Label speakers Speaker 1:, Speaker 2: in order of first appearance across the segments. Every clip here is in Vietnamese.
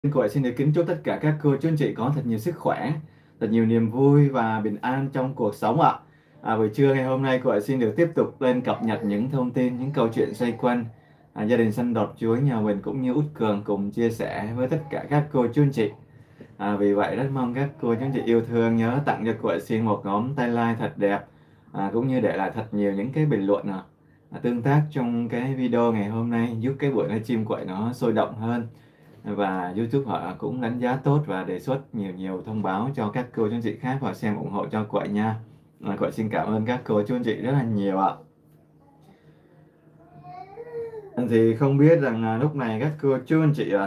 Speaker 1: Cô xin được kính chúc tất cả các cô chú anh chị có thật nhiều sức khỏe, thật nhiều niềm vui và bình an trong cuộc sống ạ. Buổi trưa ngày hôm nay cô xin được tiếp tục lên cập nhật những thông tin, những câu chuyện xoay quanh gia đình Sanh Đọt Chuối nhà mình cũng như Út Cường cùng chia sẻ với tất cả các cô chú anh chị. Vì vậy rất mong các cô chú anh chị yêu thương nhớ tặng cho cô xin một ngón tay like thật đẹp, cũng như để lại thật nhiều những cái bình luận tương tác trong cái video ngày hôm nay, giúp cái buổi livestream của nó sôi động hơn. Và YouTube họ cũng đánh giá tốt và đề xuất nhiều nhiều thông báo cho các cô chú anh chị khác vào xem ủng hộ cho Quậy nha. Quậy xin cảm ơn các cô chú anh chị rất là nhiều ạ. Thì không biết rằng lúc này các cô chú anh chị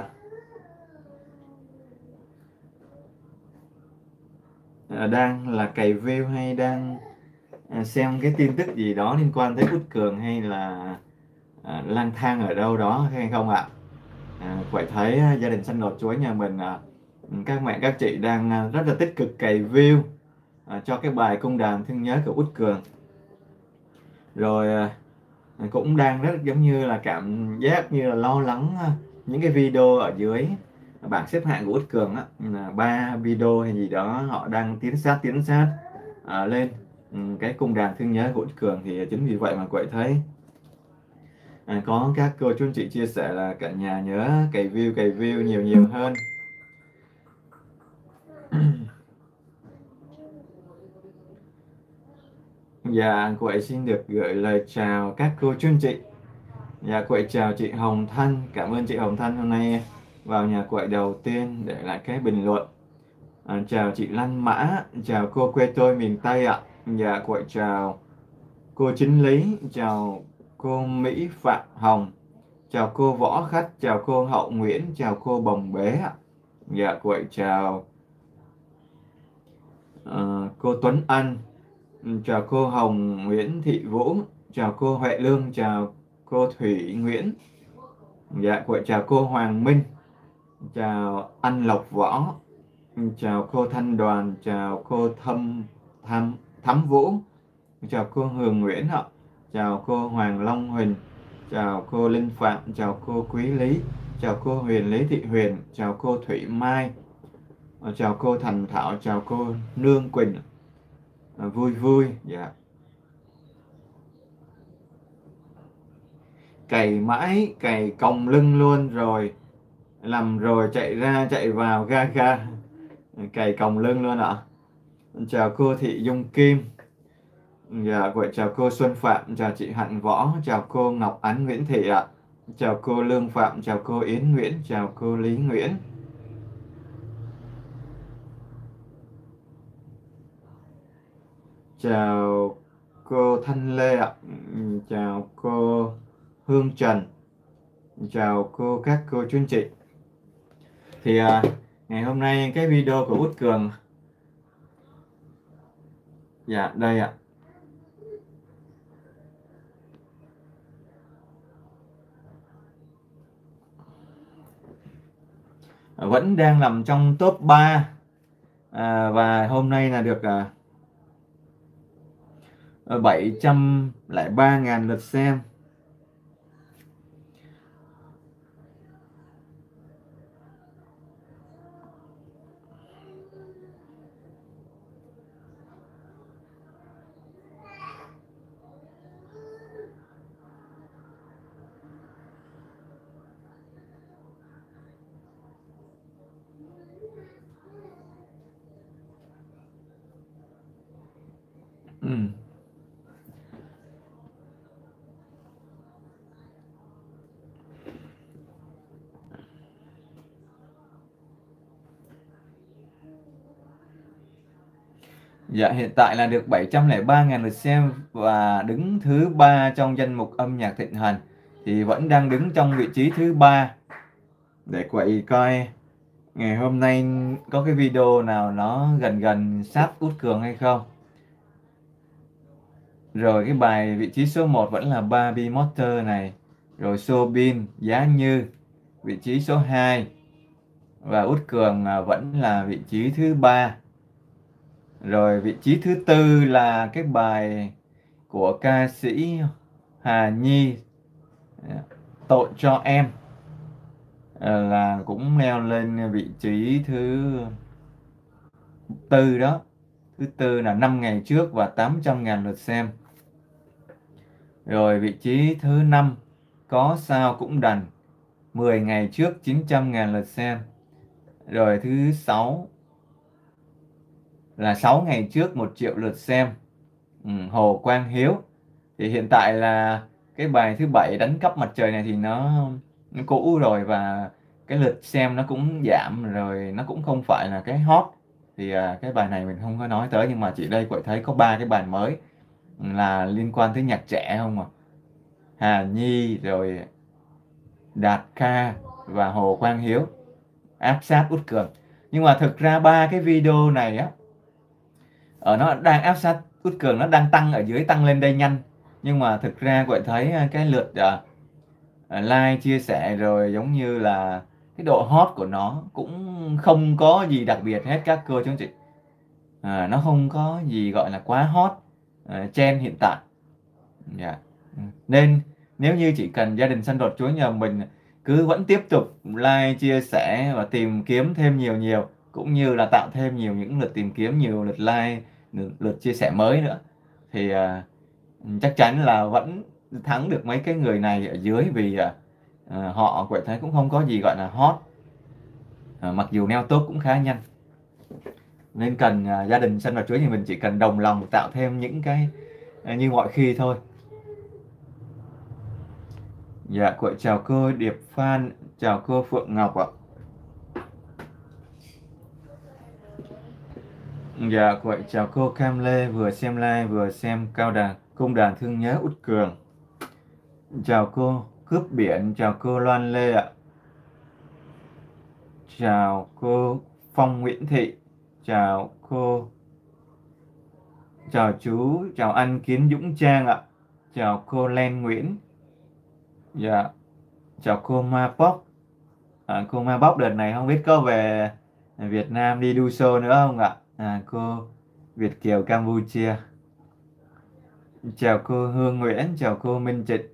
Speaker 1: đang là cày view hay đang xem cái tin tức gì đó liên quan tới Út Cường, hay là lang thang ở đâu đó hay không ạ? Quậy thấy gia đình Xanh Lột Chuối nhà mình, các mẹ các chị đang rất là tích cực cày view cho cái bài cung đàn thương nhớ của Út Cường. Rồi cũng đang rất giống như là cảm giác như là lo lắng những cái video ở dưới bảng xếp hạng của Út Cường á, là 3 video hay gì đó họ đang tiến sát lên cái cung đàn thương nhớ của Út Cường. Thì chính vì vậy mà Quậy thấy có các cô chú anh chị chia sẻ là cả nhà nhớ cày view nhiều nhiều hơn. Dạ, Quậy xin được gửi lời chào các cô chú anh chị. Dạ, Quậy chào chị Hồng Thanh. Cảm ơn chị Hồng Thanh hôm nay vào nhà Quậy đầu tiên để lại cái bình luận. Chào chị Lan Mã, chào cô quê tôi miền Tây ạ. Dạ, Quậy chào cô Chính Lý, chào cô Mỹ Phạm Hồng, chào cô Võ Khách, chào cô Hậu Nguyễn, chào cô Bồng Bế ạ. Dạ, Quậy chào cô Tuấn Anh, chào cô Hồng Nguyễn Thị Vũ, chào cô Huệ Lương, chào cô Thủy Nguyễn. Dạ, Quậy chào cô Hoàng Minh, chào anh Lộc Võ, chào cô Thanh Đoàn, chào cô Thắm Vũ, chào cô Hường Nguyễn ạ, chào cô Hoàng Long Huỳnh, chào cô Linh Phạm, chào cô Quý Lý, chào cô Huyền Lý Thị Huyền, chào cô Thủy Mai, chào cô Thành Thảo, chào cô Nương Quỳnh. Vui vui, dạ. Cày mãi, cày còng lưng luôn rồi, làm rồi chạy ra chạy vào ga ga, cày còng lưng luôn ạ. Chào cô Thị Dung Kim. Dạ, vậy chào cô Xuân Phạm, chào chị Hạnh Võ, chào cô Ngọc Ánh Nguyễn Thị ạ. Chào cô Lương Phạm, chào cô Yến Nguyễn, chào cô Lý Nguyễn. Chào cô Thanh Lê ạ. Chào cô Hương Trần. Chào các cô chú anh chị. Thì ngày hôm nay cái video của Út Cường, dạ đây ạ, vẫn đang nằm trong top 3, và hôm nay là được 703.000 lượt xem. Dạ, hiện tại là được 703.000 lượt xem và đứng thứ 3 trong danh mục âm nhạc thịnh hành. Thì vẫn đang đứng trong vị trí thứ 3. Để quậy coi ngày hôm nay có cái video nào nó gần gần sát Út Cường hay không. Rồi cái bài vị trí số 1 vẫn là Barbie Motor này. Rồi Sobin, Giá Như vị trí số 2. Và Út Cường vẫn là vị trí thứ 3. Rồi vị trí thứ 4 là cái bài của ca sĩ Hà Nhi, Tội Cho Em. là cũng leo lên vị trí thứ tư đó. Thứ tư là 5 ngày trước và 800.000 lượt xem. Rồi vị trí thứ năm có sao cũng đành, 10 ngày trước 900.000 lượt xem. Rồi thứ sáu là 6 ngày trước 1 triệu lượt xem. Hồ Quang Hiếu. Thì hiện tại là cái bài thứ bảy đánh cắp mặt trời này thì nó cũ rồi, và cái lượt xem nó cũng giảm rồi, nó cũng không phải là cái hot. Thì cái bài này mình không có nói tới, nhưng mà chị đây Quậy thấy có 3 cái bài mới là liên quan tới nhạc trẻ không à. Hà Nhi, rồi Đạt Ca và Hồ Quang Hiếu áp sát Út Cường. Nhưng mà thực ra ba cái video này á, nó đang áp sát Út Cường, nó đang tăng ở dưới, tăng lên đây nhanh. Nhưng mà thực ra Quậy thấy cái lượt like, chia sẻ rồi giống như là cái độ hot của nó cũng không có gì đặc biệt hết các cô chú anh chị. Nó không có gì gọi là quá hot trend hiện tại. Dạ. Nên nếu như chỉ cần gia đình săn đột chúa nhà mình cứ vẫn tiếp tục like, chia sẻ và tìm kiếm thêm nhiều nhiều, cũng như là tạo thêm nhiều những lượt tìm kiếm, nhiều lượt like, lượt chia sẻ mới nữa, thì chắc chắn là vẫn thắng được mấy cái người này ở dưới, vì họ Quậy thấy cũng không có gì gọi là hot, mặc dù neo top cũng khá nhanh. Nên cần gia đình săn đột chúa thì mình chỉ cần đồng lòng tạo thêm những cái như mọi khi thôi. Dạ, Quậy chào cô Điệp Phan, chào cô Phượng Ngọc ạ. Dạ, Quậy chào cô Cam Lê, vừa xem live vừa xem cung đàn thương nhớ Út Cường. Chào cô Cướp Biển, chào cô Loan Lê ạ. Chào cô Phong Nguyễn Thị, chào cô, chào chú, chào anh Kiến Dũng Trang ạ. Chào cô Len Nguyễn. Dạ, chào cô Ma Pop. Cô Ma Pop đợt này không biết có về Việt Nam đi đu show nữa không ạ? Cô Việt Kiều Campuchia. Chào cô Hương Nguyễn, chào cô Minh Trịnh.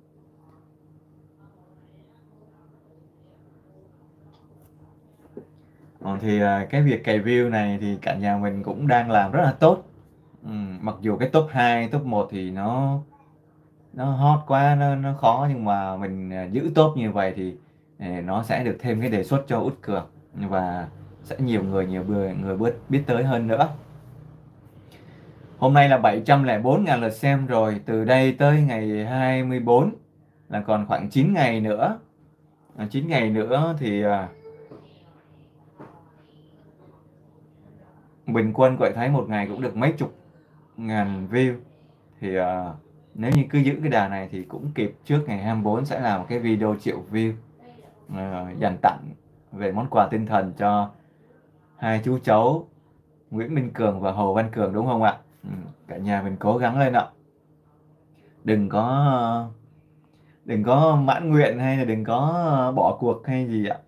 Speaker 1: Thì cái việc cày view này thì cả nhà mình cũng đang làm rất là tốt. Mặc dù cái top 2, top 1 thì nó hot quá, nó khó, nhưng mà mình giữ top như vậy thì nó sẽ được thêm cái đề xuất cho Út Cường, và sẽ nhiều người biết tới hơn nữa. Hôm nay là 704.000 lượt xem rồi, từ đây tới ngày 24 là còn khoảng 9 ngày nữa. 9 ngày nữa thì bình quân Quậy thấy một ngày cũng được mấy chục ngàn view. Thì nếu như cứ giữ cái đà này thì cũng kịp trước ngày 24 sẽ làm cái video triệu view dành tặng về món quà tinh thần cho hai chú cháu Nguyễn Minh Cường và Hồ Văn Cường, đúng không ạ? Cả nhà mình cố gắng lên ạ. Đừng có mãn nguyện hay là đừng có bỏ cuộc hay gì ạ.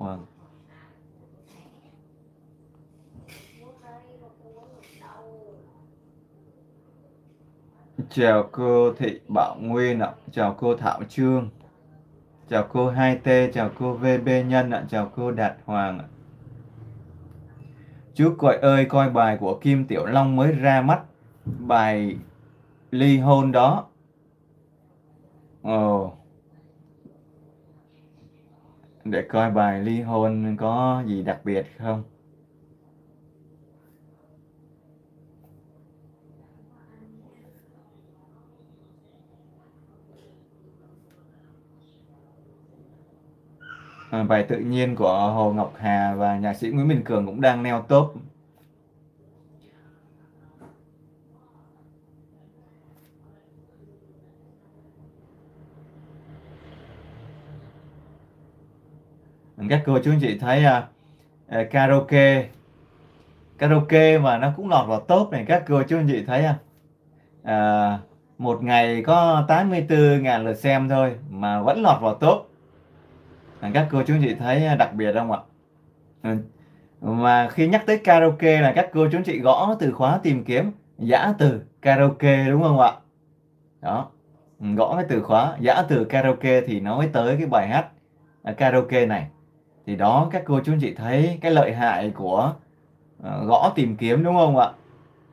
Speaker 1: Chào cô Thị Bảo Nguyên ạ, chào cô Thảo Trương, chào cô 2T, chào cô VB Nhân ạ, chào cô Đạt Hoàng ạ. Chú Quậy ơi, coi bài của Kim Tiểu Long mới ra mắt, bài ly hôn đó. Để coi bài ly hôn có gì đặc biệt không. Bài tự nhiên của Hồ Ngọc Hà và nhạc sĩ Nguyễn Minh Cường cũng đang neo top. Các cô chú anh chị thấy karaoke mà nó cũng lọt vào top này, các cô chú anh chị thấy một ngày có 84.000 lượt xem thôi mà vẫn lọt vào top. Các cô chú anh chị thấy đặc biệt không ạ? Mà khi nhắc tới karaoke là các cô chú anh chị gõ từ khóa tìm kiếm giã từ karaoke, đúng không ạ? Đó, gõ cái từ khóa giã từ karaoke thì nó mới tới cái bài hát karaoke này. Thì đó, các cô chú anh chị thấy cái lợi hại của gõ tìm kiếm đúng không ạ?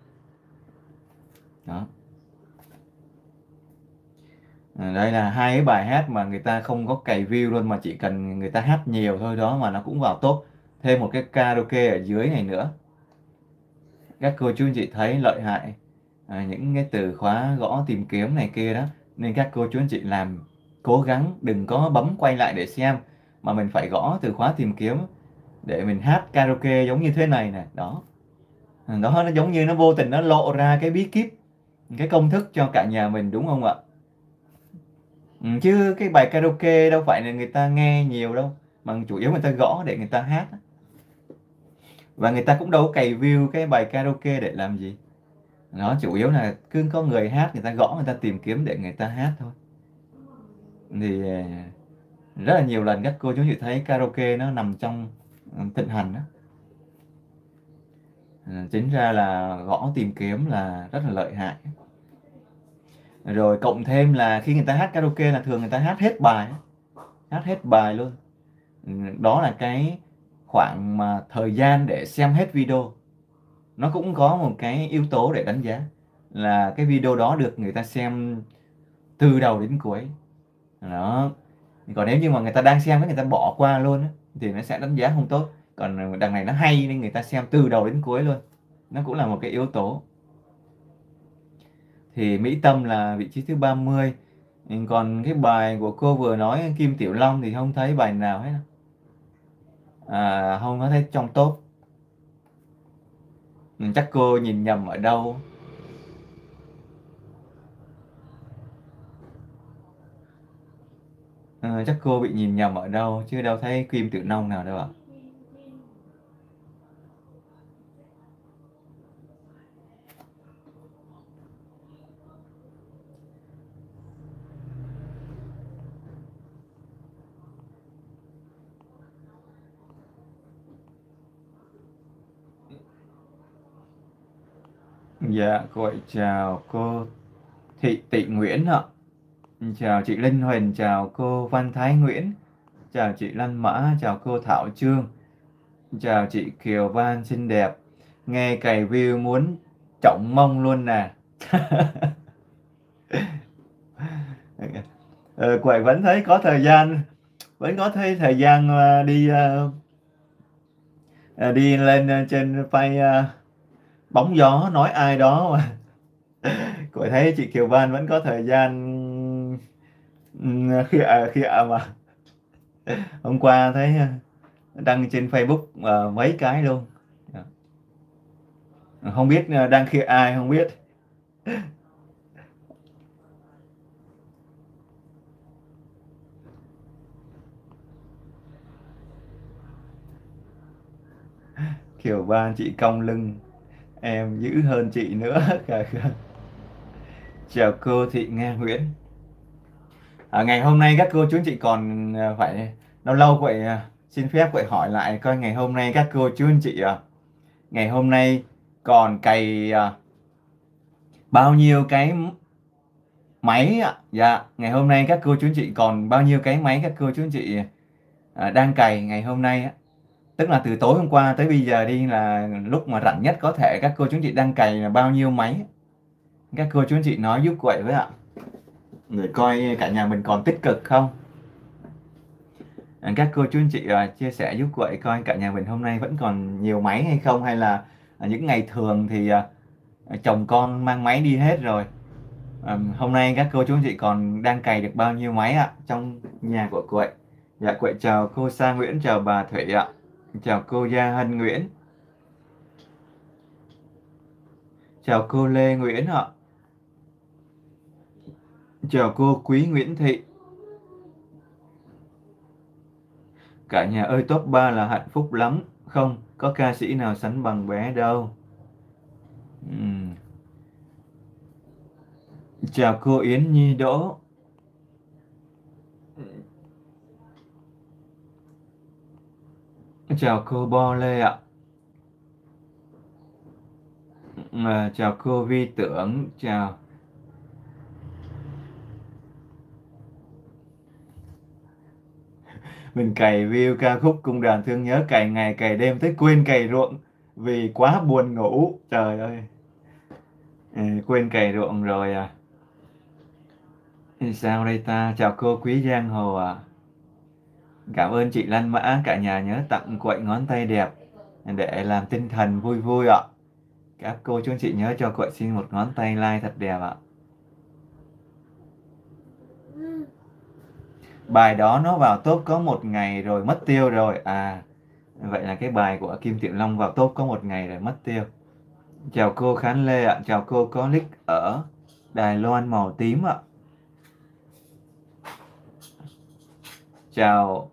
Speaker 1: Đó. Đây là hai cái bài hát mà người ta không có cày view luôn, mà chỉ cần người ta hát nhiều thôi đó mà nó cũng vào top. Thêm một cái karaoke ở dưới này nữa. Các cô chú anh chị thấy lợi hại những cái từ khóa gõ tìm kiếm này kia đó, nên các cô chú anh chị làm cố gắng đừng có bấm quay lại để xem, mà mình phải gõ từ khóa tìm kiếm để mình hát karaoke giống như thế này nè. Đó, đó nó giống như nó vô tình nó lộ ra cái bí kíp, cái công thức cho cả nhà mình đúng không ạ? Chứ cái bài karaoke đâu phải là người ta nghe nhiều đâu, mà chủ yếu người ta gõ để người ta hát, và người ta cũng đâu có cày view cái bài karaoke để làm gì. Nó chủ yếu là cứ có người hát, người ta gõ, người ta tìm kiếm để người ta hát thôi. Thì rất là nhiều lần các cô chú chị thấy karaoke nó nằm trong thịnh hành đó. Chính ra là gõ tìm kiếm là rất là lợi hại. Rồi cộng thêm là khi người ta hát karaoke là thường người ta hát hết bài, hát hết bài luôn. Đó là cái khoảng mà thời gian để xem hết video. Nó cũng có một cái yếu tố để đánh giá là cái video đó được người ta xem từ đầu đến cuối. Đó. Còn nếu như mà người ta đang xem cái người ta bỏ qua luôn á, thì nó sẽ đánh giá không tốt. Còn đằng này nó hay nên người ta xem từ đầu đến cuối luôn, nó cũng là một cái yếu tố. Thì Mỹ Tâm là vị trí thứ 30. Còn cái bài của cô vừa nói Kim Tiểu Long thì không thấy bài nào hết, không có thấy trong top. Chắc cô nhìn nhầm ở đâu. Ờ, Chắc cô bị nhìn nhầm ở đâu chứ đâu thấy Kim Tiểu Long nào đâu ạ. Dạ, gọi chào cô Thị Tị Nguyễn ạ. Chào chị Linh Huỳnh, chào cô Văn Thái Nguyễn, chào chị Lan Mã, chào cô Thảo Trương, chào chị Kiều Văn xinh đẹp. Nghe cày view muốn trọng mông luôn nè. Quậy vẫn thấy có thời gian, vẫn có thấy thời gian đi lên trên phay bóng gió nói ai đó mà. Quậy thấy chị Kiều Văn vẫn có thời gian khi mà hôm qua thấy đăng trên Facebook mấy cái luôn. Không biết đang khi ai không biết. Kiểu ba chị cong lưng, em dữ hơn chị nữa. Chào cô Thị Nga Nguyễn. Ngày hôm nay các cô chú anh chị còn phải lâu lâu vậy, xin phép vậy hỏi lại coi ngày hôm nay các cô chú anh chị ngày hôm nay còn cày bao nhiêu cái máy ạ? Dạ, ngày hôm nay các cô chú anh chị còn bao nhiêu cái máy các cô chú anh chị đang cày ngày hôm nay á? Tức là từ tối hôm qua tới bây giờ đi là lúc mà rảnh nhất có thể, các cô chú anh chị đang cày là bao nhiêu máy? Các cô chú anh chị nói giúp quậy với ạ. Để coi cả nhà mình còn tích cực không. Các cô chú anh chị chia sẻ giúp quậy coi cả nhà mình hôm nay vẫn còn nhiều máy hay không, hay là những ngày thường thì chồng con mang máy đi hết rồi. Hôm nay các cô chú anh chị còn đang cày được bao nhiêu máy ạ trong nhà của quậy? Dạ, quậy chào cô Sa Nguyễn, chào bà Thủy ạ, chào cô Gia Hân Nguyễn, chào cô Lê Nguyễn ạ, chào cô Quý Nguyễn Thị. Cả nhà ơi, top 3 là hạnh phúc lắm, không có ca sĩ nào sánh bằng bé đâu. Ừm. Chào cô Yến Nhi Đỗ, chào cô Bo Lê ạ. Chào cô Vi Tưởng, chào Mình cày view ca khúc Cung đàn thương nhớ, cày ngày cày đêm tới quên cày ruộng vì quá buồn ngủ. Trời ơi. Quên cày ruộng rồi à. Thì sao đây ta? Chào cô Quý Giang Hồ à. Cảm ơn chị Lan Mã, cả nhà nhớ tặng quậy ngón tay đẹp để làm tinh thần vui vui ạ. Các cô chú anh chị nhớ cho quậy xin một ngón tay like thật đẹp ạ. Bài đó nó vào top có một ngày rồi mất tiêu rồi. À, vậy là cái bài của Kim Tiệm Long vào top có một ngày rồi mất tiêu. Chào cô Khánh Lê ạ. Chào cô có nick ở Đài Loan màu tím ạ. Chào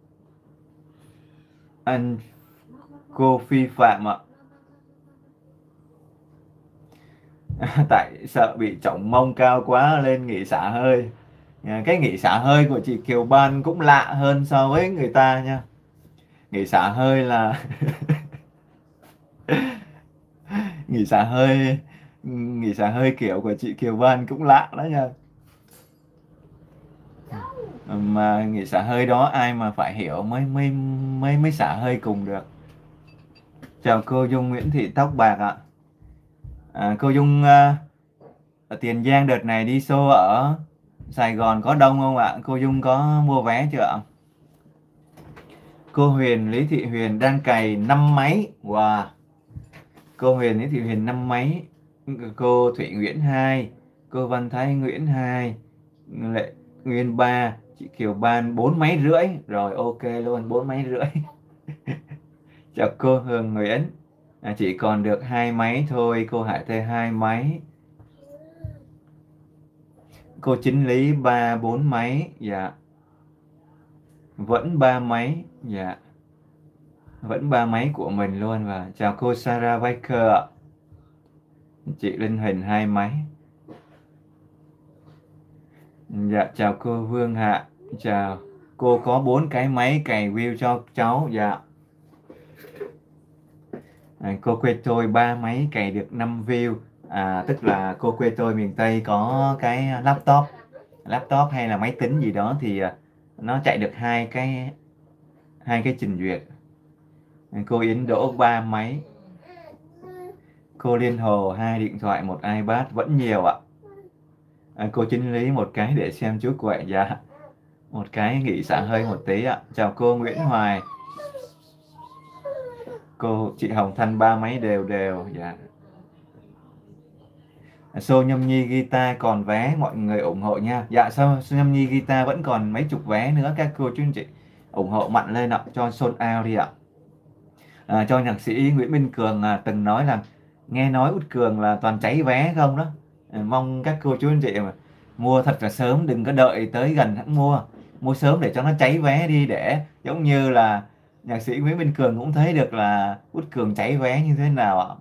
Speaker 1: anh cô Phi Phạm ạ. Tại sợ bị chổng mông cao quá lên nghỉ xả hơi. Cái nghỉ xả hơi của chị Kiều Ban cũng lạ hơn so với người ta nha. Nghỉ xả hơi là nghỉ xả hơi nghỉ xả hơi kiểu của chị Kiều Ban cũng lạ đó nha. Mà nghỉ xả hơi đó ai mà phải hiểu mới mới mới mới xả hơi cùng được. Chào cô Dung Nguyễn Thị tóc bạc ạ. Cô Dung ở Tiền Giang đợt này đi show ở Sài Gòn có đông không ạ? Cô Dung có mua vé chưa ạ? Cô Huyền Lý Thị Huyền đang cày 5 máy. Wow. Cô Huyền Lý Thị Huyền 5 máy. Cô Thủy Nguyễn 2, cô Văn Thái Nguyễn 2, Lệ Nguyên 3, chị Kiều Ban 4 máy rưỡi. Rồi ok luôn, 4 máy rưỡi. Chào cô Hương Nguyễn. Chị còn được 2 máy thôi, cô Hải Tê 2 máy. Cô Chính Lý 3 4 máy. Dạ. Vẫn 3 máy. Dạ. Vẫn 3 máy của mình luôn. Và chào cô Sarah Baker ạ. Chị Linh Huỳnh 2 máy. Dạ chào cô Vương Hạ. Chào. Cô có 4 cái máy cày view cho cháu. Dạ. Cô quê tôi 3 máy cày được 5 view. Tức là cô quê tôi miền Tây có cái laptop hay là máy tính gì đó thì nó chạy được hai cái trình duyệt. Cô Yến Đỗ 3 máy. Cô Liên Hồ 2 điện thoại 1 iPad vẫn nhiều ạ. Cô Chính Lý 1 cái để xem chú quậy. Dạ. 1 cái nghỉ xả hơi một tí ạ. Chào cô Nguyễn Hoài. Cô chị Hồng Thanh 3 máy đều đều. Dạ. Show Nhâm Nhi Guitar còn vé, mọi người ủng hộ nha. Dạ show Nhâm Nhi Guitar vẫn còn mấy chục vé nữa, các cô chú anh chị ủng hộ mạnh lên ạ, cho sold out đi ạ. Cho nhạc sĩ Nguyễn Minh Cường từng nói là nghe nói Út Cường là toàn cháy vé không đó. Mong các cô chú anh chị mà mua thật là sớm, đừng có đợi tới gần hãng mua sớm để cho nó cháy vé đi, để giống như là nhạc sĩ Nguyễn Minh Cường cũng thấy được là Út Cường cháy vé như thế nào ạ.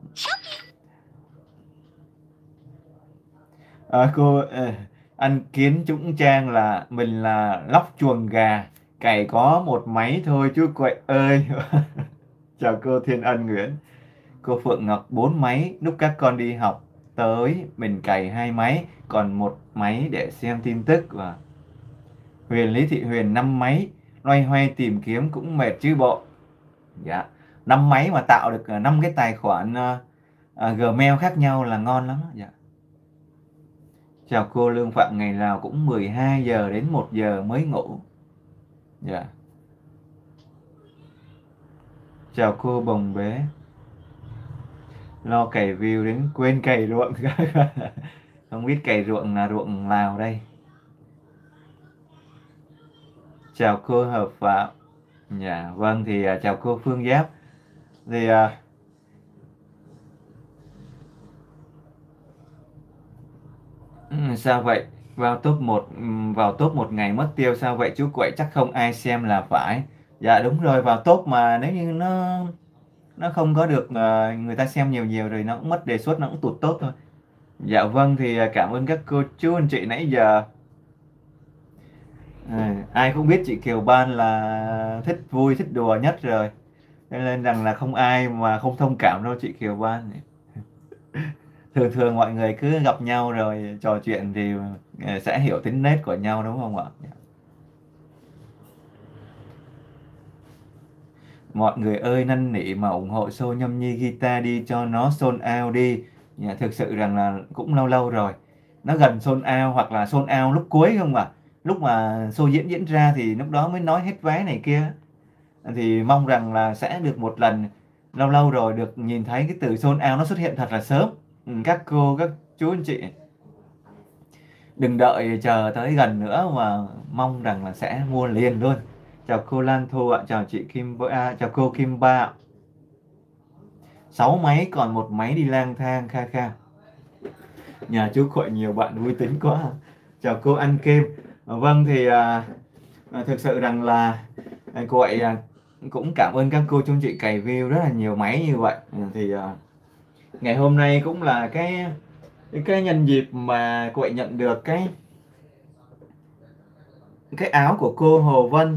Speaker 1: Anh Kiến Trũng Trang là mình là lóc chuồng gà, cày có 1 máy thôi chú quậy ơi. Chào cô Thiên Ân Nguyễn. Cô Phượng Ngọc 4 máy, lúc các con đi học tới mình cày 2 máy, còn 1 máy để xem tin tức. Và Huyền Lý Thị Huyền 5 máy, loay hoay tìm kiếm cũng mệt chứ bộ. Dạ, 5 máy mà tạo được 5 cái tài khoản Gmail khác nhau là ngon lắm. Dạ. Chào cô Lương Phạm, ngày nào cũng 12 giờ đến 1 giờ mới ngủ. Dạ. Chào cô Bồng Bế. Lo cày view đến quên cày ruộng. Không biết cày ruộng là ruộng nào đây. Chào cô Hợp Phạm. Dạ, vâng thì chào cô Phương Giáp. Thì sao vậy? Vào top một ngày mất tiêu sao vậy chú quậy, chắc không ai xem là phải. Dạ đúng rồi, vào top mà nếu như nó không có được người ta xem nhiều nhiều rồi nó cũng mất đề xuất, nó cũng tụt tốt thôi. Dạ vâng thì cảm ơn các cô chú anh chị nãy giờ. Ai cũng biết chị Kiều Ban là thích vui thích đùa nhất rồi, cho nên rằng là không ai mà không thông cảm đâu chị Kiều Ban. Thường thường mọi người cứ gặp nhau rồi trò chuyện thì sẽ hiểu tính nết của nhau đúng không ạ? Mọi người ơi năn nỉ mà ủng hộ show Nhâm Nhi Guitar đi cho nó sold out đi. Thực sự rằng là cũng lâu lâu rồi. Nó gần sold out hoặc là sold out lúc cuối không à. Lúc mà show diễn ra thì lúc đó mới nói hết vé này kia. Thì mong rằng là sẽ được một lần, lâu lâu rồi được nhìn thấy cái từ sold out nó xuất hiện thật là sớm. Các cô, các chú anh chị đừng đợi chờ tới gần nữa mà mong rằng là sẽ mua liền luôn. Chào cô Lan Thu ạ, chào chị Kim chào cô Kim Ba ạ. 6 máy còn một máy đi lang thang kha kha. Nhà chú Khuệ nhiều bạn vui tính quá. Chào cô Anh Kim. Vâng thì thực sự rằng là Khuệ cũng cảm ơn các cô chú chị cày view rất là nhiều máy như vậy. Thì ngày hôm nay cũng là cái nhân dịp mà Khuệ nhận được cái áo của cô Hồ Vân.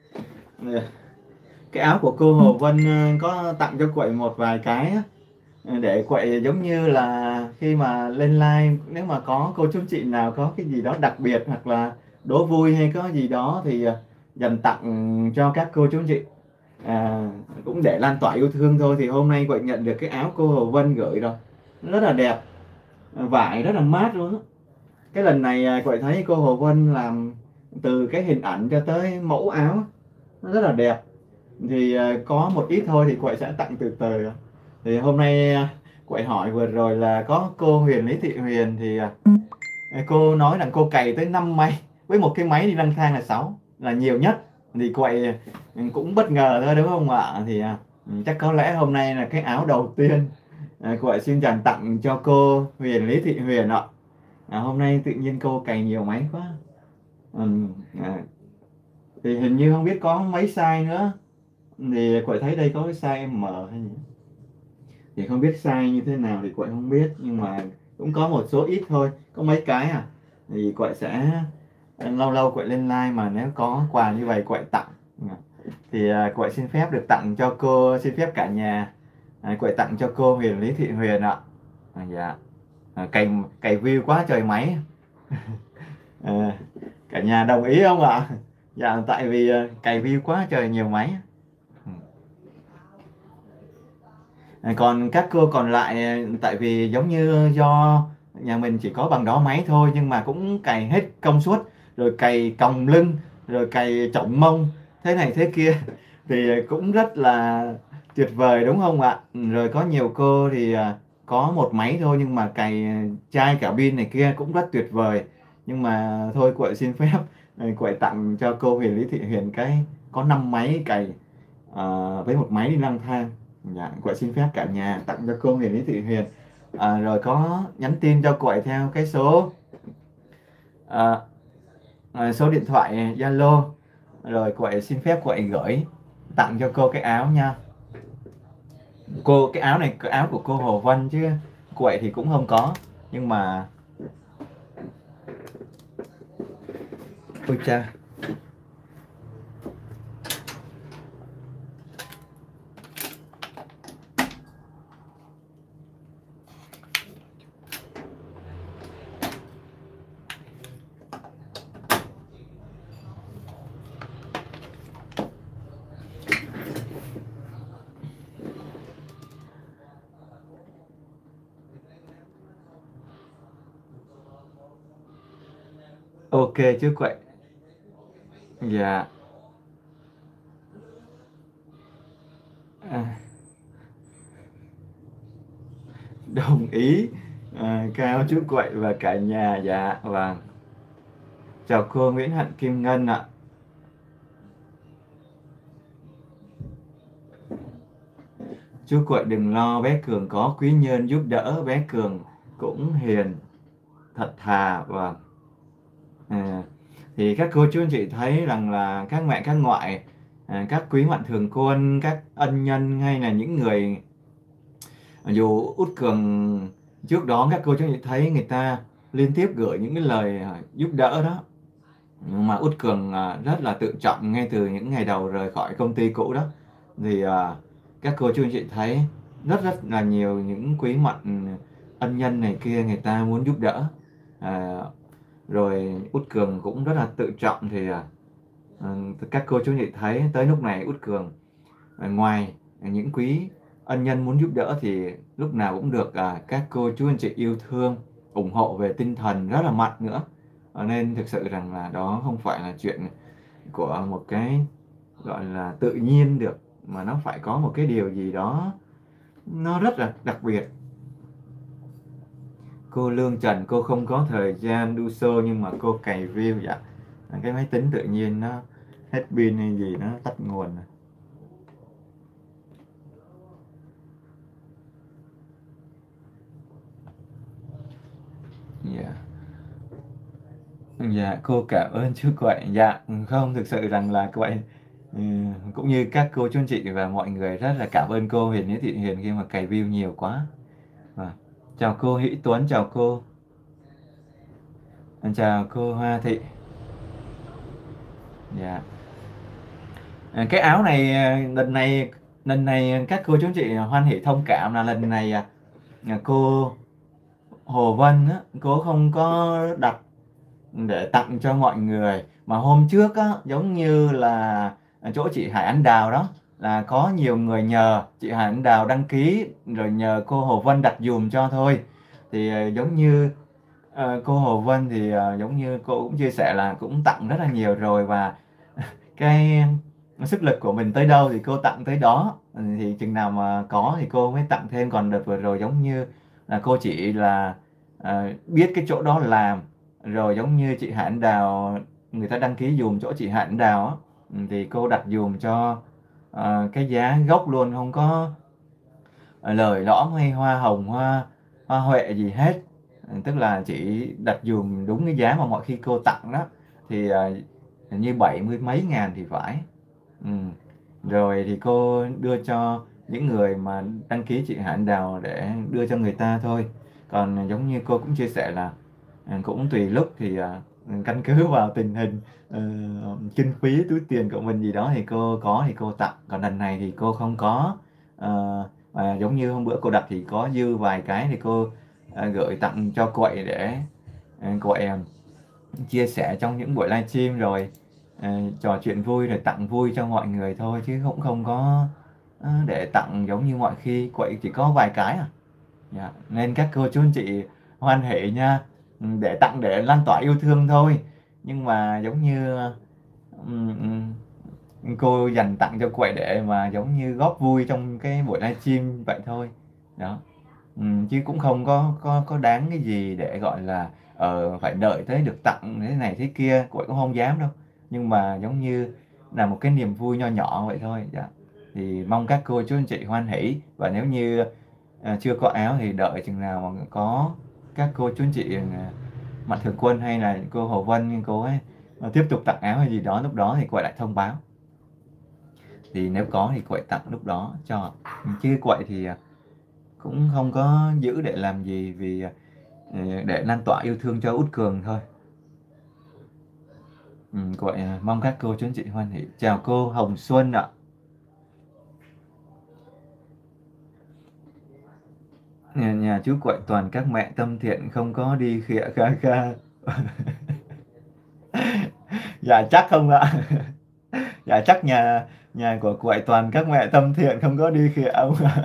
Speaker 1: Cái áo của cô Hồ Vân có tặng cho Quậy một vài cái á, để Quậy giống như là khi mà lên live, nếu mà có cô chú chị nào có cái gì đó đặc biệt hoặc là đố vui hay có gì đó thì dành tặng cho các cô chú chị, cũng để lan tỏa yêu thương thôi. Thì hôm nay Quậy nhận được cái áo cô Hồ Vân gửi rồi, rất là đẹp, vải rất là mát luôn á. Cái lần này Quậy thấy cô Hồ Vân làm từ cái hình ảnh cho tới mẫu áo nó rất là đẹp. Thì có một ít thôi thì Quậy sẽ tặng từ từ. Thì hôm nay Quậy hỏi vừa rồi là có cô Huyền Lý Thị Huyền thì cô nói rằng cô cày tới 5 máy với một cái máy đi lang thang là 6 là nhiều nhất. Thì Quậy cũng bất ngờ thôi đúng không ạ. Thì chắc có lẽ hôm nay là cái áo đầu tiên Quậy xin dành tặng cho cô Huyền Lý Thị Huyền ạ. Hôm nay tự nhiên cô cày nhiều máy quá. Thì hình như không biết có mấy size nữa. Thì Quậy thấy đây có cái size M hay gì, thì không biết size như thế nào thì Quậy không biết, nhưng mà cũng có một số ít thôi, có mấy cái thì Quậy sẽ lâu lâu Quậy lên live mà nếu có quà như vậy Quậy tặng. Thì Quậy xin phép được tặng cho cô, xin phép cả nhà, Quậy tặng cho cô Huyền Lý Thị Huyền ạ. Dạ. Cày view quá trời máy. Cả nhà đồng ý không ạ? Dạ, tại vì cày view quá trời nhiều máy. Còn các cô còn lại tại vì giống như do nhà mình chỉ có bằng đó máy thôi, nhưng mà cũng cày hết công suất, rồi cày còng lưng, rồi cày chổng mông thế này thế kia thì cũng rất là tuyệt vời đúng không ạ. Rồi có nhiều cô thì có một máy thôi nhưng mà cày chai cả pin này kia cũng rất tuyệt vời. Nhưng mà thôi Quậy xin phép Quậy tặng cho cô Huyền Lý Thị Huyền cái có 5 máy cày với một máy đi lang thang. Dạ, Quậy xin phép cả nhà tặng cho cô Huyền Lý Thị Huyền. Rồi có nhắn tin cho Quậy theo cái số số điện thoại Zalo, rồi Quậy xin phép Quậy gửi tặng cho cô cái áo nha. Cái áo này cái áo của cô Hồ Vân chứ Quậy thì cũng không có, nhưng mà ôi cha. Ok chứ Quậy. Dạ. Đồng ý. Cao chú Quậy và cả nhà. Dạ vâng. Chào cô Nguyễn Hạnh Kim Ngân ạ. Chú Quậy đừng lo, bé Cường có quý nhân giúp đỡ, bé Cường cũng hiền thật thà. Và thì các cô chú anh chị thấy rằng là các mẹ các ngoại, các quý mạnh thường quân, các ân nhân hay là những người dù Út Cường trước đó, các cô chú anh chị thấy người ta liên tiếp gửi những cái lời giúp đỡ đó, mà Út Cường rất là tự trọng ngay từ những ngày đầu rời khỏi công ty cũ đó. Thì các cô chú anh chị thấy rất rất là nhiều những quý mạnh ân nhân này kia người ta muốn giúp đỡ. Rồi Út Cường cũng rất là tự trọng. Thì các cô chú anh chị thấy tới lúc này Út Cường Ngoài những quý ân nhân muốn giúp đỡ thì lúc nào cũng được các cô chú anh chị yêu thương, ủng hộ về tinh thần rất là mạnh nữa. Nên thực sự rằng là đó không phải là chuyện của một cái gọi là tự nhiên được, mà nó phải có một cái điều gì đó nó rất là đặc biệt. Cô Lương Trần, cô không có thời gian đu show nhưng mà cô cày view. Dạ, cái máy tính tự nhiên nó hết pin hay gì nó tắt nguồn. Dạ. Dạ, cô cảm ơn chú Quậy. Dạ, không, thực sự rằng là Quậy cũng như các cô chú anh chị và mọi người rất là cảm ơn cô Hiền Nghĩa Thị Hiền khi mà cày view nhiều quá. Chào cô Hỷ Tuấn, chào cô. Chào cô Hoa Thị. Dạ. Cái áo này lần này các cô chú anh chị hoan hỷ thông cảm là lần này cô Hồ Vân á, cô không có đặt để tặng cho mọi người, mà hôm trước á, giống như là chỗ chị Hải Anh Đào đó, là có nhiều người nhờ chị Hải Anh Đào đăng ký rồi nhờ cô Hồ Vân đặt dùm cho thôi. Thì giống như cô Hồ Vân thì giống như cô cũng chia sẻ là cũng tặng rất là nhiều rồi, và cái sức lực của mình tới đâu thì cô tặng tới đó. Thì chừng nào mà có thì cô mới tặng thêm. Còn đợt vừa rồi giống như là cô chỉ là biết cái chỗ đó làm, rồi giống như chị Hạnh Đào người ta đăng ký dùm chỗ chị Hạnh Đào á, thì cô đặt dùm cho cái giá gốc luôn, không có lời lõm hay hoa hồng hoa hoa huệ gì hết. Tức là chỉ đặt dùm đúng cái giá mà mọi khi cô tặng đó. Thì hình như 70 mấy ngàn thì phải. Ừ. Rồi thì cô đưa cho những người mà đăng ký chị Hạnh Đào để đưa cho người ta thôi. Còn giống như cô cũng chia sẻ là cũng tùy lúc thì căn cứ vào tình hình kinh phí túi tiền của mình gì đó thì cô có thì cô tặng. Còn lần này thì cô không có. Và giống như hôm bữa cô đặt thì có dư vài cái thì cô gửi tặng cho Quậy để Quậy chia sẻ trong những buổi livestream, rồi trò chuyện vui rồi tặng vui cho mọi người thôi, chứ cũng không có để tặng giống như mọi khi. Quậy chỉ có vài cái Dạ. Nên các cô chú anh chị hoan hỷ nha. Để tặng để lan tỏa yêu thương thôi, nhưng mà giống như cô dành tặng cho Quậy để mà giống như góp vui trong cái buổi livestream vậy thôi đó. Chứ cũng không có đáng cái gì để gọi là phải đợi tới được tặng thế này thế kia. Quậy cũng không dám đâu, nhưng mà giống như là một cái niềm vui nho nhỏ vậy thôi. Dạ. Thì mong các cô chú anh chị hoan hỷ, và nếu như chưa có áo thì đợi chừng nào mà có các cô chú anh chị Mạnh Thường Quân hay là cô Hồ Vân cô ấy tiếp tục tặng áo hay gì đó, lúc đó thì Quậy lại thông báo. Thì nếu có thì Quậy tặng lúc đó cho. Chứ Quậy thì cũng không có giữ để làm gì, vì để lan tỏa yêu thương cho Út Cường thôi. Quậy mong các cô chú anh chị hoan hỷ. Chào cô Hồng Xuân ạ. Nhà chú Quậy toàn các mẹ tâm thiện, không có đi khịa kha kha. Dạ chắc không ạ. Dạ chắc nhà nhà của Quậy toàn các mẹ tâm thiện, không có đi khịa ông ạ.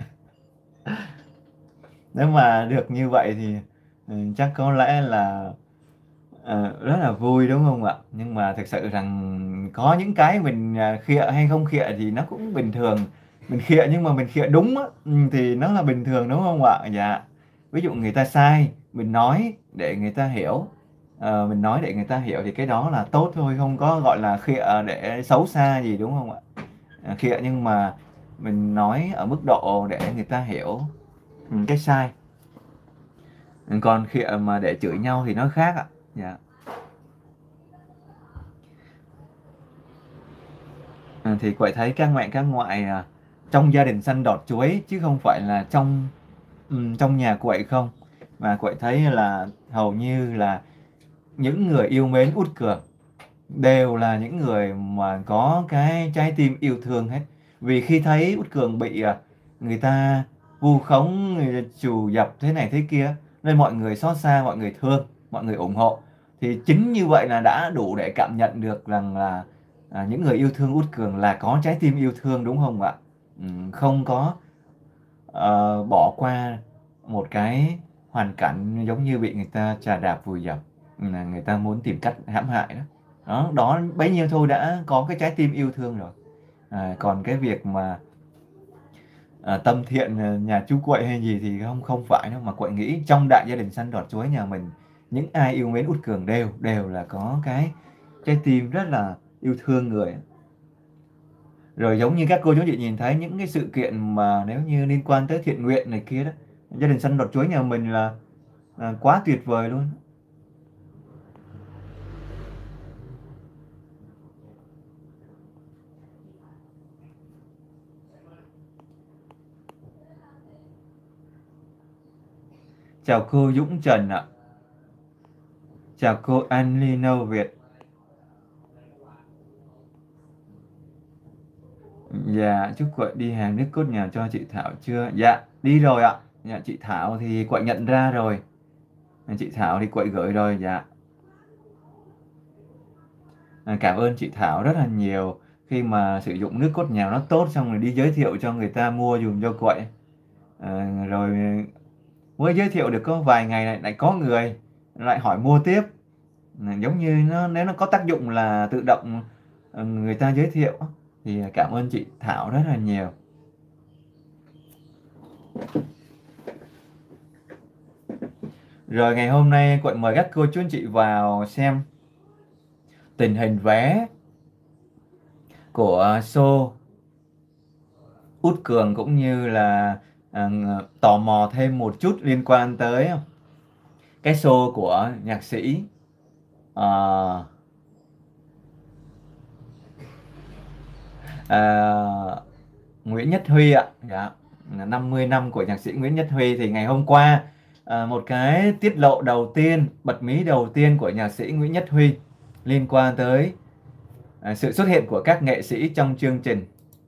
Speaker 1: Nếu mà được như vậy thì chắc có lẽ là rất là vui đúng không ạ? Nhưng mà thực sự rằng có những cái mình khịa hay không khịa thì nó cũng bình thường. Mình khịa nhưng mà mình khịa đúng á, thì nó là bình thường đúng không ạ? Dạ. Ví dụ người ta sai, mình nói để người ta hiểu. Mình nói để người ta hiểu thì cái đó là tốt thôi, không có gọi là khịa để xấu xa gì đúng không ạ? Khịa nhưng mà mình nói ở mức độ để người ta hiểu cái sai. Còn khịa mà để chửi nhau thì nó khác ạ. Dạ. Thì Quậy thấy các mẹ các ngoại trong gia đình săn đọt chuối, chứ không phải là trong nhà Quậy không. Mà Quậy thấy là hầu như là những người yêu mến Út Cường đều là những người mà có cái trái tim yêu thương hết. Vì khi thấy Út Cường bị người ta vu khống, người ta trù dập thế này thế kia, nên mọi người xót xa, mọi người thương, mọi người ủng hộ. Thì chính như vậy là đã đủ để cảm nhận được rằng là những người yêu thương Út Cường là có trái tim yêu thương đúng không ạ? Không có bỏ qua một cái hoàn cảnh giống như bị người ta chà đạp vùi dập, là người ta muốn tìm cách hãm hại đó. Đó bấy nhiêu thôi đã có cái trái tim yêu thương rồi. Còn cái việc mà tâm thiện nhà chú Quậy hay gì thì không không phải đâu, mà Quậy nghĩ trong đại gia đình xanh đọt chuối nhà mình, những ai yêu mến Út Cường đều đều là có cái trái tim rất là yêu thương người. Rồi giống như các cô chú chị nhìn thấy những cái sự kiện mà nếu như liên quan tới thiện nguyện này kia đó, gia đình xanh đọt chuối nhà mình là quá tuyệt vời luôn. Chào cô Dũng Trần ạ. Chào cô Anlino Việt. Dạ, chúc Quậy đi hàng nước cốt nhà cho chị Thảo chưa? Dạ, đi rồi ạ. Dạ, chị Thảo thì Quậy nhận ra rồi. Chị Thảo thì Quậy gửi rồi, dạ. Cảm ơn chị Thảo rất là nhiều khi mà sử dụng nước cốt nhào nó tốt, xong rồi đi giới thiệu cho người ta mua dùm cho Quậy. Rồi mới giới thiệu được có vài ngày lại có người lại hỏi mua tiếp. Giống như nếu nó có tác dụng là tự động người ta giới thiệu, thì cảm ơn chị Thảo rất là nhiều. Rồi ngày hôm nay Quận mời các cô chú anh chị vào xem tình hình vé của show Út Cường, cũng như là tò mò thêm một chút liên quan tới cái show của nhạc sĩ ờ, Nguyễn Nhất Huy ạ. Dạ. 50 năm của nhạc sĩ Nguyễn Nhất Huy thì ngày hôm qua một cái tiết lộ đầu tiên, bật mí đầu tiên của nhạc sĩ Nguyễn Nhất Huy liên quan tới sự xuất hiện của các nghệ sĩ trong chương trình.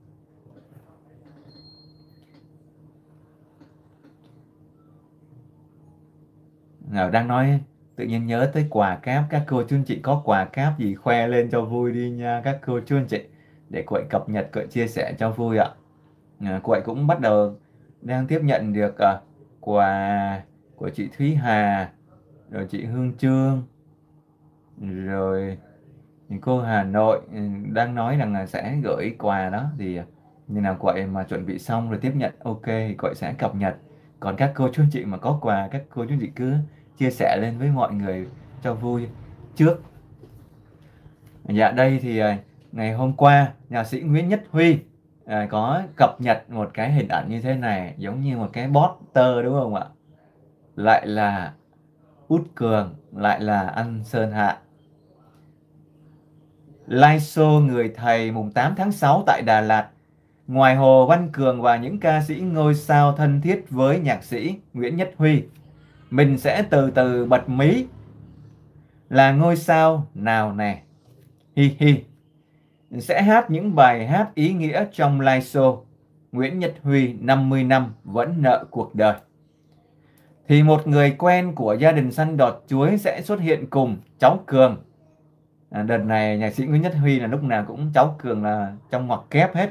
Speaker 1: Đang nói tự nhiên nhớ tới quà cáp, các cô chú anh chị có quà cáp gì khoe lên cho vui đi nha các cô chú anh chị, để Quậy cập nhật, Quậy chia sẻ cho vui ạ. Quậy cũng bắt đầu đang tiếp nhận được quà của chị Thúy Hà, rồi chị Hương Trương, rồi cô Hà Nội đang nói rằng là sẽ gửi quà đó, thì như nào Quậy mà chuẩn bị xong rồi tiếp nhận ok thì Quậy sẽ cập nhật. Còn các cô chú anh chị mà có quà, các cô chú anh chị cứ chia sẻ lên với mọi người cho vui trước. Dạ, đây thì ngày hôm qua nhạc sĩ Nguyễn Nhất Huy có cập nhật một cái hình ảnh như thế này, giống như một cái poster đúng không ạ? Lại là Út Cường, lại là anh Sơn Hạ. Live show Người Thầy mùng 8 tháng 6 tại Đà Lạt. Ngoài Hồ Văn Cường và những ca sĩ ngôi sao thân thiết với nhạc sĩ Nguyễn Nhất Huy, mình sẽ từ từ bật mí là ngôi sao nào nè. Hi hi. Sẽ hát những bài hát ý nghĩa trong live show Nguyễn Nhất Huy 50 năm vẫn nợ cuộc đời. Thì một người quen của gia đình săn đọt chuối sẽ xuất hiện cùng cháu Cường. Đợt này nhạc sĩ Nguyễn Nhất Huy là lúc nào cũng cháu Cường là trong ngoặc kép hết.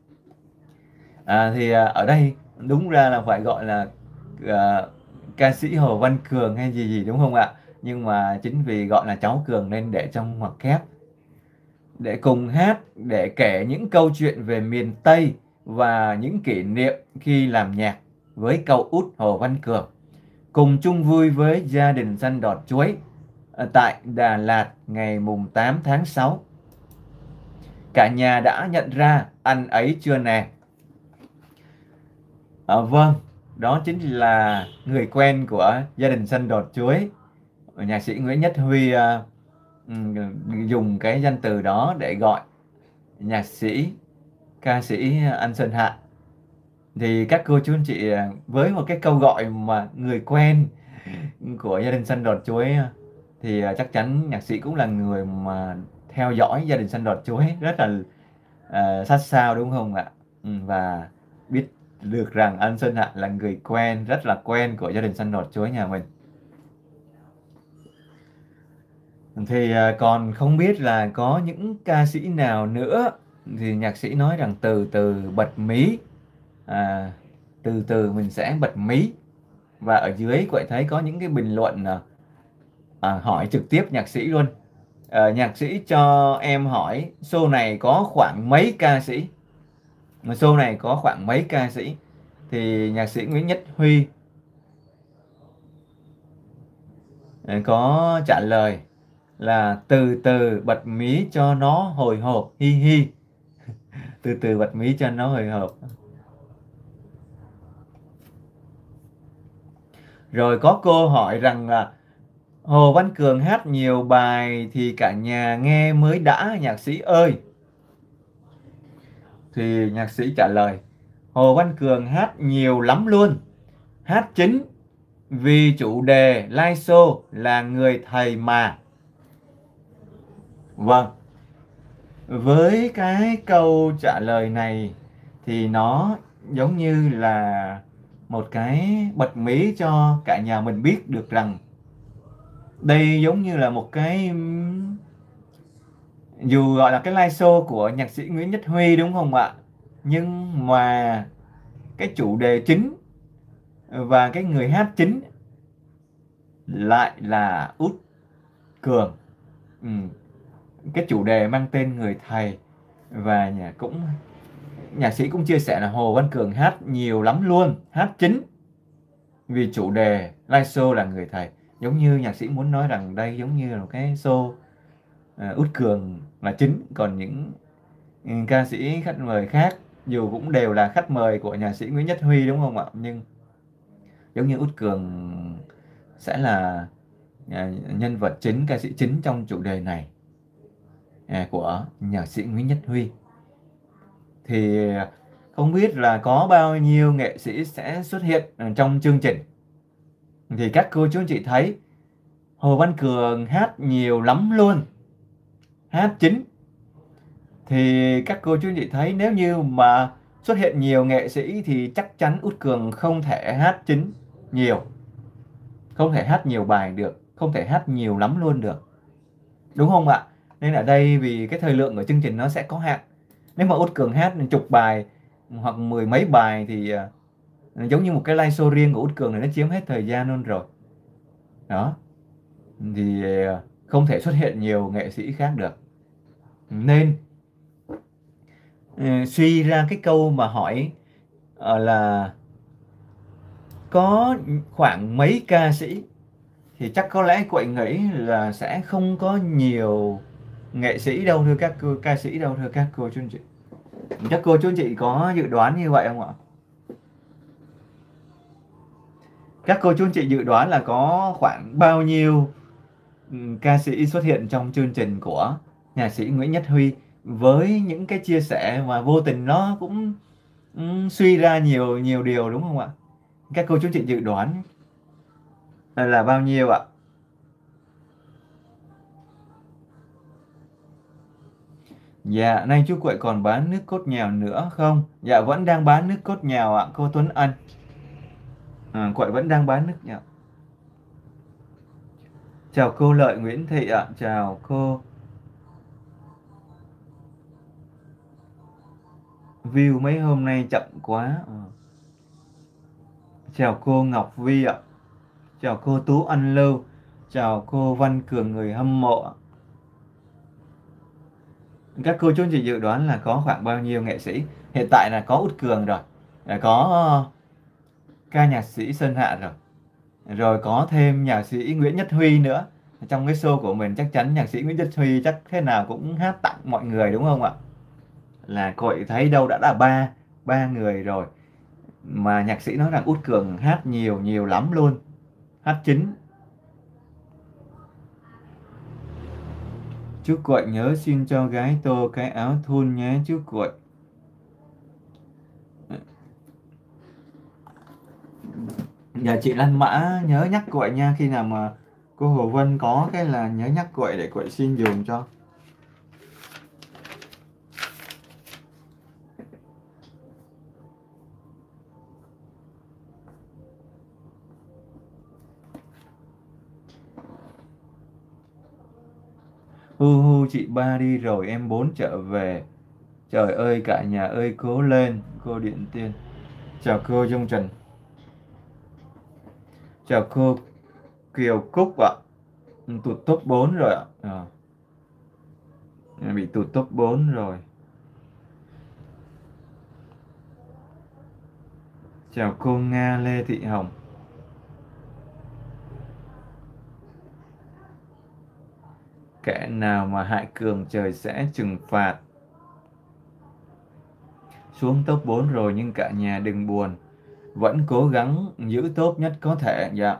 Speaker 1: Thì ở đây đúng ra là phải gọi là ca sĩ Hồ Văn Cường hay gì gì đúng không ạ? Nhưng mà chính vì gọi là cháu Cường nên để trong ngoặc kép, để cùng hát, để kể những câu chuyện về miền Tây và những kỷ niệm khi làm nhạc với cậu út Hồ Văn Cường, cùng chung vui với gia đình săn đọt chuối tại Đà Lạt ngày mùng 8 tháng 6. Cả nhà đã nhận ra anh ấy chưa nè? Vâng, đó chính là người quen của gia đình săn đọt chuối. Nhạc sĩ Nguyễn Nhất Huy dùng cái danh từ đó để gọi nhạc sĩ, ca sĩ anh Sơn Hạ. Thì các cô chú anh chị với một cái câu gọi mà người quen của gia đình săn đọt chuối, thì chắc chắn nhạc sĩ cũng là người mà theo dõi gia đình săn đọt chuối rất là sát sao đúng không ạ? Và biết được rằng anh Sơn Hạ là người quen, rất là quen của gia đình săn đọt chuối nhà mình. Thì còn không biết là có những ca sĩ nào nữa. Thì nhạc sĩ nói rằng từ từ bật mí, à, từ từ mình sẽ bật mí. Và ở dưới quậy thấy có những cái bình luận hỏi trực tiếp nhạc sĩ luôn. Nhạc sĩ cho em hỏi show này có khoảng mấy ca sĩ? Mà show này có khoảng mấy ca sĩ? Thì nhạc sĩ Nguyễn Nhất Huy có trả lời là từ từ bật mí cho nó hồi hộp, hi hi. Từ từ bật mí cho nó hồi hộp. Rồi có cô hỏi rằng là Hồ Văn Cường hát nhiều bài thì cả nhà nghe mới đã nhạc sĩ ơi. Thì nhạc sĩ trả lời Hồ Văn Cường hát nhiều lắm luôn. Hát chính vì chủ đề live show là người thầy mà. Vâng, với cái câu trả lời này thì nó giống như là một cái bật mí cho cả nhà mình biết được rằng đây giống như là một cái dù gọi là cái live show của nhạc sĩ Nguyễn Nhất Huy đúng không ạ? Nhưng mà cái chủ đề chính và cái người hát chính lại là Út Cường. Ừ. Cái chủ đề mang tên người thầy, và nhạc sĩ cũng chia sẻ là Hồ Văn Cường hát nhiều lắm luôn, hát chính vì chủ đề live show là người thầy. Giống như nhạc sĩ muốn nói rằng đây giống như là một cái show Út Cường là chính, còn những ca sĩ khách mời khác dù cũng đều là khách mời của nhạc sĩ Nguyễn Nhất Huy đúng không ạ, nhưng giống như Út Cường sẽ là nhân vật chính, ca sĩ chính trong chủ đề này của nhạc sĩ Nguyễn Nhất Huy. Thì không biết là có bao nhiêu nghệ sĩ sẽ xuất hiện trong chương trình. Thì các cô chú anh chị thấy Hồ Văn Cường hát nhiều lắm luôn, hát chính. Thì các cô chú anh chị thấy nếu như mà xuất hiện nhiều nghệ sĩ thì chắc chắn Út Cường không thể hát chính nhiều, không thể hát nhiều bài được, không thể hát nhiều lắm luôn được, đúng không ạ? Nên ở đây vì cái thời lượng của chương trình nó sẽ có hạn. Nếu mà Út Cường hát chục bài hoặc mười mấy bài thì giống như một cái live show riêng của Út Cường này, nó chiếm hết thời gian luôn rồi. Đó. Thì không thể xuất hiện nhiều nghệ sĩ khác được. Nên suy ra cái câu mà hỏi là có khoảng mấy ca sĩ, thì chắc có lẽ Quậy nghĩ là sẽ không có nhiều nghệ sĩ đâu thưa các cô, ca sĩ đâu thưa các cô chú anh chị. Các cô chú anh chị có dự đoán như vậy không ạ? Các cô chú anh chị dự đoán là có khoảng bao nhiêu ca sĩ xuất hiện trong chương trình của nhạc sĩ Nguyễn Nhất Huy, với những cái chia sẻ mà vô tình nó cũng suy ra nhiều nhiều điều đúng không ạ? Các cô chú anh chị dự đoán là bao nhiêu ạ? Dạ, nay chú Quậy còn bán nước cốt nhào nữa không? Dạ, vẫn đang bán nước cốt nhào ạ, cô Tuấn Anh. Quậy vẫn đang bán nước nhào. Chào cô Lợi Nguyễn Thị ạ, chào cô. View mấy hôm nay chậm quá. Chào cô Ngọc Vi ạ, chào cô Tú Anh Lưu, chào cô Văn Cường người hâm mộ ạ. Các cô chú anh chị dự đoán là có khoảng bao nhiêu nghệ sĩ? Hiện tại là có Út Cường rồi, có ca nhạc sĩ Sơn Hạ rồi, rồi có thêm nhạc sĩ Nguyễn Nhất Huy nữa. Trong cái show của mình chắc chắn nhạc sĩ Nguyễn Nhất Huy chắc thế nào cũng hát tặng mọi người đúng không ạ? Là cội thấy đâu đã là ba ba người rồi, mà nhạc sĩ nói rằng Út Cường hát nhiều nhiều lắm luôn, hát chính. Chú Quậy nhớ xin cho gái Tô cái áo thun nhé chú Quậy. Dạ chị Lan Mã nhớ nhắc Quậy nha, khi nào mà cô Hồ Vân có cái là nhớ nhắc Quậy để Quậy xin dùng cho. Hu hu chị ba đi rồi em bốn trở về. Trời ơi cả nhà ơi cố lên. Cô Điện Tiên. Chào cô Dung Trần. Chào cô Kiều Cúc ạ. Tụt top 4 rồi ạ. Bị tụt top 4 rồi. Chào cô Nga Lê Thị Hồng. Kẻ nào mà hại Cường trời sẽ trừng phạt. Xuống top 4 rồi nhưng cả nhà đừng buồn. Vẫn cố gắng giữ top nhất có thể. Dạ.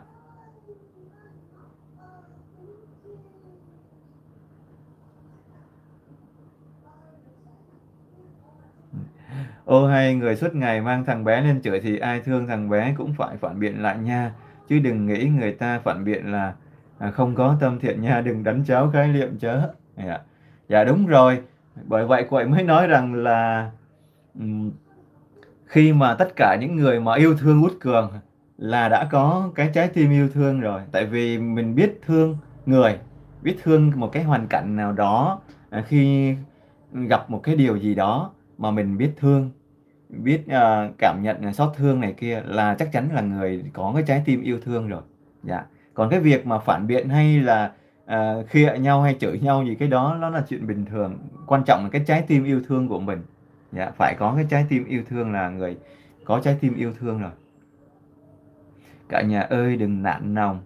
Speaker 1: Ô hay người suốt ngày mang thằng bé lên chửi thì ai thương thằng bé cũng phải phản biện lại nha. Chứ đừng nghĩ người ta phản biện là không có tâm thiện nha, đừng đánh cháo khái niệm chớ. Dạ, dạ đúng rồi. Bởi vậy quậy mới nói rằng là ừm, khi mà tất cả những người mà yêu thương Út Cường là đã có cái trái tim yêu thương rồi. Tại vì mình biết thương người, biết thương một cái hoàn cảnh nào đó, khi gặp một cái điều gì đó mà mình biết thương, biết cảm nhận xót thương này kia là chắc chắn là người có cái trái tim yêu thương rồi. Dạ. Còn cái việc mà phản biện hay là khịa nhau hay chửi nhau gì, cái đó nó là chuyện bình thường. Quan trọng là cái trái tim yêu thương của mình. Dạ, phải có cái trái tim yêu thương là người có trái tim yêu thương rồi. Cả nhà ơi đừng nản lòng.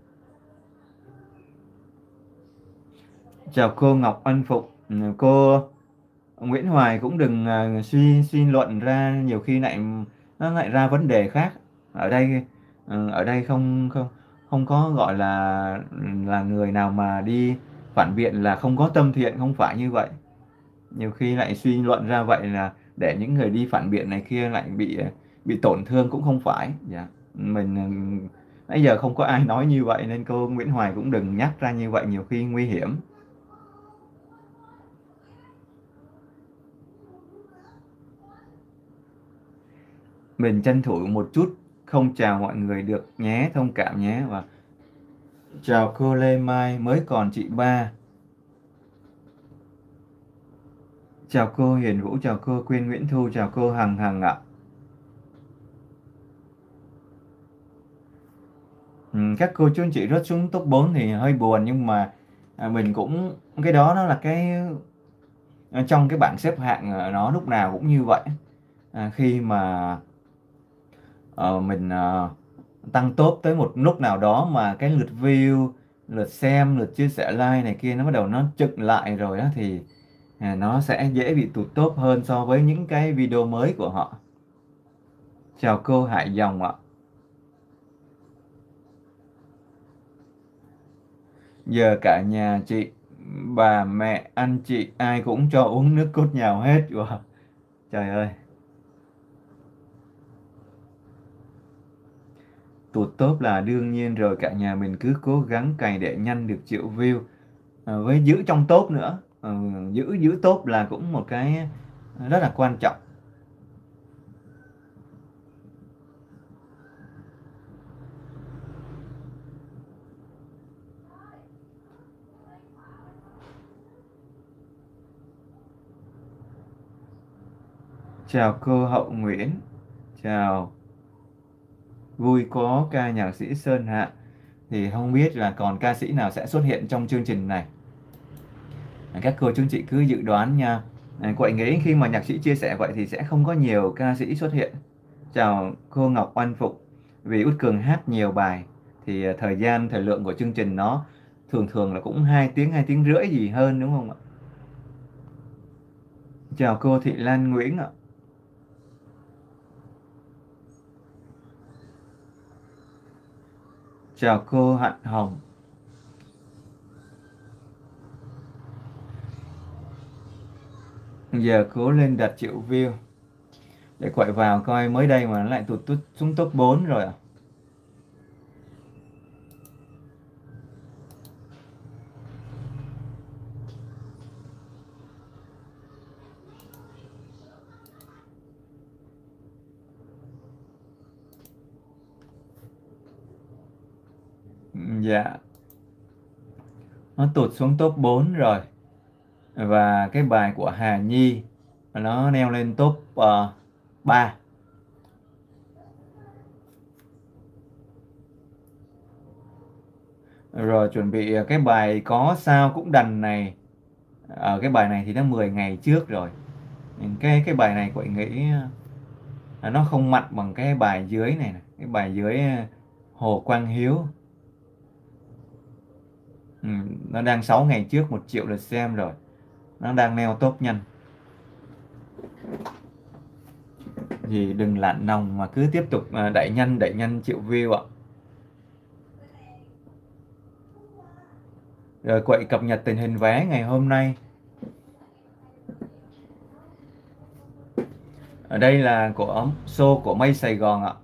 Speaker 1: Chào cô Ngọc Ân Phục. Cô Nguyễn Hoài cũng đừng suy luận ra, nhiều khi lại nó lại ra vấn đề khác. Ở đây ở đây không không không có gọi là người nào mà đi phản biện là không có tâm thiện, không phải như vậy. Nhiều khi lại suy luận ra vậy là để những người đi phản biện này kia lại bị tổn thương cũng không phải. Dạ. Mình nãy giờ không có ai nói như vậy nên cô Nguyễn Hoài cũng đừng nhắc ra như vậy, nhiều khi nguy hiểm. Mình tranh thủ một chút không chào mọi người được nhé, thông cảm nhé. Và chào cô Lê Mai, mới còn chị ba. Chào cô Hiền Vũ, chào cô Quyên Nguyễn Thu, chào cô Hằng Hằng ạ. Các cô chú anh chị rớt xuống top 4 thì hơi buồn, nhưng mà mình cũng cái đó nó là cái trong cái bảng xếp hạng, nó lúc nào cũng như vậy. Khi mà mình tăng top tới một lúc nào đó mà cái lượt view, lượt xem, lượt chia sẻ like này kia nó bắt đầu nó chững lại rồi á, thì nó sẽ dễ bị tụt top hơn so với những cái video mới của họ. Chào cô Hải Dòng ạ. Giờ cả nhà chị, bà mẹ anh chị ai cũng cho uống nước cốt nhào hết. Wow. Trời ơi, tụt top là đương nhiên rồi, cả nhà mình cứ cố gắng cày để nhanh được triệu view. Với giữ trong top nữa. Giữ giữ top là cũng một cái rất là quan trọng. Chào cô Hậu Nguyễn. Chào. Vui có ca nhạc sĩ Sơn Hạ. Thì không biết là còn ca sĩ nào sẽ xuất hiện trong chương trình này. Các cô chú chị cứ dự đoán nha. Quậy nghĩ khi mà nhạc sĩ chia sẻ vậy thì sẽ không có nhiều ca sĩ xuất hiện. Chào cô Ngọc Oanh Phục. Vì Út Cường hát nhiều bài thì thời lượng của chương trình nó thường thường là cũng 2 tiếng, 2 tiếng rưỡi gì hơn, đúng không ạ? Chào cô Thị Lan Nguyễn ạ. Chào cô Hạnh Hồng. Giờ cố lên đặt triệu view. Để quậy vào coi, mới đây mà nó lại tụt tút xuống top 4 rồi ạ. Dạ, nó tụt xuống top 4 rồi. Và cái bài của Hà Nhi nó leo lên top 3. Rồi chuẩn bị cái bài Có Sao Cũng Đành này. Ở cái bài này thì nó 10 ngày trước rồi. Cái bài này Quậy nghĩ nó không mạnh bằng cái bài dưới này. Cái bài dưới Hồ Quang Hiếu. Nó đang 6 ngày trước 1 triệu lượt xem rồi. Nó đang leo top nhanh. Thì đừng lặn nòng mà cứ tiếp tục đẩy nhanh triệu view ạ. Rồi Quậy cập nhật tình hình vé ngày hôm nay. Ở đây là của show của Mây Sài Gòn ạ.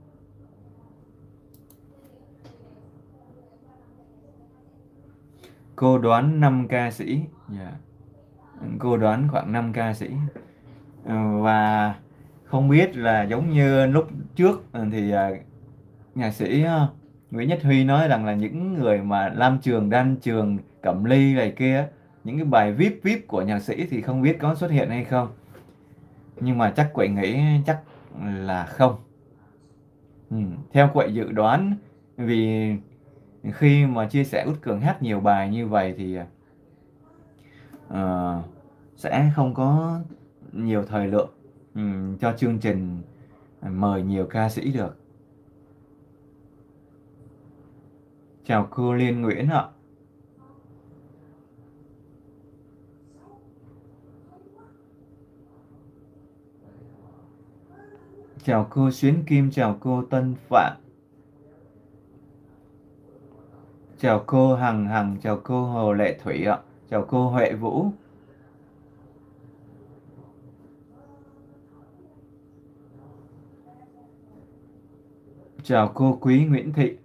Speaker 1: Cô đoán 5 ca sĩ. Yeah. Cô đoán khoảng 5 ca sĩ. Và không biết là giống như lúc trước thì nhạc sĩ Nguyễn Nhất Huy nói rằng là những người mà Lam Trường, Đan Trường, Cẩm Ly này kia, những cái bài VIP của nhạc sĩ thì không biết có xuất hiện hay không. Nhưng mà chắc Quậy nghĩ chắc là không. Theo Quậy dự đoán, vì khi mà chia sẻ Út Cường hát nhiều bài như vậy thì sẽ không có nhiều thời lượng cho chương trình mời nhiều ca sĩ được. Chào cô Liên Nguyễn ạ. Chào cô Xuyến Kim, chào cô Tân Phạm. Chào cô Hằng Hằng, chào cô Hồ Lệ Thủy ạ. Chào cô Huệ Vũ. Chào cô Quý Nguyễn Thị.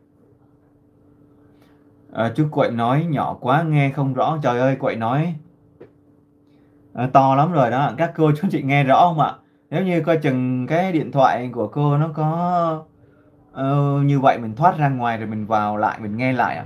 Speaker 1: Chú Quậy nói nhỏ quá nghe không rõ. Trời ơi, Quậy nói to lắm rồi đó. Các cô chú chị nghe rõ không ạ? Nếu như coi chừng cái điện thoại của cô nó có như vậy, mình thoát ra ngoài rồi mình vào lại mình nghe lại ạ.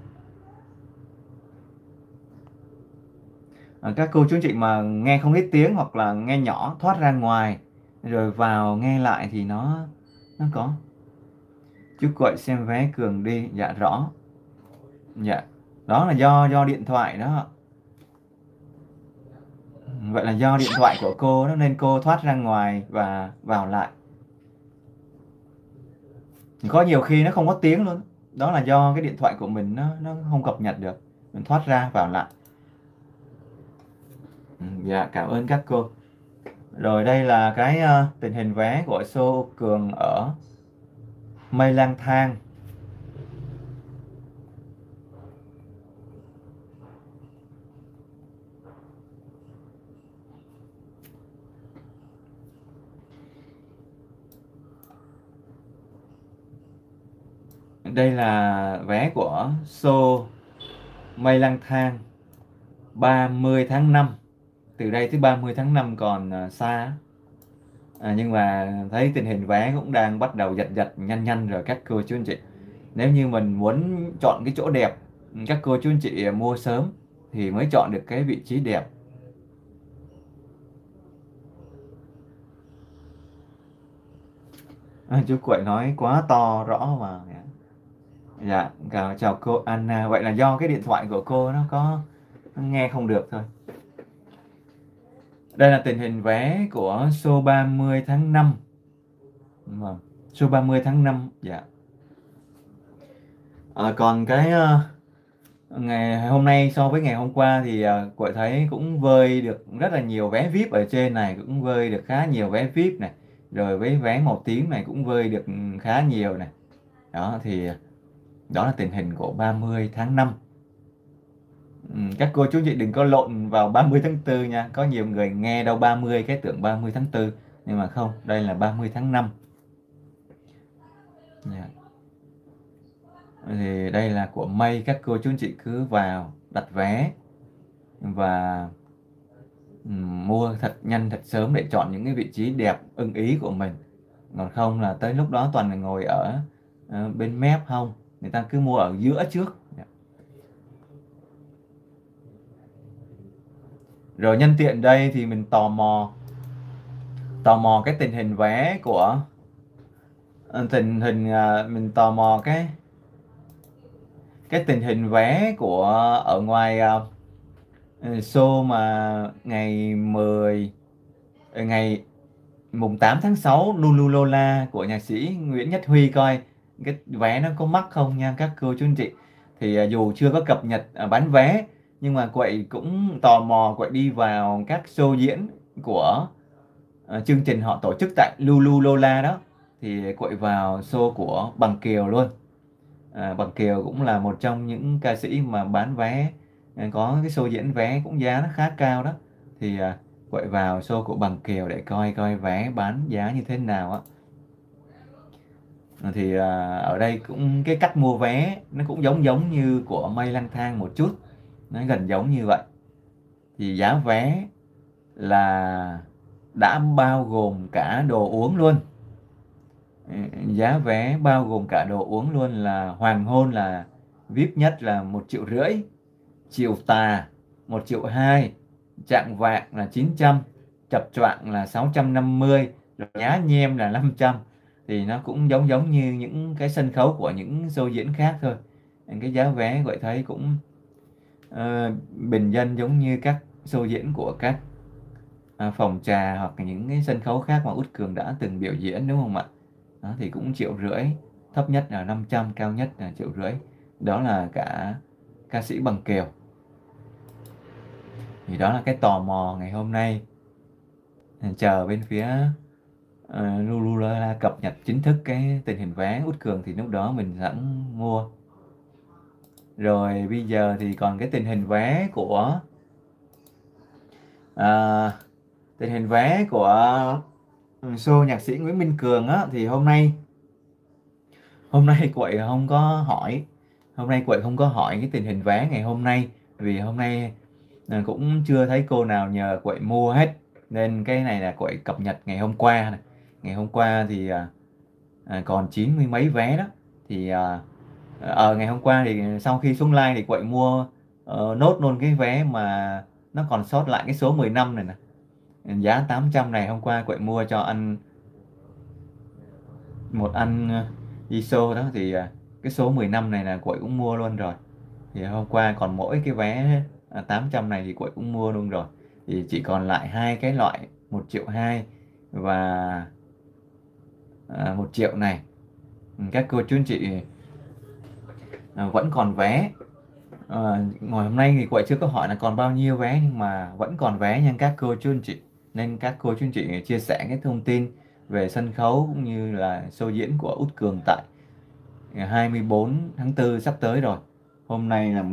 Speaker 1: Các cô chú chị mà nghe không hết tiếng hoặc là nghe nhỏ thoát ra ngoài rồi vào nghe lại thì nó có. Chú Quậy xem vé Cường đi. Dạ rõ. Dạ. Đó là do điện thoại đó. Vậy là do điện thoại của cô đó, nên cô thoát ra ngoài và vào lại. Có nhiều khi nó không có tiếng luôn. Đó là do cái điện thoại của mình nó không cập nhật được. Mình thoát ra vào lại. Dạ, cảm ơn các cô. Rồi đây là cái tình hình vé của show Cường ở Mây Lang Thang. Đây là vé của show Mây Lang Thang 30 tháng 5. Từ đây tới 30 tháng 5 còn xa. Nhưng mà thấy tình hình vé cũng đang bắt đầu giật nhanh rồi các cô chú anh chị. Nếu như mình muốn chọn cái chỗ đẹp, các cô chú anh chị mua sớm thì mới chọn được cái vị trí đẹp. Chú Quậy nói quá to rõ mà. Dạ, chào cô Anna. Vậy là do cái điện thoại của cô nó nghe không được thôi. Đây là tình hình vé của show 30 tháng 5. Vâng, show 30 tháng 5. Dạ. Còn cái ngày hôm nay so với ngày hôm qua thì Quậy thấy cũng vơi được rất là nhiều vé VIP ở trên này, cũng vơi được khá nhiều vé VIP này. Rồi với vé màu tím này cũng vơi được khá nhiều này. Đó thì đó là tình hình của 30 tháng 5. Các cô chú chị đừng có lộn vào 30 tháng 4 nha. Có nhiều người nghe đâu 30 cái tưởng 30 tháng 4. Nhưng mà không, đây là 30 tháng 5. Yeah. Thì đây là của Mây. Các cô chú chị cứ vào đặt vé và mua thật nhanh thật sớm để chọn những cái vị trí đẹp ưng ý của mình. Còn không là tới lúc đó toàn là ngồi ở bên mép không. Người ta cứ mua ở giữa trước. Rồi nhân tiện đây thì mình tò mò cái tình hình vé của tình hình mình tò mò cái tình hình vé của ở ngoài show mà ngày mùng 8 tháng 6 Lululola của nhạc sĩ Nguyễn Nhất Huy, coi cái vé nó có mắc không nha các cô chú anh chị. Thì dù chưa có cập nhật bán vé, nhưng mà quậy cũng tò mò, quậy đi vào các show diễn của chương trình họ tổ chức tại Lululola đó, thì quậy vào show của Bằng Kiều luôn. Bằng Kiều cũng là một trong những ca sĩ mà bán vé, có cái show diễn vé cũng giá nó khá cao đó. Thì quậy vào show của Bằng Kiều để coi coi vé bán giá như thế nào á. Thì ở đây cũng cái cách mua vé nó cũng giống giống như của Mây Lang Thang một chút, nó gần giống như vậy. Thì giá vé là đã bao gồm cả đồ uống luôn. Giá vé bao gồm cả đồ uống luôn, là hoàng hôn là VIP nhất là 1,5 triệu, chiều tà 1,2 triệu, chạng vạng là 900, chập choạng là 650, rồi nhá nhem là 500. Thì nó cũng giống giống như những cái sân khấu của những show diễn khác thôi. Cái giá vé gọi thấy cũng bình dân giống như các show diễn của các phòng trà hoặc là những cái sân khấu khác mà Út Cường đã từng biểu diễn, đúng không ạ? Đó, thì cũng 1,5 triệu, thấp nhất là 500, cao nhất là 1,5 triệu. Đó là cả ca sĩ Bằng Kiều. Thì đó là cái tò mò ngày hôm nay, chờ bên phía Lululemon cập nhật chính thức cái tình hình vé Út Cường thì lúc đó mình sẵn mua. Rồi bây giờ thì còn cái tình hình vé của show nhạc sĩ Nguyễn Minh Cường á, thì hôm nay quậy không có hỏi. Hôm nay quậy không có hỏi cái tình hình vé ngày hôm nay, vì hôm nay cũng chưa thấy cô nào nhờ quậy mua hết, nên cái này là quậy cập nhật ngày hôm qua này. Ngày hôm qua thì còn 90 mấy vé đó. Thì ngày hôm qua thì sau khi xuống live thì quậy mua nốt luôn cái vé mà nó còn sót lại cái số 15 này nè, giá 800 này. Hôm qua quậy mua cho anh một anh ISO đó, thì cái số 15 này là quậy cũng mua luôn rồi. Thì hôm qua còn mỗi cái vé 800 này thì quậy cũng mua luôn rồi. Thì chỉ còn lại hai cái loại 1,2 triệu và 1 triệu này. Các cô chú anh chị vẫn còn vé. Ngày hôm nay thì quậy chưa có hỏi là còn bao nhiêu vé, nhưng mà vẫn còn vé nha các cô chú anh chị. Nên các cô chú anh chị chia sẻ cái thông tin về sân khấu cũng như là show diễn của Út Cường tại ngày 24 tháng 4 sắp tới rồi. Hôm nay là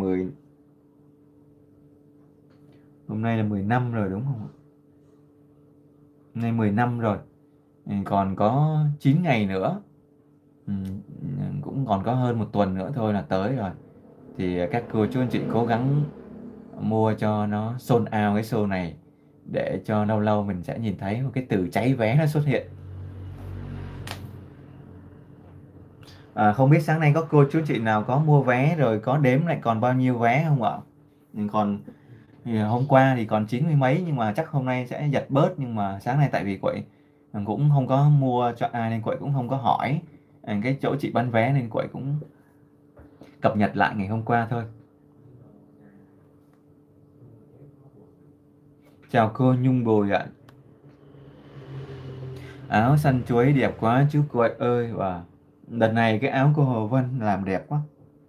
Speaker 1: 15 rồi đúng không? Hôm nay 15 rồi. Còn có 9 ngày nữa. Cũng còn có hơn 1 tuần nữa thôi là tới rồi. Thì các cô chú anh chị cố gắng mua cho nó sold out cái show này, để cho lâu lâu mình sẽ nhìn thấy một cái từ cháy vé nó xuất hiện. Không biết sáng nay có cô chú chị nào có mua vé rồi có đếm lại còn bao nhiêu vé không ạ? Còn thì hôm qua thì còn 90 mấy, nhưng mà chắc hôm nay sẽ giật bớt. Nhưng mà sáng nay tại vì quậy cũng không có mua cho ai nên quậy cũng không có hỏi cái chỗ chị bán vé, nên quậy cũng cập nhật lại ngày hôm qua thôi. Chào cô Nhung Bùi ạ. Áo xanh chuối đẹp quá chú quậy ơi. Và đợt này cái áo của Hồ Vân làm đẹp quá.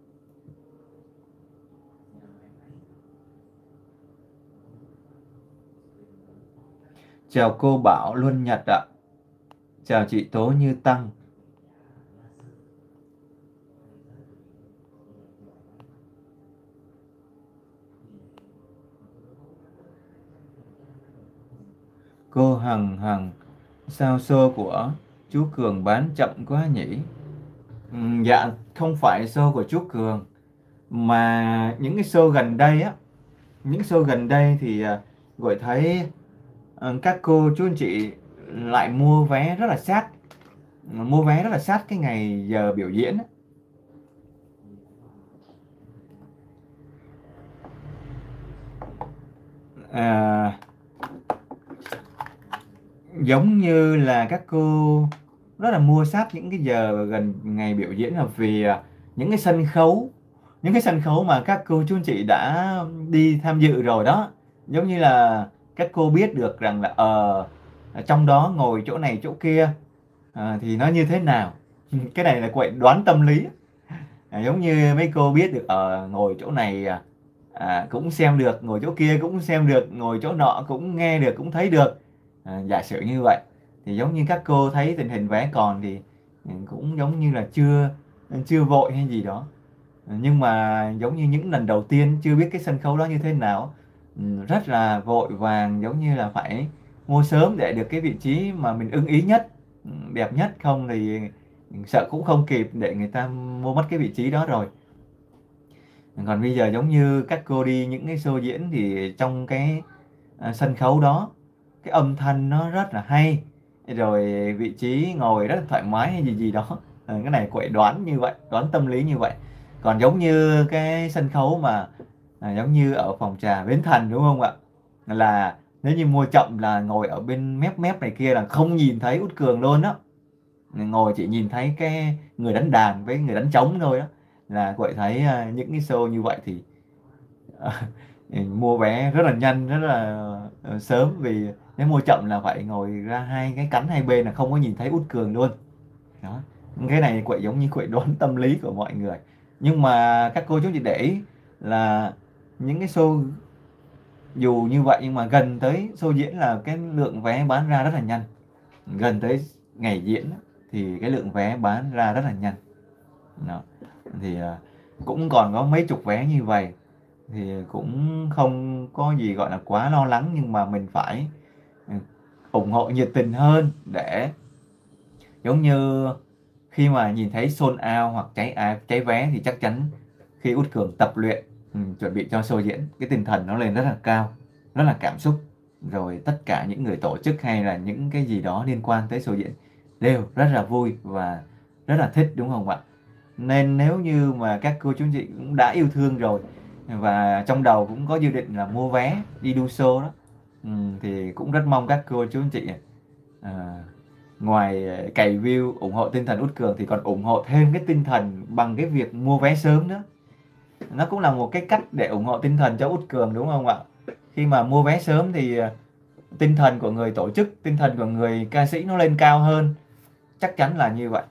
Speaker 1: Chào cô Bảo Luân Nhật ạ. Chào chị Tố Như Tăng. Cô Hằng Hằng, sao show của chú Cường bán chậm quá nhỉ? Dạ không phải show của chú Cường, mà những cái show gần đây á, những show gần đây thì gọi thấy các cô chú anh chị lại mua vé rất là sát cái ngày giờ biểu diễn á. à, giống như là các cô rất là mua sát những cái giờ gần ngày biểu diễn, là vì những cái sân khấu, những cái sân khấu mà các cô chú anh chị đã đi tham dự rồi đó, giống như là các cô biết được rằng là ở trong đó ngồi chỗ này chỗ kia thì nó như thế nào. Cái này là quậy đoán tâm lý. Giống như mấy cô biết được ngồi chỗ này cũng xem được, ngồi chỗ kia cũng xem được, ngồi chỗ nọ cũng nghe được, cũng thấy được, giả sử như vậy. Thì giống như các cô thấy tình hình vé còn thì cũng giống như là chưa chưa vội hay gì đó. Nhưng mà giống như những lần đầu tiên chưa biết cái sân khấu đó như thế nào, rất là vội vàng, giống như là phải mua sớm để được cái vị trí mà mình ưng ý nhất, đẹp nhất, không thì sợ cũng không kịp để người ta mua mất cái vị trí đó rồi. Còn bây giờ giống như các cô đi những cái show diễn thì trong cái sân khấu đó, cái âm thanh nó rất là hay, rồi vị trí ngồi rất là thoải mái hay gì gì đó. Cái này quậy đoán như vậy, đoán tâm lý như vậy. Còn giống như cái sân khấu mà giống như ở phòng trà Bến Thành đúng không ạ, là nếu như mua chậm là ngồi ở bên mép mép này kia là không nhìn thấy Út Cường luôn đó, ngồi chỉ nhìn thấy cái người đánh đàn với người đánh trống thôi đó. Là quậy thấy những cái show như vậy thì mua vé rất là nhanh, rất là sớm, vì nếu mua chậm là phải ngồi ra hai cái cánh hai bên là không có nhìn thấy Út Cường luôn đó. Cái này quậy giống như quậy đoán tâm lý của mọi người. Nhưng mà các cô chú chị để ý là những cái show dù như vậy nhưng mà gần tới show diễn là cái lượng vé bán ra rất là nhanh. Gần tới ngày diễn thì cái lượng vé bán ra rất là nhanh đó. Thì cũng còn có mấy chục vé như vậy thì cũng không có gì gọi là quá lo lắng, nhưng mà mình phải ủng hộ nhiệt tình hơn, để giống như khi mà nhìn thấy sold out hoặc cháy vé thì chắc chắn khi Út Cường tập luyện chuẩn bị cho show diễn, cái tinh thần nó lên rất là cao, rất là cảm xúc, rồi tất cả những người tổ chức hay là những cái gì đó liên quan tới show diễn đều rất là vui và rất là thích, đúng không ạ? Nên nếu như mà các cô chú anh chị cũng đã yêu thương rồi và trong đầu cũng có dự định là mua vé đi đu show đó, thì cũng rất mong các cô chú anh chị à, ngoài cày view ủng hộ tinh thần Út Cường thì còn ủng hộ thêm cái tinh thần bằng cái việc mua vé sớm nữa. Nó cũng là một cái cách để ủng hộ tinh thần cho Út Cường, đúng không ạ? Khi mà mua vé sớm thì tinh thần của người tổ chức, tinh thần của người ca sĩ nó lên cao hơn, chắc chắn là như vậy.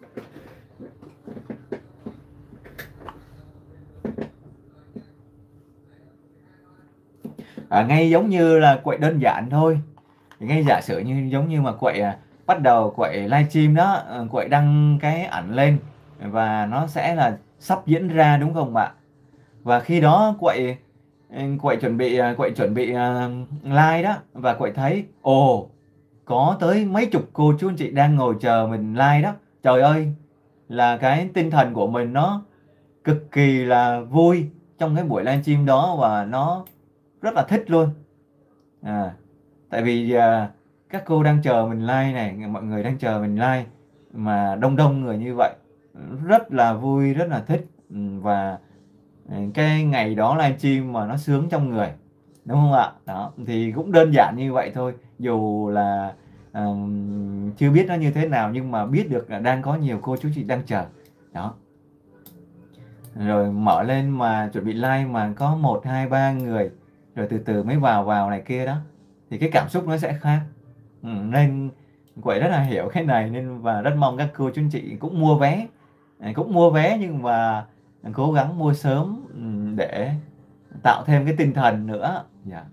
Speaker 1: Ngay giống như là quậy đơn giản thôi, ngay giả sử như giống như mà quậy bắt đầu quậy livestream đó, quậy đăng cái ảnh lên và nó sẽ là sắp diễn ra, đúng không ạ? Và khi đó quậy chuẩn bị like đó, và quậy thấy ồ có tới mấy chục cô chú anh chị đang ngồi chờ mình like đó, trời ơi, là cái tinh thần của mình nó cực kỳ là vui trong cái buổi livestream đó, và nó rất là thích luôn. Tại vì các cô đang chờ mình like này, mọi người đang chờ mình like mà đông đông người như vậy, rất là vui, rất là thích. Và cái ngày đó livestream mà nó sướng trong người, đúng không ạ? Đó thì cũng đơn giản như vậy thôi, dù là chưa biết nó như thế nào nhưng mà biết được là đang có nhiều cô chú chị đang chờ đó, rồi mở lên mà chuẩn bị like mà có 1 2 3 người rồi từ từ mới vào vào này kia đó, thì cái cảm xúc nó sẽ khác. Nên quậy rất là hiểu cái này, nên và rất mong các cô chú anh chị cũng mua vé nhưng mà cố gắng mua sớm, để tạo thêm cái tinh thần nữa. Dạ.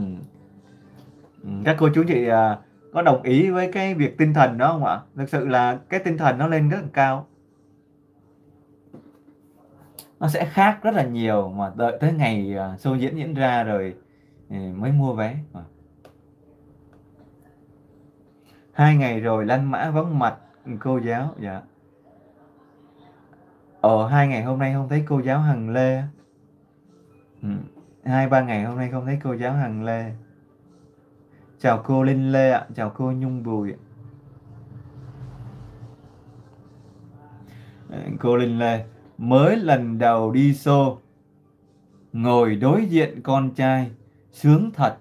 Speaker 1: Các cô chú anh chị có đồng ý với cái việc tinh thần đó không ạ? Thực sự là cái tinh thần nó lên rất là cao, nó sẽ khác rất là nhiều mà đợi tới ngày show diễn ra rồi mới mua vé. 2 ngày rồi Lanh Mã vắng mặt cô giáo. Dạ. 2 ngày hôm nay không thấy cô giáo Hằng Lê. 2 3 ngày hôm nay không thấy cô giáo Hằng Lê. Chào cô Linh Lê ạ, chào cô Nhung Bùi. Cô Linh Lê mới lần đầu đi show, ngồi đối diện con trai Sướng thật.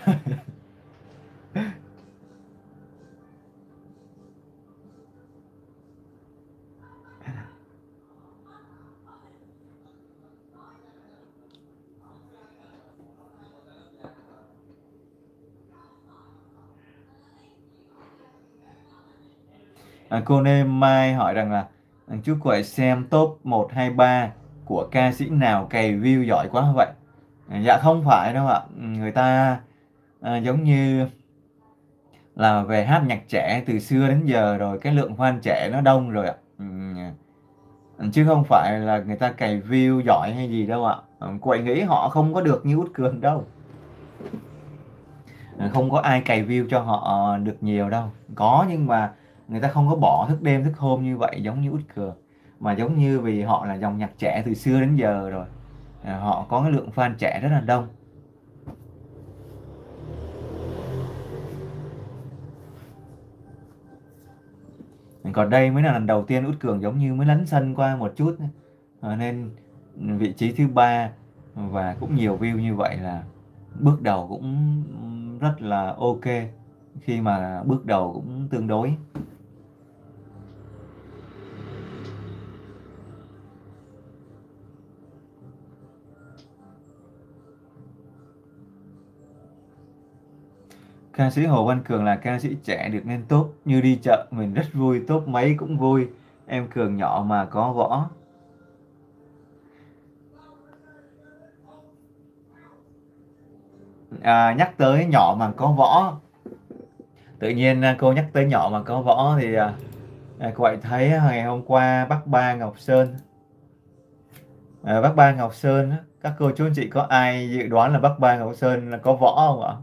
Speaker 1: Cô Nê Mai hỏi rằng là chú Quậy xem top 1, 2, 3 của ca sĩ nào cày view giỏi quá vậy? Dạ không phải đâu ạ. Người ta giống như là về hát nhạc trẻ từ xưa đến giờ rồi, cái lượng fan trẻ nó đông rồi ạ. Chứ không phải là người ta cày view giỏi hay gì đâu ạ. Quậy nghĩ họ không có được như Út Cường đâu. Không có ai cày view cho họ được nhiều đâu. Có nhưng mà người ta không có bỏ thức đêm thức hôm như vậy giống như Út Cường, mà giống như vì họ là dòng nhạc trẻ từ xưa đến giờ rồi, họ có cái lượng fan trẻ rất là đông. Còn đây mới là lần đầu tiên Út Cường giống như mới lấn sân qua một chút, nên vị trí thứ 3 và cũng nhiều view như vậy là bước đầu cũng rất là ok, khi mà bước đầu cũng tương đối. Ca sĩ Hồ Văn Cường là ca sĩ trẻ được nên top như đi chợ, mình rất vui, top mấy cũng vui. Em Cường nhỏ mà có võ. Nhắc tới nhỏ mà có võ, tự nhiên cô nhắc tới nhỏ mà có võ thì cô ấy thấy ngày hôm qua Bắc Ba Ngọc Sơn, Bắc Ba Ngọc Sơn á, các cô chú anh chị có ai dự đoán là Bắc Ba Ngọc Sơn là có võ không ạ?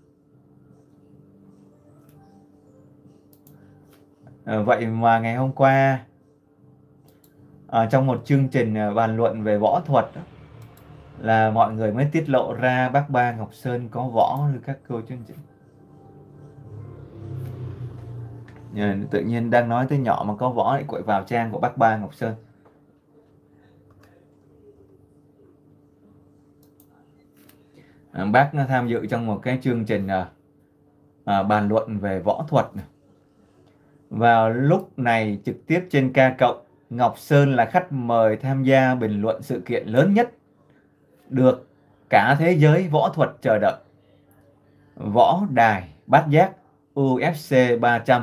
Speaker 1: Vậy mà ngày hôm qua trong một chương trình bàn luận về võ thuật á, là mọi người mới tiết lộ ra Bắc Ba Ngọc Sơn có võ rồi các cô chú anh chị. Tự nhiên đang nói tới nhỏ mà có võ lại quậy vào trang của Bắc Ba Ngọc Sơn. Bác tham dự trong một cái chương trình bàn luận về võ thuật. Vào lúc này trực tiếp trên K Cộng, Ngọc Sơn là khách mời tham gia bình luận sự kiện lớn nhất được cả thế giới võ thuật chờ đợi. Võ đài bát giác UFC 300.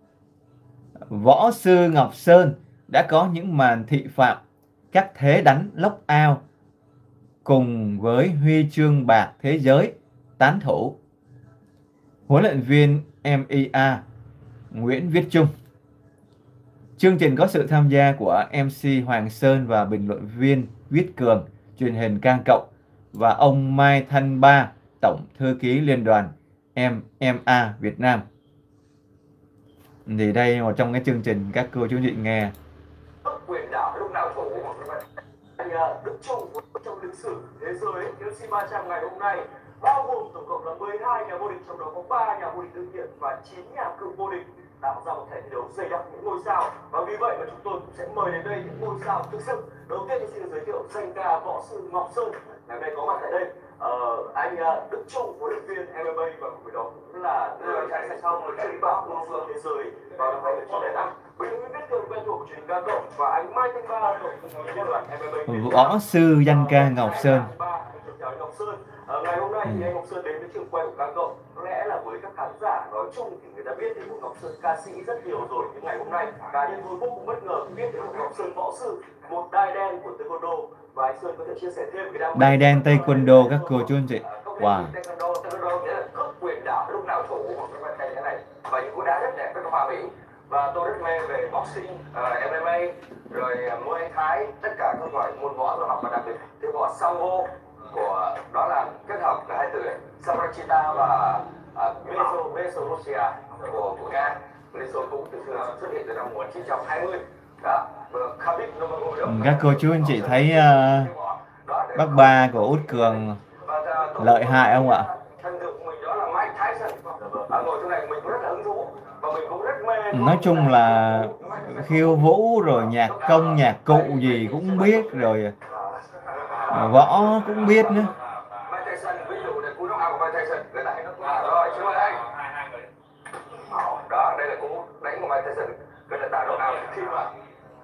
Speaker 1: Võ sư Ngọc Sơn đã có những màn thị phạm, các thế đánh knock out cùng với huy chương bạc thế giới tán thủ. Huấn luyện viên MIA Nguyễn Viết Trung. Chương trình có sự tham gia của MC Hoàng Sơn và bình luận viên Viết Cường, truyền hình K Cộng, và ông Mai Thanh Ba, Tổng thư ký Liên đoàn MMA Việt Nam. Thì đây một trong cái chương trình các cô chú chị nghe.
Speaker 2: Quyền đảo lúc nào thủ anh Đức Trung trong lịch sử thế giới UFC 300 ngày hôm nay bao gồm tổng cộng là 12 nhà vô địch, trong đó có 3 nhà vô địch đương nhiệm và 9 nhà cựu vô địch, tạo ra một thể thi đấu dày đặc những ngôi sao. Và vì vậy mà chúng tôi cũng sẽ mời đến đây những ngôi sao thực sự. Đầu tiên thì xin giới thiệu danh ca võ sư Ngọc Sơn ngày hôm nay có mặt tại đây. Anh Đức Trung, huấn luyện viên MMA, và cùng với đó cũng là người chạy sạch sau một trận bão võ sư thế giới vào năm 2005. Viết Cường quen thuộc truyền hình K Cộng và anh Mai Thanh Ba, Tổng liên đoàn MMA.
Speaker 1: Võ sư danh ca Ngọc Sơn.
Speaker 2: Ngày hôm nay thì anh Ngọc Sơn đến với trường quay của K Cộng. Có lẽ là với các khán giả nói chung thì người ta biết đến một Ngọc Sơn ca sĩ rất nhiều rồi, nhưng ngày hôm nay cá nhân tôi vô cùng bất ngờ biết đến một Ngọc Sơn võ sư, một đai đen của taekwondo. Và anh Sơn có thể chia sẻ thêm cái
Speaker 1: đai đen taekwondo các cô chú anh chị. Wow.
Speaker 2: Taekwondo nghĩa là cướp quyền đảo lúc nào thủ một cái tay thế này và những cú đá rất đẹp, rất hòa mỹ. Và tôi rất mê về boxing, MMA, rồi Muay Thái, tất cả các loại môn võ tôi học, và đặc biệt cái võ sambo của đó là kết hợp cả hai từ này, Samachita và Mesorusia của Nga. Meso cũng từ xưa xuất hiện từ năm 1920. Đó, Khabib Nurmagomedov.
Speaker 1: Các cô chú anh chị thấy bác ba của Út Cường lợi hại không ạ? Nói chung là khiêu vũ rồi nhạc công nhạc cụ gì cũng biết rồi, võ cũng biết nữa.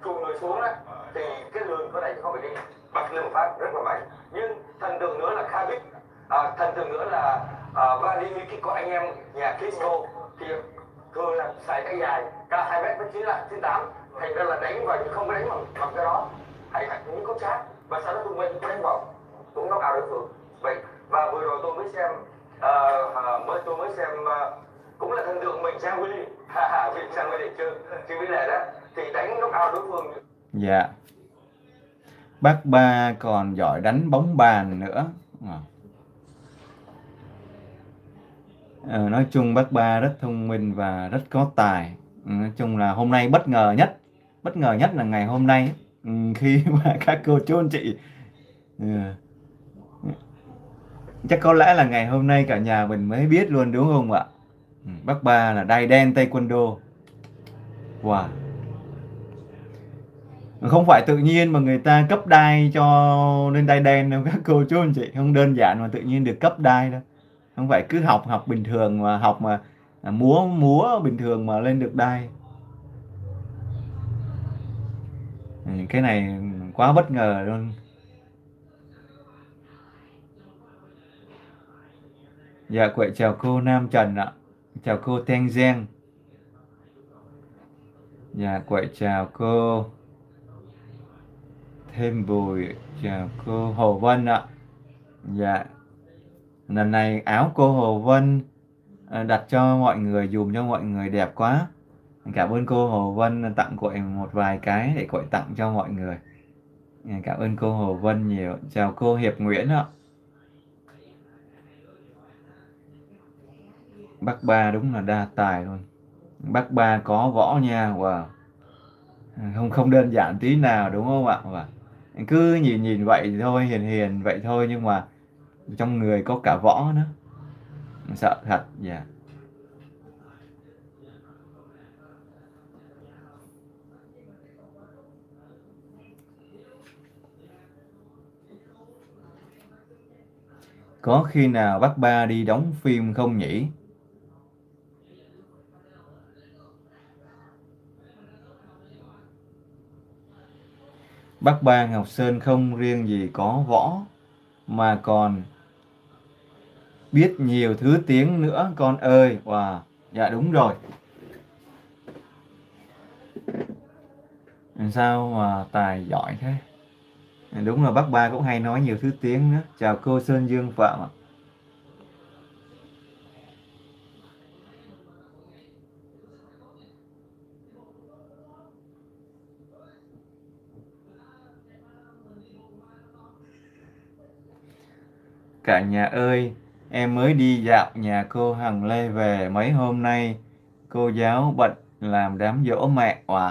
Speaker 2: cùi người xuống á thì cái lưng có này không phải đi bật lên một phát rất là mạnh. Nhưng thần tượng nữa là Khabib, thần tượng nữa là Vladimir Klitschko, anh em nhà Klitschko thì thường là xài tay dài cao 2m98, thành ra là đánh và không có đánh bằng cái đó, hay những có chát và sau đó tung bên đánh vào cũng knock out đối phương. Vậy và vừa rồi tôi mới xem cũng là thần tượng mình Trang Willy, vì Trang Willy chưa biết lệ đó thì đánh knock out đối phương.
Speaker 1: Dạ. Bác Ba còn giỏi đánh bóng bàn nữa. Nói chung bác Ba rất thông minh và rất có tài. Nói chung là hôm nay bất ngờ nhất là ngày hôm nay khi mà các cô chú anh chị chắc có lẽ là ngày hôm nay cả nhà mình mới biết luôn đúng không ạ? Bác Ba là đai đen taekwondo. Wow. Không phải tự nhiên mà người ta cấp đai cho lên đai đen đâu các cô chú anh chị, không đơn giản mà tự nhiên được cấp đai đâu. Không phải cứ học bình thường mà học mà múa bình thường mà lên được đai. Cái này quá bất ngờ luôn. Dạ quậy chào cô Nam Trần ạ. Chào cô Thanh Giang. Dạ quậy chào cô Thêm Bùi. Chào cô Hồ Vân ạ. Dạ. Lần này áo cô Hồ Vân đặt cho mọi người, dùm cho mọi người đẹp quá. Cảm ơn cô Hồ Vân tặng quậy một vài cái để quậy tặng cho mọi người. Cảm ơn cô Hồ Vân nhiều. Chào cô Hiệp Nguyễn ạ. Bác Ba đúng là đa tài luôn. Bác Ba có võ nha. Wow. Không đơn giản tí nào đúng không ạ? Wow. Cứ nhìn vậy thôi, hiền vậy thôi nhưng mà trong người có cả võ nữa. Sợ thật. Dạ. Có khi nào bác Ba đi đóng phim không nhỉ? Bác Ba Ngọc Sơn không riêng gì có võ mà còn biết nhiều thứ tiếng nữa con ơi. Wow. Dạ đúng rồi. Sao mà tài giỏi thế? Đúng là bác Ba cũng hay nói nhiều thứ tiếng nữa. Chào cô Sơn Dương Phạm ạ. Cả nhà ơi, em mới đi dạo nhà cô Hằng Lê về mấy hôm nay. Cô giáo bận làm đám giỗ mẹ. Wow.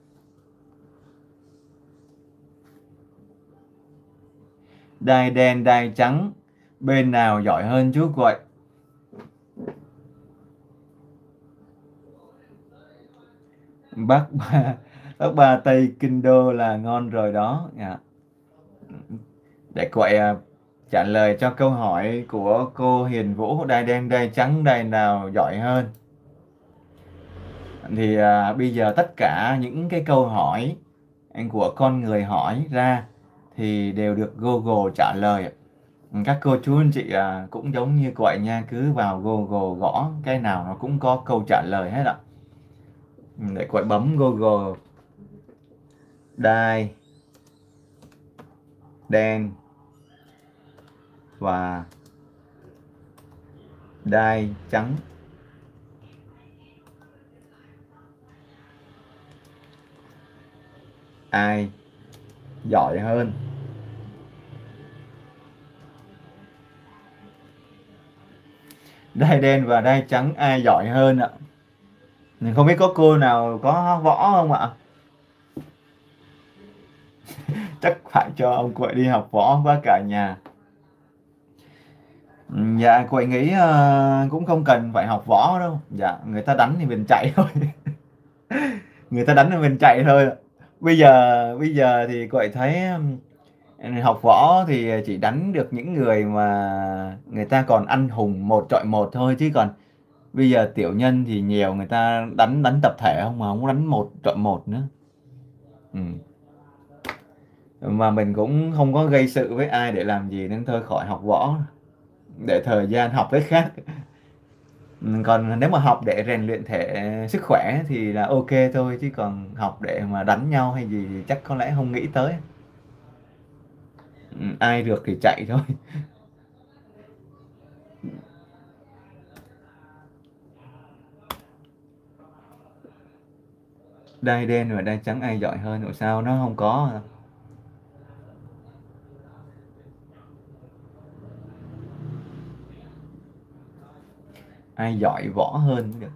Speaker 1: Đai đen đai trắng, bên nào giỏi hơn chú quậy? Bác Ba Tây Kinh Đô là ngon rồi đó. Để quậy trả lời cho câu hỏi của cô Hiền Vũ, đai đen đai trắng đai nào giỏi hơn? Thì bây giờ tất cả những cái câu hỏi của con người hỏi ra thì đều được Google trả lời. Các cô chú anh chị cũng giống như quậy nha, cứ vào Google gõ cái nào nó cũng có câu trả lời hết ạ. Để quậy bấm Google đai đen và đai trắng, ai giỏi hơn? Đai đen và đai trắng ai giỏi hơn ạ? Không biết có cô nào có võ không ạ? Chắc phải cho ông quậy đi học võ với cả nhà. Dạ quậy nghĩ cũng không cần phải học võ đâu. Dạ người ta đánh thì mình chạy thôi. Người ta đánh thì mình chạy thôi. Bây giờ thì quậy thấy học võ thì chỉ đánh được những người mà người ta còn anh hùng 1 chọi 1 thôi, chứ còn bây giờ tiểu nhân thì nhiều, người ta đánh tập thể không mà không đánh 1 chọi 1 nữa. Mà mình cũng không có gây sự với ai để làm gì nên thôi khỏi học võ, để thời gian học cái khác. Còn nếu mà học để rèn luyện sức khỏe thì là ok thôi, chứ còn học để mà đánh nhau hay gì thì chắc có lẽ không nghĩ tới. Ai được thì chạy thôi. Đai đen và đai trắng ai giỏi hơn? Ủa sao nó không có? Ai giỏi võ hơn cũng được.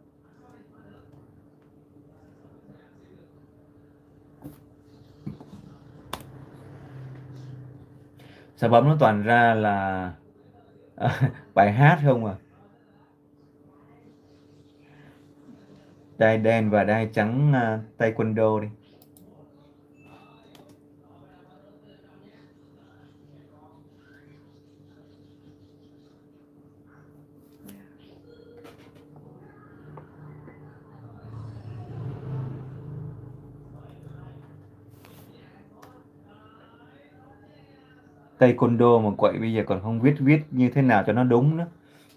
Speaker 1: Sao bấm nó toàn ra là bài hát không à? Đai đen và đai trắng taekwondo đi. Taekwondo mà quậy bây giờ còn không biết viết như thế nào cho nó đúng nữa.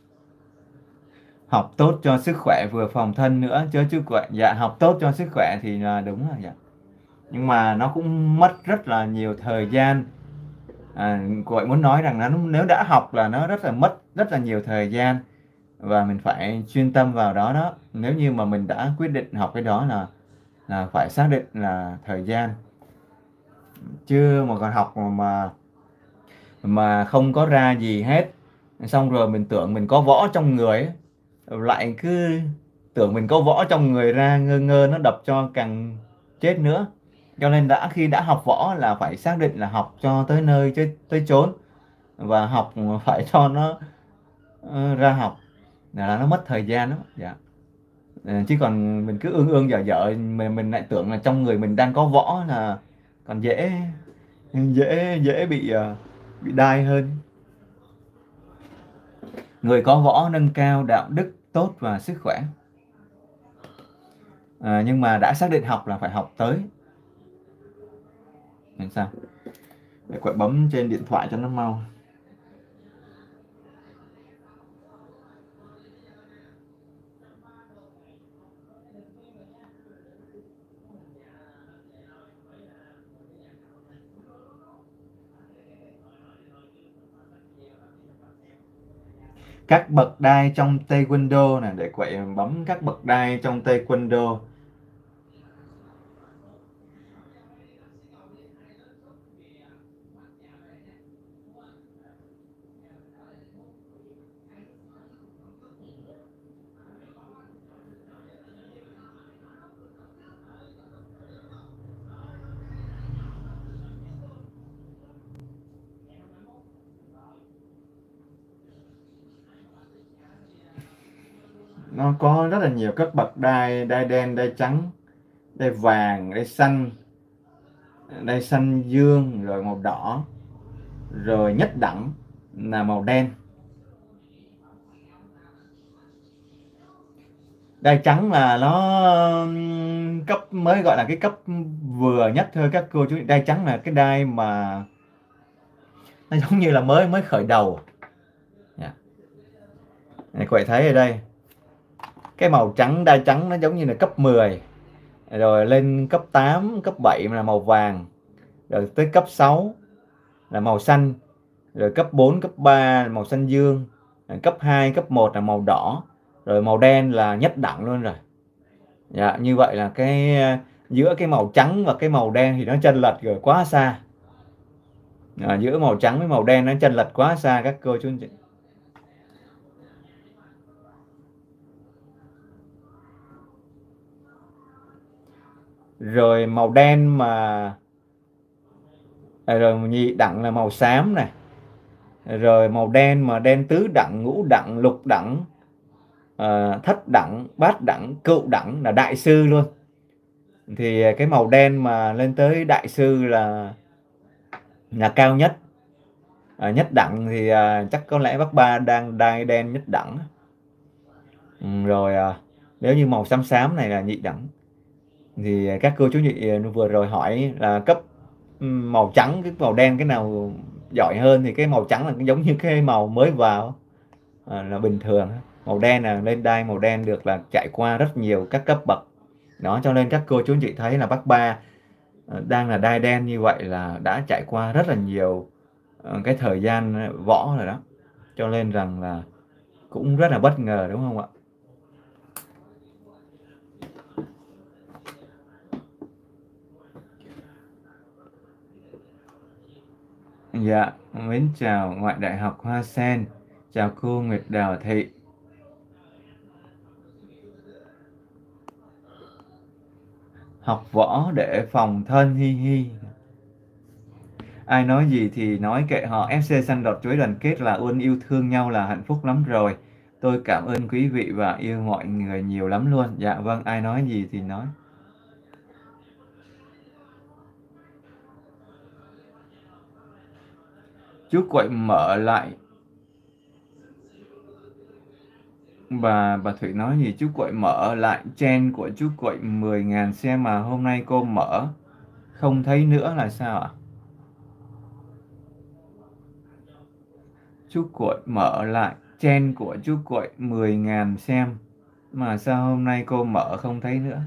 Speaker 1: Học tốt cho sức khỏe vừa phòng thân nữa chứ quậy. Dạ học tốt cho sức khỏe thì là đúng rồi. Dạ. Nhưng mà nó cũng mất rất là nhiều thời gian. Quậy muốn nói rằng là nếu đã học là nó mất rất là nhiều thời gian và mình phải chuyên tâm vào đó đó. Nếu như mà mình đã quyết định học cái đó là phải xác định là thời gian, chứ mà còn học mà không có ra gì hết, xong rồi mình tưởng mình có võ trong người ấy, lại cứ tưởng mình có võ trong người ra ngơ ngơ nó đập cho càng chết nữa. Cho nên khi đã học võ là phải xác định là học cho tới nơi tới chốn, và học phải cho nó ra học là nó mất thời gian đó. Dạ. Chứ còn mình cứ ương ương dở dở mình lại tưởng là trong người mình đang có võ là còn dễ dễ dễ bị đai hơn. Người có võ nâng cao đạo đức tốt và sức khỏe. Nhưng mà đã xác định học là phải học tới. Làm sao? Để quậy bấm trên điện thoại cho nó mau. Các bậc đai trong Taekwondo này, để quậy bấm các bậc đai trong Taekwondo. Nó có rất là nhiều các bậc đai: đai đen, đai trắng, đai vàng, đai xanh dương, rồi màu đỏ, rồi nhất đẳng là màu đen. Đai trắng là nó cấp mới, gọi là cái cấp vừa nhất thôi các cô chú. Đai trắng là cái đai mà nó giống như là mới mới khởi đầu. Yeah. Này, quậy thấy ở đây cái màu trắng, đai trắng nó giống như là cấp 10, rồi lên cấp 8, cấp 7 là màu vàng, rồi tới cấp 6 là màu xanh, rồi cấp 4, cấp 3 là màu xanh dương, rồi cấp 2, cấp 1 là màu đỏ, rồi màu đen là nhất đẳng luôn rồi. Dạ, như vậy là giữa cái màu trắng và cái màu đen thì nó chênh lệch rồi quá xa. Giữa màu trắng với màu đen nó chênh lệch quá xa các cô chú anh chị. Rồi màu đen mà rồi nhị đẳng là màu xám này, rồi màu đen mà đen tứ đẳng, ngũ đẳng, lục đẳng, thất đẳng, bát đẳng, cựu đẳng là đại sư luôn. Thì cái màu đen mà lên tới đại sư là cao nhất. Nhất đẳng thì chắc có lẽ bác Ba đang đai đen nhất đẳng. Rồi nếu như màu xám xám này là nhị đẳng. Thì các cô chú chị vừa rồi hỏi là cấp màu trắng cái màu đen cái nào giỏi hơn, thì cái màu trắng là giống như cái màu mới vào, là bình thường. Màu đen là lên đai màu đen được là trải qua rất nhiều các cấp bậc đó, cho nên các cô chú chị thấy là bác Ba đang là đai đen như vậy là đã trải qua rất là nhiều cái thời gian võ rồi đó, cho nên rằng là cũng rất là bất ngờ đúng không ạ? Dạ, mến chào ngoại đại học Hoa Sen, chào cô Nguyệt Đào Thị. Học võ để phòng thân hi hi. Ai nói gì thì nói kệ họ, FC Xanh Đọt Chuối đoàn kết là luôn yêu thương nhau là hạnh phúc lắm rồi. Tôi cảm ơn quý vị và yêu mọi người nhiều lắm luôn. Dạ vâng, ai nói gì thì nói. Chú Quậy mở lại. Bà Thủy nói gì? Chú Quậy mở lại trend của chú Quậy 10.000 xem mà hôm nay cô mở không thấy nữa là sao ạ? Chú Quậy mở lại trend của chú Quậy 10.000 xem mà sao hôm nay cô mở không thấy nữa?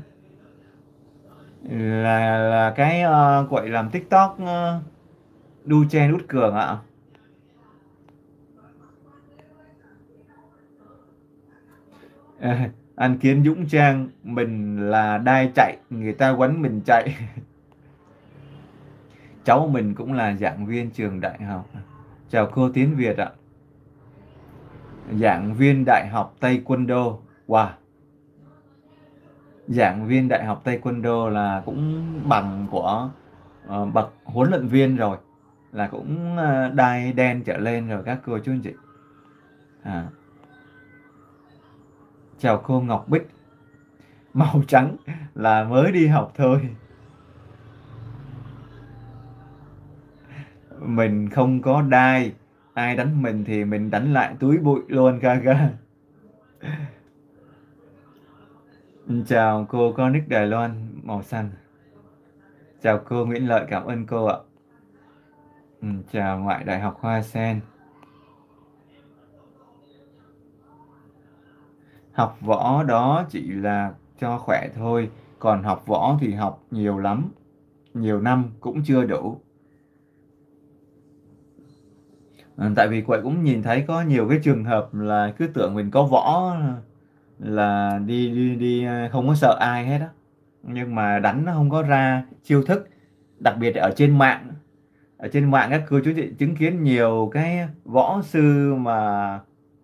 Speaker 1: Là cái Quậy làm TikTok đu chen út cường ạ. Anh Kiến Dũng Trang, mình là đai chạy người ta quánh mình chạy. Cháu mình cũng là giảng viên trường đại học. Chào cô Tiến Việt ạ. Giảng viên đại học Taekwondo. Wow, giảng viên đại học Taekwondo là cũng bằng của bậc huấn luyện viên rồi, là cũng đai đen trở lên rồi các cô chú anh chị. Chào cô Ngọc Bích. Màu trắng là mới đi học thôi. Mình không có đai, ai đánh mình thì mình đánh lại túi bụi luôn ca ca. Chào cô con nick Đài Loan màu xanh. Chào cô Nguyễn Lợi, cảm ơn cô ạ. Chào ngoại đại học Hoa Sen. Học võ đó chỉ là cho khỏe thôi, còn học võ thì học nhiều lắm, nhiều năm cũng chưa đủ. Tại vì Quậy cũng nhìn thấy có nhiều cái trường hợp là cứ tưởng mình có võ là đi không có sợ ai hết á, nhưng mà đánh nó không có ra chiêu thức, đặc biệt ở trên mạng. Ở trên mạng các cô chú chị chứng kiến nhiều cái võ sư mà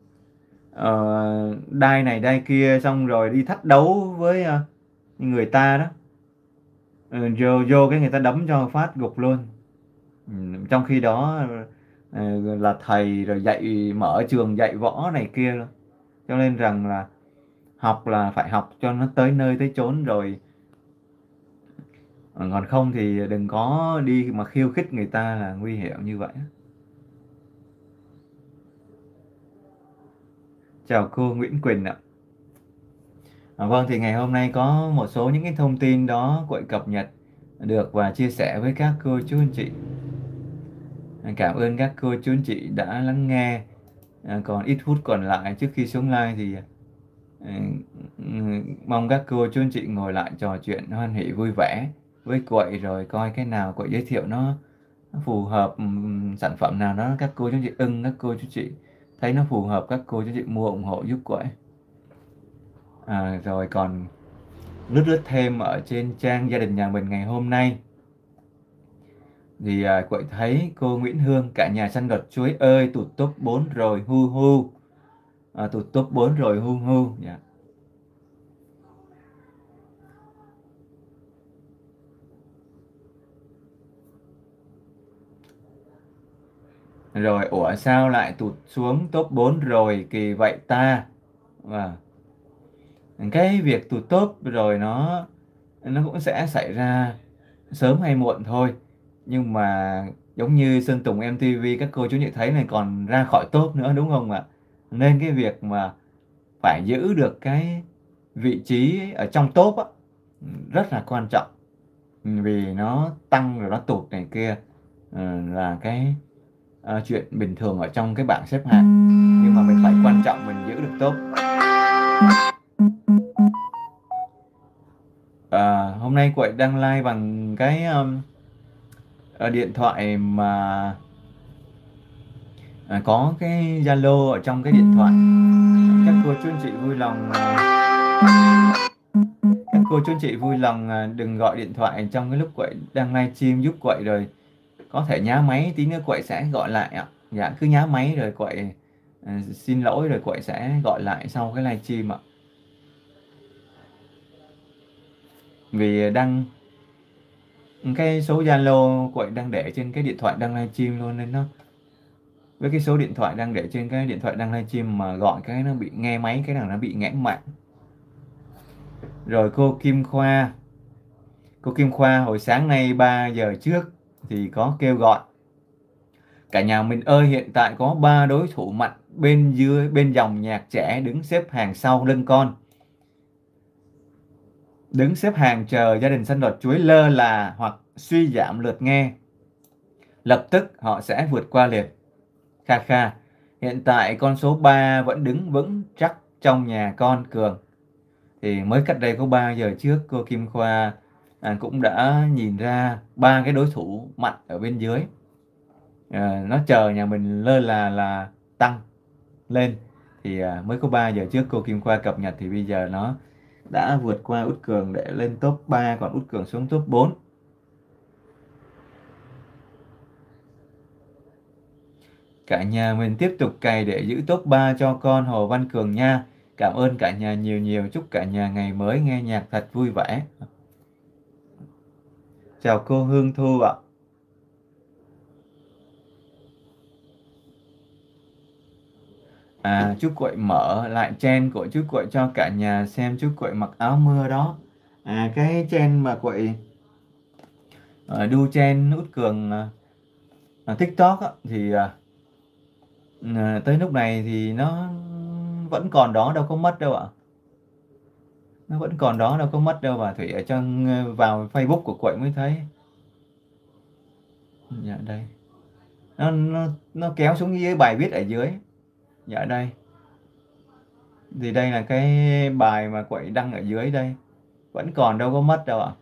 Speaker 1: đai này đai kia xong rồi đi thách đấu với người ta đó. Vô cái người ta đấm cho phát gục luôn. Trong khi đó là thầy rồi dạy mở trường dạy võ này kia luôn. Cho nên rằng là học là phải học cho nó tới nơi tới chốn rồi. Còn không thì đừng có đi mà khiêu khích người ta là nguy hiểm như vậy. Chào cô Nguyễn Quỳnh ạ. Vâng, thì ngày hôm nay có một số những cái thông tin đó Quậy cập nhật được và chia sẻ với các cô chú anh chị. Cảm ơn các cô chú anh chị đã lắng nghe. Còn ít phút còn lại trước khi xuống live thì mong các cô chú anh chị ngồi lại trò chuyện hoan hỉ vui vẻ với Quậy, rồi coi cái nào Quậy giới thiệu nó phù hợp, sản phẩm nào đó các cô chú anh chị ưng, các cô chú chị thấy nó phù hợp, các cô chú chị mua ủng hộ giúp Quậy. Rồi còn lướt lướt thêm ở trên trang gia đình nhà mình ngày hôm nay thì Quậy thấy cô Nguyễn Hương, cả nhà săn đọt chuối ơi tụt top 4 rồi hu hu. Tụt top 4 rồi hu hu. Yeah. Rồi ủa sao lại tụt xuống top 4 rồi kỳ vậy ta? Và cái việc tụt top rồi nó cũng sẽ xảy ra sớm hay muộn thôi, nhưng mà giống như Sơn Tùng MTV các cô chú nhận thấy này còn ra khỏi top nữa đúng không ạ? Nên cái việc mà phải giữ được cái vị trí ở trong top á, rất là quan trọng, vì nó tăng rồi nó tụt này kia là cái chuyện bình thường ở trong cái bảng xếp hạng, nhưng mà mình phải quan trọng mình giữ được top. Hôm nay Quậy đăng live bằng cái điện thoại mà có cái Zalo ở trong cái điện thoại. Các cô chú anh chị vui lòng đừng gọi điện thoại trong cái lúc Quậy đang live stream giúp Quậy, rồi có thể nhá máy tí nữa Quậy sẽ gọi lại ạ. Dạ cứ nhá máy rồi Quậy xin lỗi, rồi Quậy sẽ gọi lại sau cái live stream ạ. Vì đăng cái số Zalo Quậy đang để trên cái điện thoại đang live stream luôn, nên nó với cái số điện thoại đang để trên cái điện thoại đang live stream mà gọi cái nó bị nghe máy, cái nào nó bị nghẽn mạng. Rồi cô Kim Khoa hồi sáng nay 3 giờ trước thì có kêu gọi cả nhà mình ơi, hiện tại có 3 đối thủ mạnh bên dòng nhạc trẻ đứng xếp hàng sau lưng con, đứng xếp hàng chờ gia đình xanh đọt chuối lơ là hoặc suy giảm lượt nghe, lập tức họ sẽ vượt qua liền. Kha kha, hiện tại con số 3 vẫn đứng vững chắc trong nhà con Cường. Thì mới cách đây có 3 giờ trước cô Kim Khoa cũng đã nhìn ra 3 cái đối thủ mạnh ở bên dưới. Nó chờ nhà mình lơ là tăng lên, thì mới có 3 giờ trước cô Kim Khoa cập nhật, thì bây giờ nó đã vượt qua Út Cường để lên top 3, còn Út Cường xuống top 4. Cả nhà mình tiếp tục cày để giữ top 3 cho con Hồ Văn Cường nha. Cảm ơn cả nhà nhiều nhiều, chúc cả nhà ngày mới nghe nhạc thật vui vẻ. Chào cô Hương Thu ạ. Chú Quậy mở lại trend của chú Quậy cho cả nhà xem, chú Quậy mặc áo mưa đó. Cái trend mà Quậy đu trend Út Cường TikTok á, thì tới lúc này thì nó vẫn còn đó, đâu có mất đâu ạ. Nó vẫn còn đó, đâu có mất đâu, bà Thủy ở trong vào Facebook của Quậy mới thấy. Dạ đây. Nó kéo xuống dưới bài viết ở dưới. Dạ đây. Thì đây là cái bài mà Quậy đăng ở dưới đây. Vẫn còn, đâu có mất đâu ạ.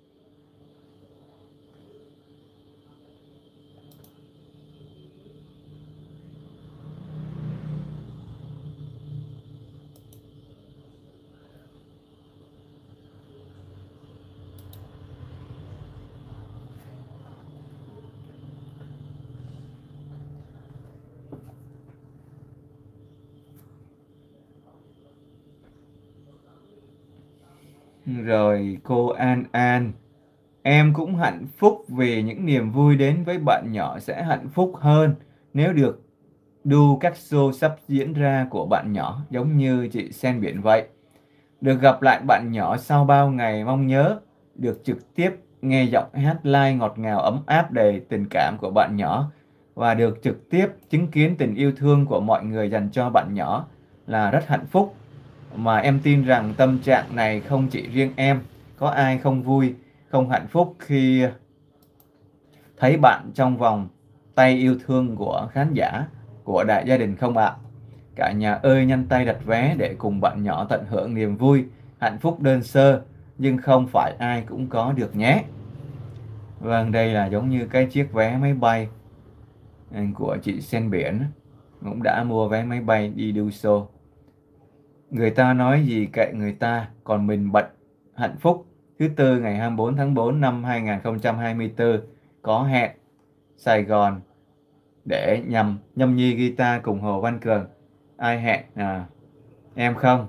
Speaker 1: Rồi cô An, em cũng hạnh phúc vì những niềm vui đến với bạn nhỏ sẽ hạnh phúc hơn nếu được đu các show sắp diễn ra của bạn nhỏ, giống như chị Sen Biển vậy. Được gặp lại bạn nhỏ sau bao ngày mong nhớ, được trực tiếp nghe giọng hát live ngọt ngào ấm áp đầy tình cảm của bạn nhỏ, và được trực tiếp chứng kiến tình yêu thương của mọi người dành cho bạn nhỏ là rất hạnh phúc. Mà em tin rằng tâm trạng này không chỉ riêng em, có ai không vui, không hạnh phúc khi thấy bạn trong vòng tay yêu thương của khán giả, của đại gia đình không ạ? Cả nhà ơi, nhanh tay đặt vé để cùng bạn nhỏ tận hưởng niềm vui, hạnh phúc đơn sơ, nhưng không phải ai cũng có được nhé. Vâng, đây là giống như cái chiếc vé máy bay của chị Sen Biển, cũng đã mua vé máy bay đi đu show. Người ta nói gì kệ người ta, còn mình bận hạnh phúc. Thứ Tư ngày 24 tháng 4 năm 2024 có hẹn Sài Gòn để nhâm nhi guitar cùng Hồ Văn Cường. Ai hẹn em không?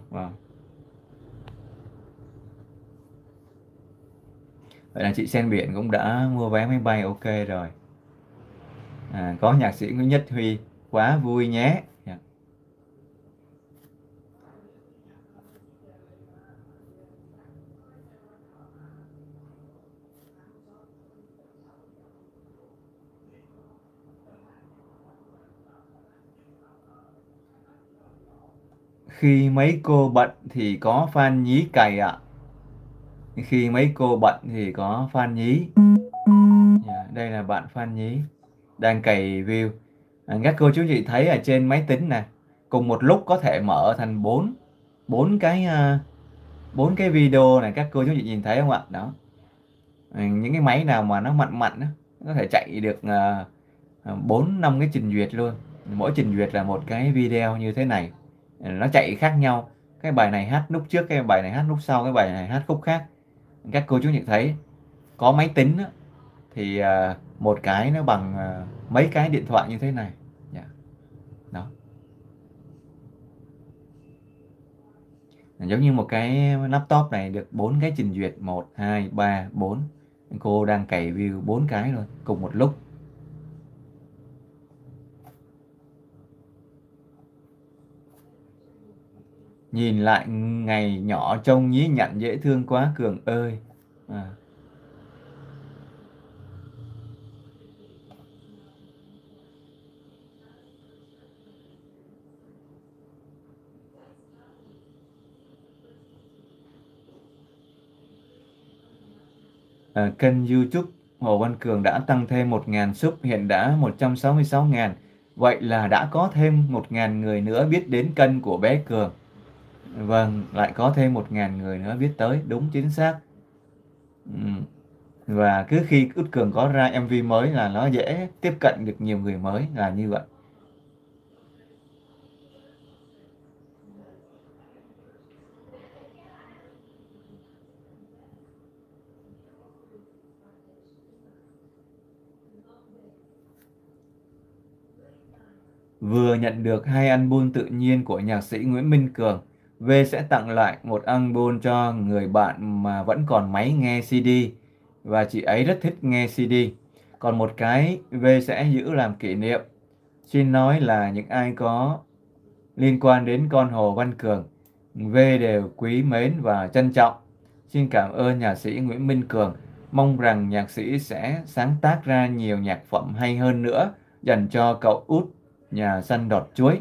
Speaker 1: Vậy là chị Sen Biển cũng đã mua vé máy bay ok rồi. Có nhạc sĩ Nguyễn Nhất Huy, quá vui nhé. Khi mấy cô bận thì có fan nhí cày ạ. Khi mấy cô bận thì có Phan Nhí. Đây là bạn Phan Nhí đang cày view. Các cô chú chị thấy ở trên máy tính nè, cùng một lúc có thể mở thành bốn bốn cái video này, các cô chú chị nhìn thấy không ạ? Đó. Những cái máy nào mà nó mạnh mạnh á, nó có thể chạy được 4-5 cái trình duyệt luôn. Mỗi trình duyệt là một cái video như thế này, nó chạy khác nhau. Cái bài này hát lúc trước, cái bài này hát lúc sau, cái bài này hát khúc khác. Các cô chú nhận thấy có máy tính á, thì một cái nó bằng mấy cái điện thoại như thế này. Dạ. Đó. Giống như một cái laptop này được 4 cái trình duyệt, 1 2 3 4. Cô đang cày view 4 cái luôn cùng một lúc. Nhìn lại ngày nhỏ trông nhí nhặn dễ thương quá Cường ơi. Kênh YouTube Hồ Văn Cường đã tăng thêm 1.000 sub, hiện đã 166.000. Vậy là đã có thêm 1.000 người nữa biết đến kênh của bé Cường. Vâng, lại có thêm 1.000 người nữa biết tới, đúng chính xác. Và cứ khi Út Cường có ra MV mới là nó dễ tiếp cận được nhiều người mới, là như vậy. Vừa nhận được 2 album tự nhiên của nhạc sĩ Nguyễn Minh Cường, V sẽ tặng lại một album cho người bạn mà vẫn còn máy nghe CD và chị ấy rất thích nghe CD. Còn một cái V sẽ giữ làm kỷ niệm. Xin nói là những ai có liên quan đến con Hồ Văn Cường, V đều quý mến và trân trọng. Xin cảm ơn nhạc sĩ Nguyễn Minh Cường. Mong rằng nhạc sĩ sẽ sáng tác ra nhiều nhạc phẩm hay hơn nữa dành cho cậu út nhà săn đọt chuối.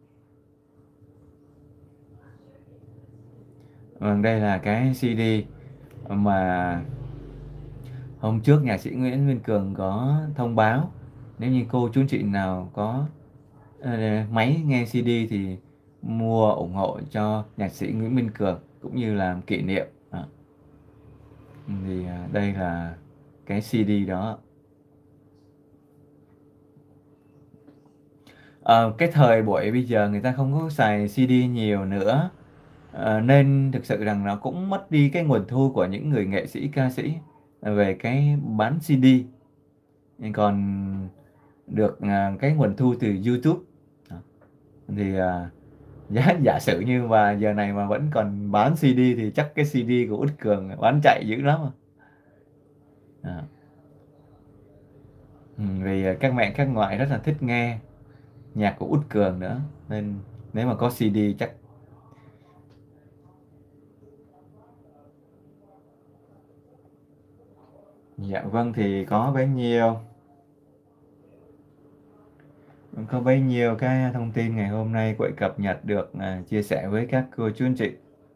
Speaker 1: Vâng, đây là cái CD mà hôm trước nhạc sĩ Nguyễn Minh Cường có thông báo. Nếu như cô chú chị nào có máy nghe CD thì mua ủng hộ cho nhạc sĩ Nguyễn Minh Cường cũng như làm kỷ niệm. Thì đây là cái CD đó. Cái thời buổi bây giờ người ta không có xài CD nhiều nữa, nên thực sự rằng nó cũng mất đi cái nguồn thu của những người nghệ sĩ ca sĩ về cái bán CD, còn được cái nguồn thu từ YouTube. Thì giả sử như mà giờ này mà vẫn còn bán CD thì chắc cái CD của Út Cường bán chạy dữ lắm. Vì các mẹ các ngoại rất là thích nghe nhạc của Út Cường nữa, nên nếu mà có CD chắc. Dạ vâng, thì có bấy nhiêu cái thông tin ngày hôm nay Quậy cập nhật được chia sẻ với các cô chú anh chị.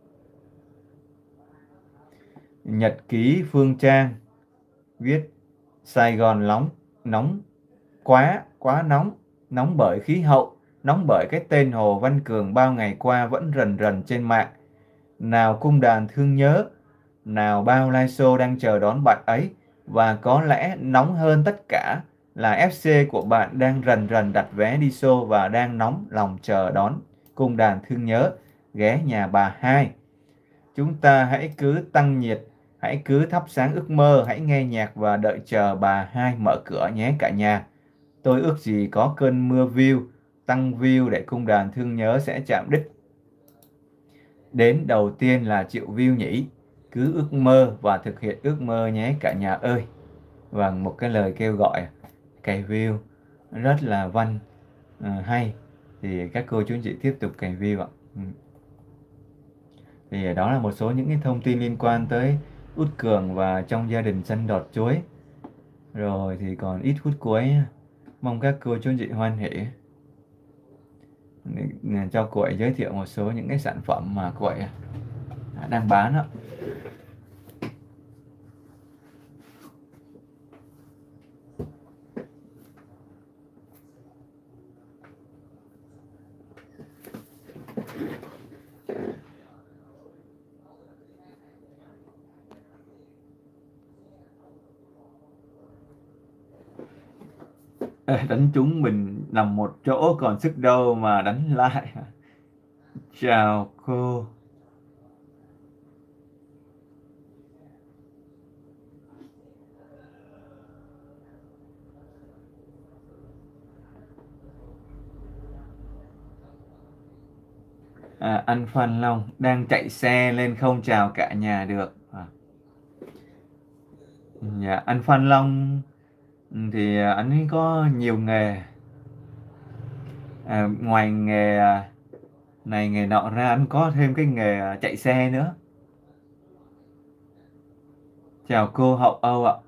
Speaker 1: Nhật ký Phương Trang viết Sài Gòn nóng quá nóng bởi khí hậu, nóng bởi cái tên Hồ Văn Cường bao ngày qua vẫn rần rần trên mạng. Nào cung đàn thương nhớ, nào bao live show đang chờ đón bạn ấy, và có lẽ nóng hơn tất cả là FC của bạn đang rần rần đặt vé đi show và đang nóng lòng chờ đón cung đàn thương nhớ ghé nhà bà hai. Chúng ta hãy cứ tăng nhiệt, hãy cứ thắp sáng ước mơ, hãy nghe nhạc và đợi chờ bà hai mở cửa nhé cả nhà. Tôi ước gì có cơn mưa view, tăng view để cung đàn thương nhớ sẽ chạm đích. Đến đầu tiên là triệu view nhỉ, cứ ước mơ và thực hiện ước mơ nhé cả nhà ơi. Và một cái lời kêu gọi cày view rất là văn hay, thì các cô chú anh chị tiếp tục cày view ạ. Thì đó là một số những cái thông tin liên quan tới Út Cường và trong gia đình săn đọt chuối. Rồi thì còn ít phút cuối, mong các cô chú anh chị hoan hỉ cho cô ấy giới thiệu một số những cái sản phẩm mà cô ấy đang bán đó. Đánh trúng mình nằm một chỗ còn sức đâu mà đánh lại. Chào cô. Anh Phan Long đang chạy xe lên không chào cả nhà được. Dạ, anh Phan Long thì anh ấy có nhiều nghề. Ngoài nghề này nghề nọ ra, anh có thêm cái nghề chạy xe nữa. Chào cô Hậu Âu ạ.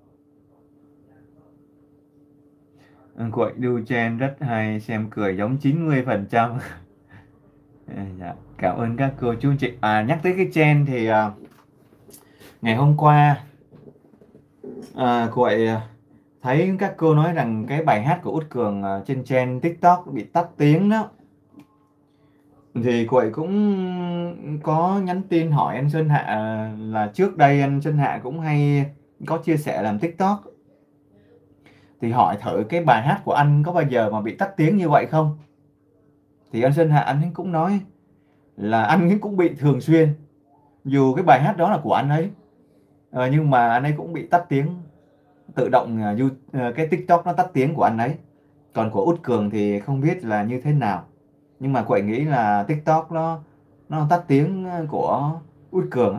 Speaker 1: Quậy đu chen rất hay, xem cười giống 90%. Dạ, cảm ơn các cô chú anh chị. Nhắc tới cái chen thì ngày hôm qua Quậy thấy các cô nói rằng cái bài hát của Út Cường trên trend TikTok bị tắt tiếng đó. Thì Quậy cũng có nhắn tin hỏi anh Sơn Hạ là trước đây anh Sơn Hạ cũng hay có chia sẻ làm TikTok. Thì hỏi thử cái bài hát của anh có bao giờ mà bị tắt tiếng như vậy không? Thì anh Sơn Hạ anh ấy cũng nói là anh ấy cũng bị thường xuyên. Dù cái bài hát đó là của anh ấy, nhưng mà anh ấy cũng bị tắt tiếng tự động. Cái TikTok nó tắt tiếng của anh ấy. Còn của Út Cường thì không biết là như thế nào. Nhưng mà Quậy nghĩ là TikTok nó tắt tiếng của Út Cường á.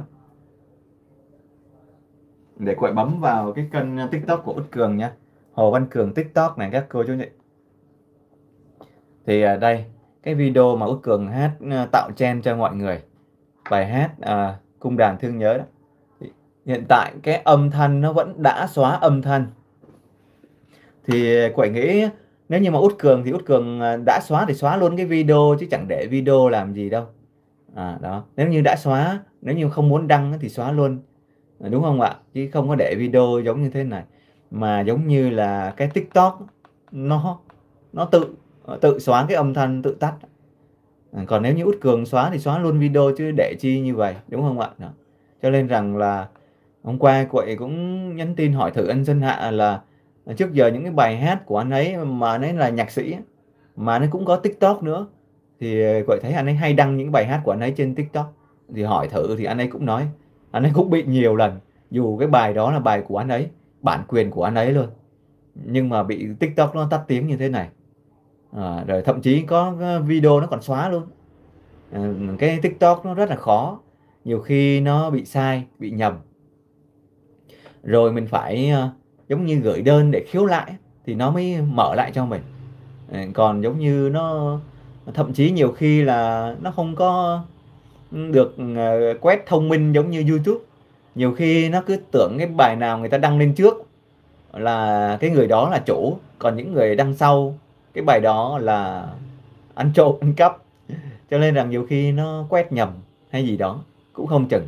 Speaker 1: Để Quậy bấm vào cái kênh TikTok của Út Cường nha. Hồ Văn Cường TikTok này các cô chú chị. Thì đây cái video mà Út Cường hát tạo trend cho mọi người, bài hát Cung đàn thương nhớ đó. Hiện tại cái âm thanh nó vẫn đã xóa âm thanh. Thì Quậy nghĩ nếu như mà Út Cường thì Út Cường đã xóa thì xóa luôn cái video chứ chẳng để video làm gì đâu. Đó, nếu như đã xóa, nếu như không muốn đăng thì xóa luôn, đúng không ạ? Chứ không có để video giống như thế này. Mà giống như là cái TikTok nó tự xóa cái âm thanh, tự tắt. Còn nếu như Út Cường xóa thì xóa luôn video chứ để chi như vậy, đúng không ạ? Đó. Cho nên rằng là hôm qua Quậy cũng nhắn tin hỏi thử anh Sơn Hạ là trước giờ những cái bài hát của anh ấy mà anh ấy là nhạc sĩ mà anh ấy cũng có TikTok nữa, thì Quậy thấy anh ấy hay đăng những bài hát của anh ấy trên TikTok. Thì hỏi thử thì anh ấy cũng nói anh ấy cũng bị nhiều lần, dù cái bài đó là bài của anh ấy, bản quyền của anh ấy luôn, nhưng mà bị TikTok nó tắt tiếng như thế này. Rồi thậm chí có video nó còn xóa luôn. Cái TikTok nó rất là khó, nhiều khi nó bị sai, bị nhầm, rồi mình phải giống như gửi đơn để khiếu lại thì nó mới mở lại cho mình. Còn giống như nó thậm chí nhiều khi là nó không có được quét thông minh giống như YouTube. Nhiều khi nó cứ tưởng cái bài nào người ta đăng lên trước là cái người đó là chủ, còn những người đăng sau cái bài đó là ăn trộm ăn cắp. Cho nên rằng nhiều khi nó quét nhầm hay gì đó cũng không chừng.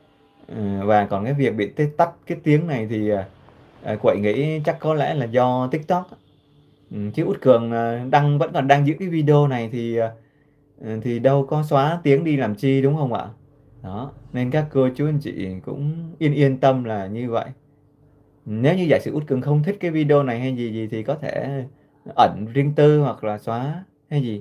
Speaker 1: Và còn cái việc bị tắt cái tiếng này thì Quậy nghĩ chắc có lẽ là do TikTok. Chứ Út Cường vẫn còn đang giữ cái video này thì đâu có xóa tiếng đi làm chi, đúng không ạ? Đó, nên các cô chú anh chị cũng yên tâm là như vậy. Nếu như giả sử Út Cường không thích cái video này hay gì gì thì có thể ẩn riêng tư hoặc là xóa hay gì.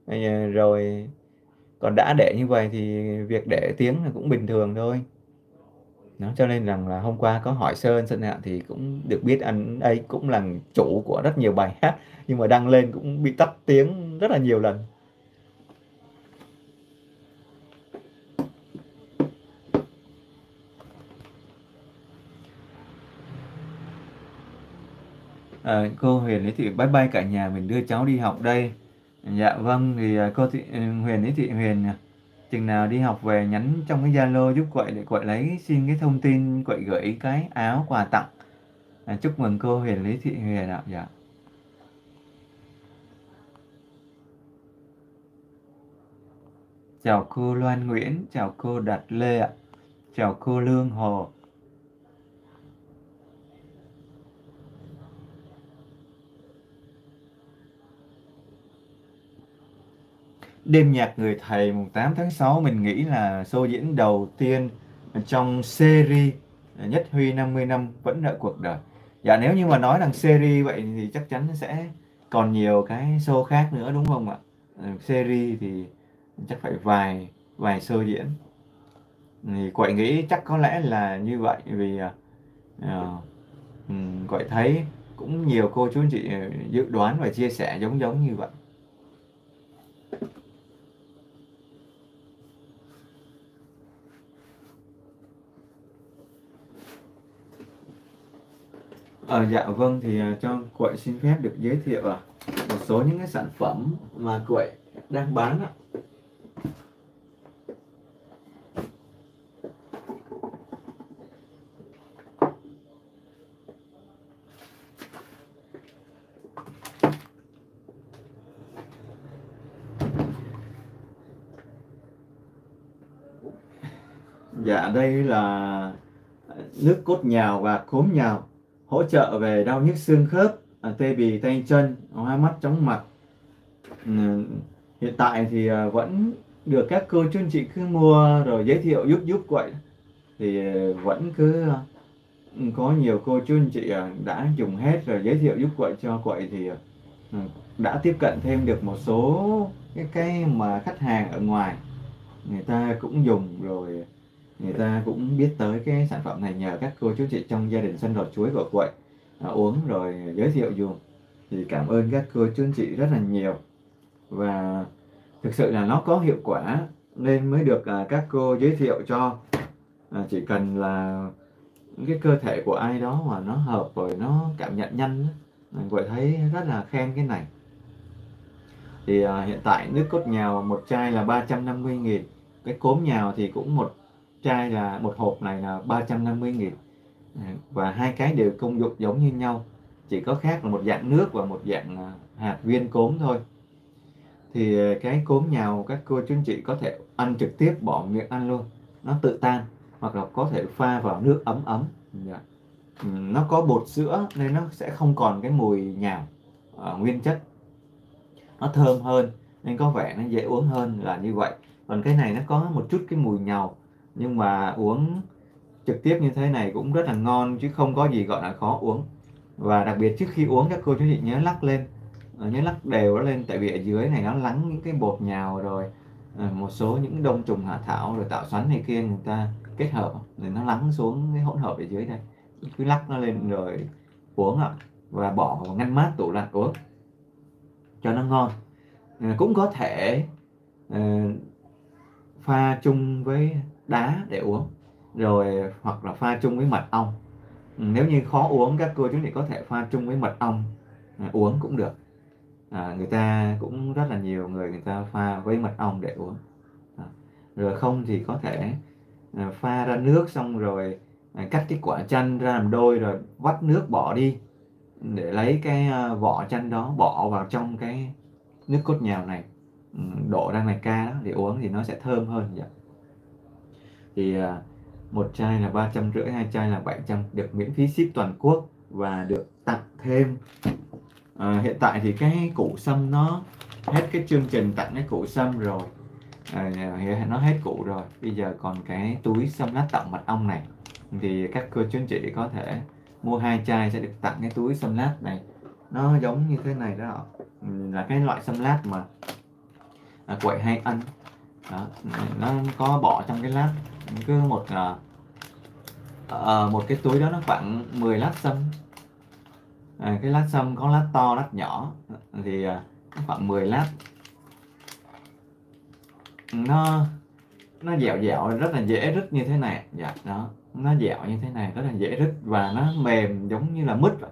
Speaker 1: Rồi còn đã để như vậy thì việc để tiếng là cũng bình thường thôi. Đó, cho nên rằng là hôm qua có hỏi Sơn Hạ thì cũng được biết anh ấy cũng là chủ của rất nhiều bài hát, nhưng mà đăng lên cũng bị tắt tiếng rất là nhiều lần. Cô Huyền ấy thì bye bye cả nhà, mình đưa cháu đi học đây. Dạ vâng, thì Huyền ấy thì Huyền chừng nào đi học về nhắn trong cái Zalo giúp Quậy để Quậy lấy xin cái thông tin Quậy gửi cái áo quà tặng. Chúc mừng cô Huyền Lý Thị Huyền ạ. Dạ. Chào cô Loan Nguyễn, chào cô Đạt Lê ạ, chào cô Lương Hồ. Đêm nhạc người thầy mùng 8 tháng 6 mình nghĩ là show diễn đầu tiên trong series Nhất Huy 50 năm vẫn nợ cuộc đời. Dạ nếu như mà nói rằng series vậy thì chắc chắn sẽ còn nhiều cái show khác nữa đúng không ạ? Series thì chắc phải vài vài show diễn. Thì Quậy nghĩ chắc có lẽ là như vậy, vì ờ, Quậy thấy cũng nhiều cô chú anh chị dự đoán và chia sẻ giống giống như vậy. Dạ vâng, thì cho Quậy xin phép được giới thiệu một số những cái sản phẩm mà Quậy đang bán ạ. Dạ đây là nước cốt nhào và cốm nhào, hỗ trợ về đau nhức xương khớp, tê bì tay chân, hoa mắt chóng mặt. Ừ, hiện tại thì vẫn được các cô chú anh chị cứ mua rồi giới thiệu giúp Quậy, thì vẫn cứ có nhiều cô chú anh chị đã dùng hết rồi giới thiệu giúp Quậy cho Quậy, thì ừ, đã tiếp cận thêm được một số cái mà khách hàng ở ngoài người ta cũng dùng rồi, người ta cũng biết tới cái sản phẩm này nhờ các cô chú chị trong gia đình sân đọt chuối của Quậy uống rồi giới thiệu dùng, thì cảm ơn các cô chú anh chị rất là nhiều. Và thực sự là nó có hiệu quả nên mới được các cô giới thiệu cho. Chỉ cần là cái cơ thể của ai đó mà nó hợp rồi nó cảm nhận nhanh á, mình Quậy thấy rất là khen cái này. Thì hiện tại nước cốt nhào một chai là 350.000, cái cốm nhào thì cũng một chai là một hộp này là 350.000. Và hai cái đều công dụng giống như nhau, chỉ có khác là một dạng nước và một dạng hạt viên cốm thôi. Thì cái cốm nhào các cô chú anh chị có thể ăn trực tiếp, bỏ miệng ăn luôn, nó tự tan, hoặc là có thể pha vào nước ấm ấm. Dạ. Nó có bột sữa nên nó sẽ không còn cái mùi nhào nguyên chất, nó thơm hơn nên có vẻ nó dễ uống hơn là như vậy. Còn cái này nó có một chút cái mùi nhàu, nhưng mà uống trực tiếp như thế này cũng rất là ngon chứ không có gì gọi là khó uống. Và đặc biệt trước khi uống các cô chú chị nhớ lắc lên, nhớ lắc đều nó lên, tại vì ở dưới này nó lắng những cái bột nhào rồi một số những đông trùng hạ thảo rồi tạo xoắn này kia người ta kết hợp rồi nó lắng xuống cái hỗn hợp ở dưới đây, cứ lắc nó lên rồi uống ạ, và bỏ vào ngăn mát tủ lạnh uống cho nó ngon. Cũng có thể ờ, pha chung với đá để uống, rồi hoặc là pha chung với mật ong. Nếu như khó uống các cô chú chị có thể pha chung với mật ong uống cũng được. Người ta cũng rất là nhiều người người ta pha với mật ong để uống. Rồi không thì có thể pha ra nước xong rồi cắt cái quả chanh ra làm đôi rồi vắt nước bỏ đi, để lấy cái vỏ chanh đó bỏ vào trong cái nước cốt nhào này, đổ ra này ca đó để uống thì nó sẽ thơm hơn. Dạ. Thì một chai là 350, hai chai là 700, được miễn phí ship toàn quốc và được tặng thêm. Hiện tại thì cái củ sâm nó hết cái chương trình tặng cái củ sâm rồi, nó hết củ rồi, bây giờ còn cái túi sâm lá tặng mật ong này, thì các cô chú anh chị có thể mua hai chai sẽ được tặng cái túi sâm lát này, nó giống như thế này đó. Là cái loại sâm lát mà Quậy hay ăn đó, nó có bỏ trong cái lát, cứ một cái túi đó nó khoảng 10 lát sâm. Cái lát sâm có lát to lát nhỏ, thì khoảng 10 lát, nó nó dẻo dẻo rất là dễ rứt như thế này. Dạ đó, nó dẻo như thế này rất là dễ rứt và nó mềm giống như là mứt vậy.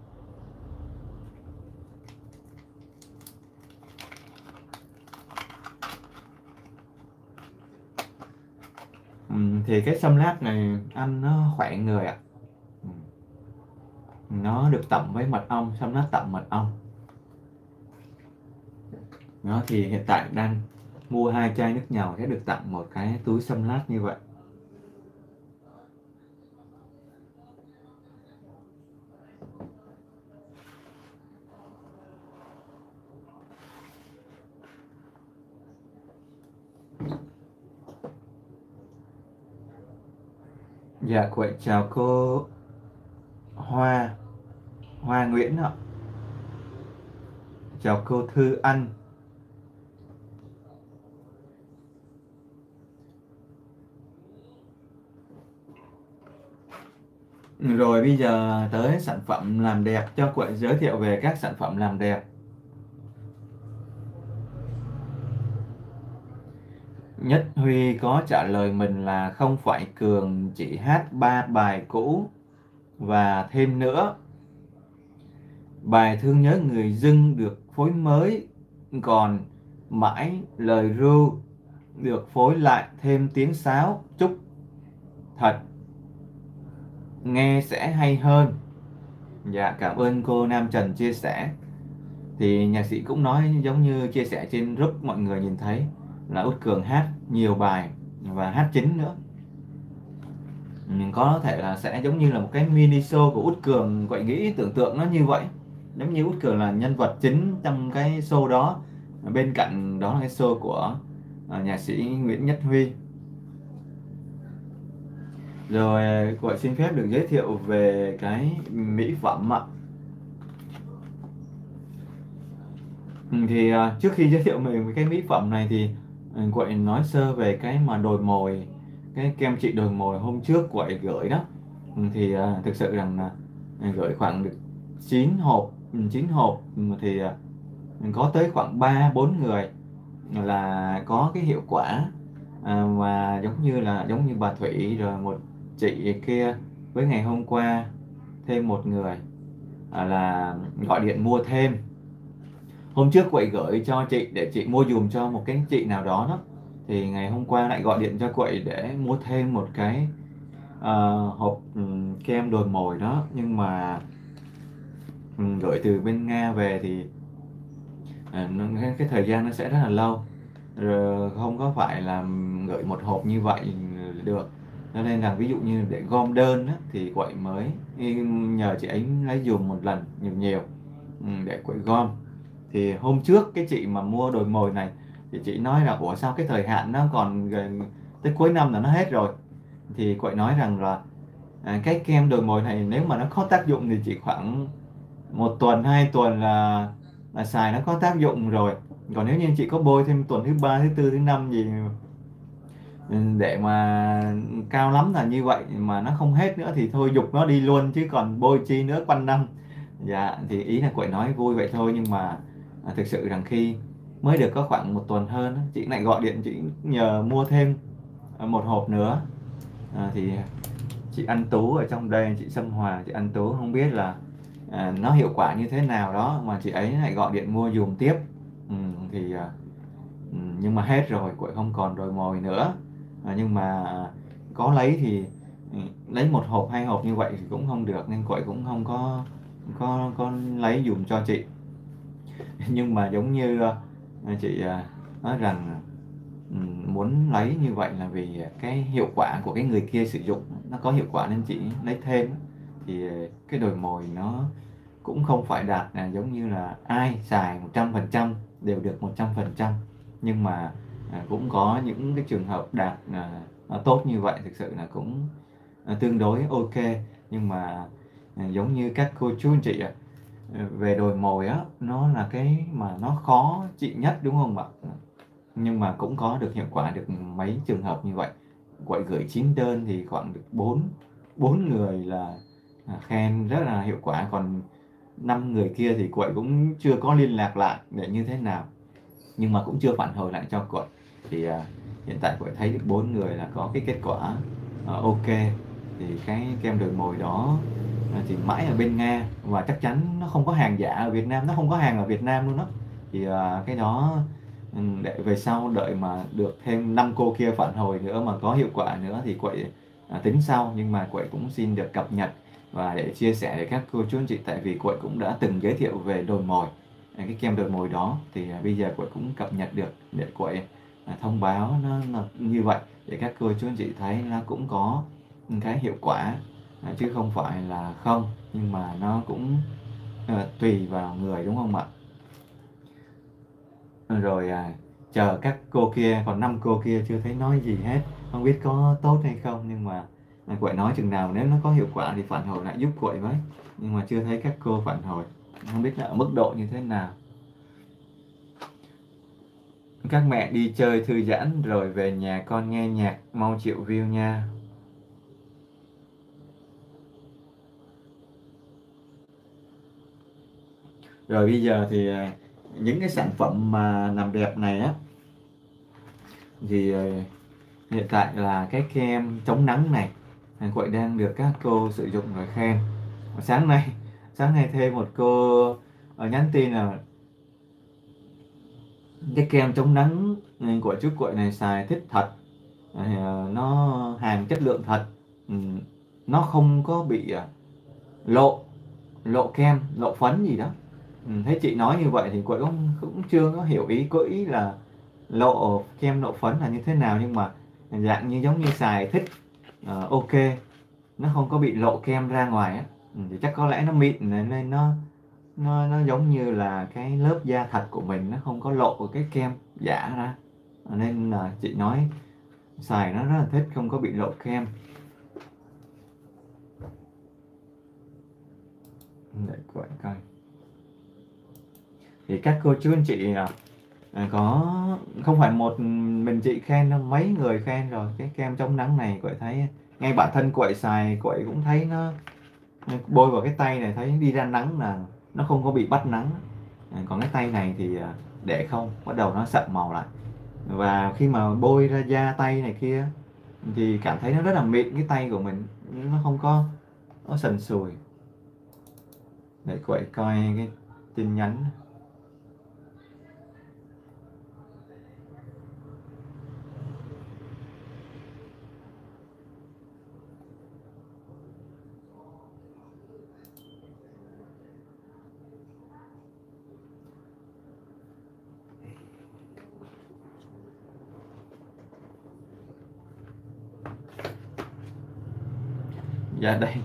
Speaker 1: Thì cái sâm lát này ăn nó khỏe người ạ. Nó được tẩm với mật ong, sâm lát tẩm mật ong. Đó thì hiện tại đang mua hai chai nước nhàu sẽ được tặng một cái túi sâm lát như vậy. Dạ, Quậy chào cô Hoa. Hoa Nguyễn ạ. Chào cô Thư Anh. Rồi bây giờ tới sản phẩm làm đẹp, cho Quậy giới thiệu về các sản phẩm làm đẹp. Nhất Huy có trả lời mình là không phải Cường chỉ hát 3 bài cũ và thêm nữa. Bài Thương Nhớ Người Dưng được phối mới, còn Mãi Lời Ru được phối lại thêm tiếng sáo. Chúc thật nghe sẽ hay hơn. Dạ, cảm ơn cô Nam Trần chia sẻ. Thì nhạc sĩ cũng nói giống như chia sẻ trên group mọi người nhìn thấy là Út Cường hát nhiều bài và hát chính nữa. Mình có thể là sẽ giống như là một cái mini show của Út Cường, Quậy nghĩ tưởng tượng nó như vậy. Giống như Út Cường là nhân vật chính trong cái show đó, bên cạnh đó là cái show của nhạc sĩ Nguyễn Nhất Huy. Rồi Quậy xin phép được giới thiệu về cái mỹ phẩm ạ. Thì trước khi giới thiệu về cái mỹ phẩm này thì Quậy nói sơ về cái mà đồi mồi, cái kem trị đồi mồi hôm trước Quậy gửi đó. Thì thực sự rằng là gửi khoảng được 9 hộp thì có tới khoảng 3-4 người là có cái hiệu quả, và giống như bà Thủy rồi một chị kia với ngày hôm qua thêm một người là gọi điện mua thêm. Hôm trước Quậy gửi cho chị để chị mua dùm cho một cái chị nào đó đó, thì ngày hôm qua lại gọi điện cho Quậy để mua thêm một cái hộp kem đồi mồi đó, nhưng mà gửi từ bên Nga về thì cái thời gian nó sẽ rất là lâu, rồi không có phải là gửi một hộp như vậy được, cho nên là ví dụ như để gom đơn á, thì Quậy mới nhờ chị ấy lấy dùm một lần nhiều nhiều để Quậy gom. Thì hôm trước cái chị mà mua đồi mồi này thì chị nói là ủa sao cái thời hạn nó còn gần tới cuối năm là nó hết rồi, thì Quậy nói rằng là cái kem đồi mồi này nếu mà nó có tác dụng thì chỉ khoảng 1 tuần 2 tuần là xài nó có tác dụng rồi, còn nếu như chị có bôi thêm tuần thứ 3 thứ 4 thứ 5 gì để mà cao lắm là như vậy mà nó không hết nữa thì thôi giục nó đi luôn, chứ còn bôi chi nữa quanh năm. Dạ, thì ý là Quậy nói vui vậy thôi, nhưng mà thực sự rằng khi mới được có khoảng 1 tuần hơn á, chị lại gọi điện chị nhờ mua thêm một hộp nữa. Thì chị Anh Tú ở trong đây, chị Sâm Hòa, chị Anh Tú không biết là nó hiệu quả như thế nào đó mà chị ấy lại gọi điện mua dùm tiếp. Thì nhưng mà hết rồi, Quậy không còn đồi mồi nữa. Nhưng mà có lấy thì lấy 1 hộp 2 hộp như vậy thì cũng không được, nên Quậy cũng không có lấy dùm cho chị. Nhưng mà giống như chị nói rằng muốn lấy như vậy là vì cái hiệu quả của cái người kia sử dụng nó có hiệu quả nên chị lấy thêm. Thì cái đồi mồi nó cũng không phải đạt là giống như là ai xài 100% đều được 100%, nhưng mà cũng có những cái trường hợp đạt nó tốt như vậy, thực sự là cũng tương đối ok. Nhưng mà giống như các cô chú anh chị về đồi mồi á, nó là cái mà nó khó trị nhất đúng không ạ, nhưng mà cũng có được hiệu quả được mấy trường hợp như vậy. Quậy gửi 9 đơn thì khoảng được 4 người là khen rất là hiệu quả, còn 5 người kia thì Quậy cũng chưa có liên lạc lại để như thế nào, nhưng mà cũng chưa phản hồi lại cho Quậy. Thì hiện tại Quậy thấy được 4 người là có cái kết quả ok. Thì cái kem đồi mồi đó thì mãi ở bên Nga và chắc chắn nó không có hàng giả ở Việt Nam, nó không có hàng ở Việt Nam luôn đó. Thì cái đó để về sau đợi mà được thêm 5 cô kia phản hồi nữa mà có hiệu quả nữa thì Quậy tính sau, nhưng mà Quậy cũng xin được cập nhật và để chia sẻ với các cô chú anh chị, tại vì Quậy cũng đã từng giới thiệu về đồi mồi, cái kem đồi mồi đó, thì bây giờ Quậy cũng cập nhật được để Quậy thông báo nó như vậy để các cô chú anh chị thấy nó cũng có cái hiệu quả, chứ không phải là không, nhưng mà nó cũng tùy vào người đúng không ạ. Rồi chờ các cô kia, còn 5 cô kia chưa thấy nói gì hết, không biết có tốt hay không, nhưng mà Quậy nói chừng nào nếu nó có hiệu quả thì phản hồi lại giúp quậy với, nhưng mà chưa thấy các cô phản hồi, không biết là ở mức độ như thế nào. Các mẹ đi chơi thư giãn rồi về nhà con nghe nhạc, mong triệu view nha. Rồi bây giờ thì những cái sản phẩm mà làm đẹp này á, thì hiện tại là cái kem chống nắng này, Quậy đang được các cô sử dụng rồi khen. Sáng nay thêm một cô nhắn tin là cái kem chống nắng của chú Quậy này xài thích thật. Nó hàng chất lượng thật. Nó không có bị lộ lộ kem, lộ phấn gì đó. Thấy chị nói như vậy thì Quậy cũng chưa có hiểu ý, có ý là lộ kem lộ phấn là như thế nào, nhưng mà dạng như giống như xài thích ok, nó không có bị lộ kem ra ngoài á. Thì chắc có lẽ nó mịn nên nó giống như là cái lớp da thật của mình, nó không có lộ cái kem giả ra, nên là chị nói xài nó rất là thích, không có bị lộ kem. Để Quậy coi. Thì các cô chú anh chị có không phải một mình chị khen đâu, mấy người khen rồi. Cái kem chống nắng này Quậy thấy ngay bản thân Quậy xài, Quậy cũng thấy nó bôi vào cái tay này thấy đi ra nắng là nó không có bị bắt nắng. Còn cái tay này thì để không, bắt đầu nó sậm màu lại, và khi mà bôi ra da tay này kia thì cảm thấy nó rất là mịn, cái tay của mình nó không có, nó sần sùi. Để Quậy coi cái tin nhắn. Dạ đây.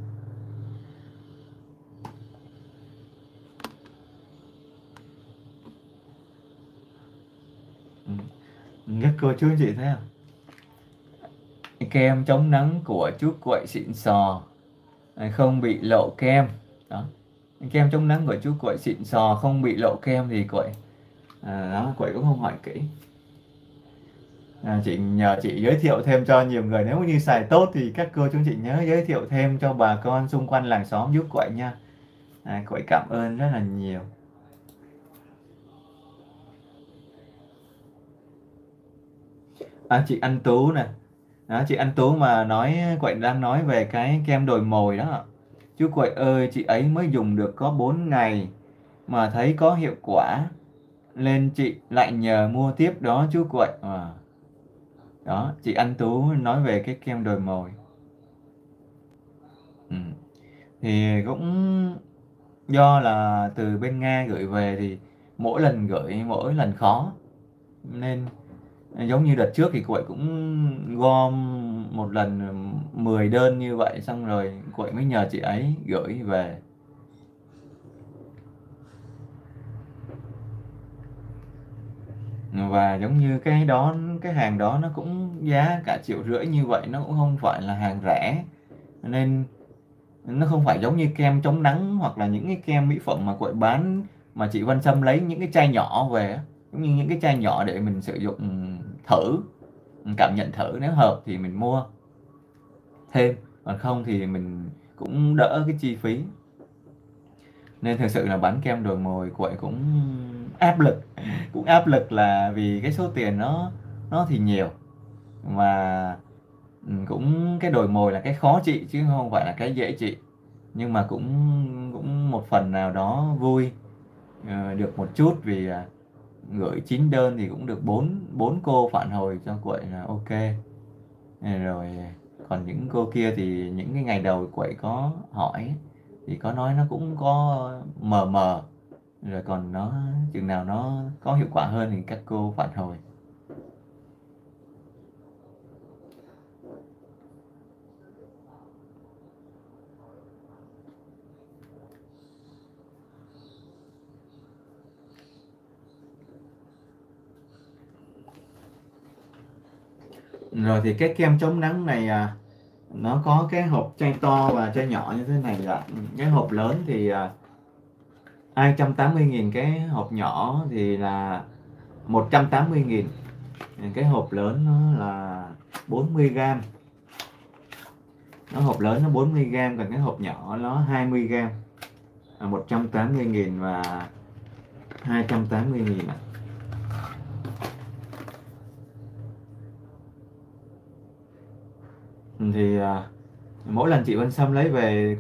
Speaker 1: Các cô chú anh chị thấy không? Cái kem chống nắng của chú Quậy xịn sò, không bị lộ kem. Đó. Cái kem chống nắng của chú Quậy xịn sò, không bị lộ kem thì Quậy đó, Quậy cũng không hỏi kỹ. Chị nhờ chị giới thiệu thêm cho nhiều người, nếu như xài tốt thì các cô chú anh chị nhớ giới thiệu thêm cho bà con xung quanh làng xóm giúp Quậy nha. Quậy cảm ơn rất là nhiều. Chị Anh Tú nè. Đó, chị Anh Tú mà nói, Quậy đang nói về cái kem đồi mồi đó. Chú Quậy ơi, chị ấy mới dùng được có 4 ngày mà thấy có hiệu quả, nên chị lại nhờ mua tiếp đó chú Quậy. Đó, chị Anh Tú nói về cái kem đồi mồi. Thì cũng do là từ bên Nga gửi về thì mỗi lần gửi mỗi lần khó, nên giống như đợt trước thì Quậy cũng gom một lần 10 đơn như vậy, xong rồi Quậy mới nhờ chị ấy gửi về. Và giống như cái đó, cái hàng đó nó cũng giá cả 1,5 triệu như vậy, nó cũng không phải là hàng rẻ, nên nó không phải giống như kem chống nắng hoặc là những cái kem mỹ phẩm mà Quậy bán, mà chị Vân Sâm lấy những cái chai nhỏ về á, giống như những cái chai nhỏ để mình sử dụng thử, cảm nhận thử, nếu hợp thì mình mua thêm, còn không thì mình cũng đỡ cái chi phí. Nên thực sự là bán kem đồi mồi Quậy cũng áp lực, cũng áp lực là vì cái số tiền nó thì nhiều, và cũng cái đồi mồi là cái khó trị chứ không phải là cái dễ trị, nhưng mà cũng cũng một phần nào đó vui được một chút, vì gửi 9 đơn thì cũng được 4 4 cô phản hồi cho Quậy là ok. Rồi còn những cô kia thì những cái ngày đầu Quậy có hỏi thì có nói nó cũng có mờ mờ, rồi còn nó chừng nào nó có hiệu quả hơn thì các cô phản hồi. Rồi thì cái kem chống nắng này nó có cái hộp chai to và chai nhỏ như thế này. Là cái hộp lớn thì 280.000, cái hộp nhỏ thì là 180.000. Cái hộp lớn nó là 40g, nó hộp lớn nó 40g, còn cái hộp nhỏ nó 20g, 180.000 và 280.000 ạ. Thì mỗi lần chị Vân Sâm lấy về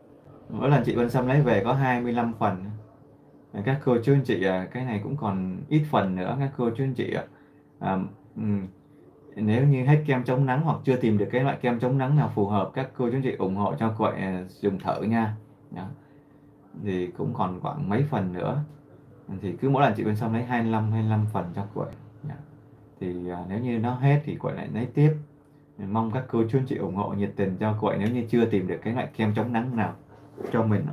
Speaker 1: có 25 phần. Các cô chú anh chị cái này cũng còn ít phần nữa các cô chú anh chị ạ. À, nếu như hết kem chống nắng hoặc chưa tìm được cái loại kem chống nắng nào phù hợp, các cô chú anh chị ủng hộ cho Quậy dùng thử nha. Đó. Thì cũng còn khoảng mấy phần nữa, thì cứ mỗi lần chị Vân Sâm lấy 25 phần cho Quậy. Thì nếu như nó hết thì Quậy lại lấy tiếp. Mong các cô chú anh chị ủng hộ nhiệt tình cho Quậy nếu như chưa tìm được cái loại kem chống nắng nào cho mình.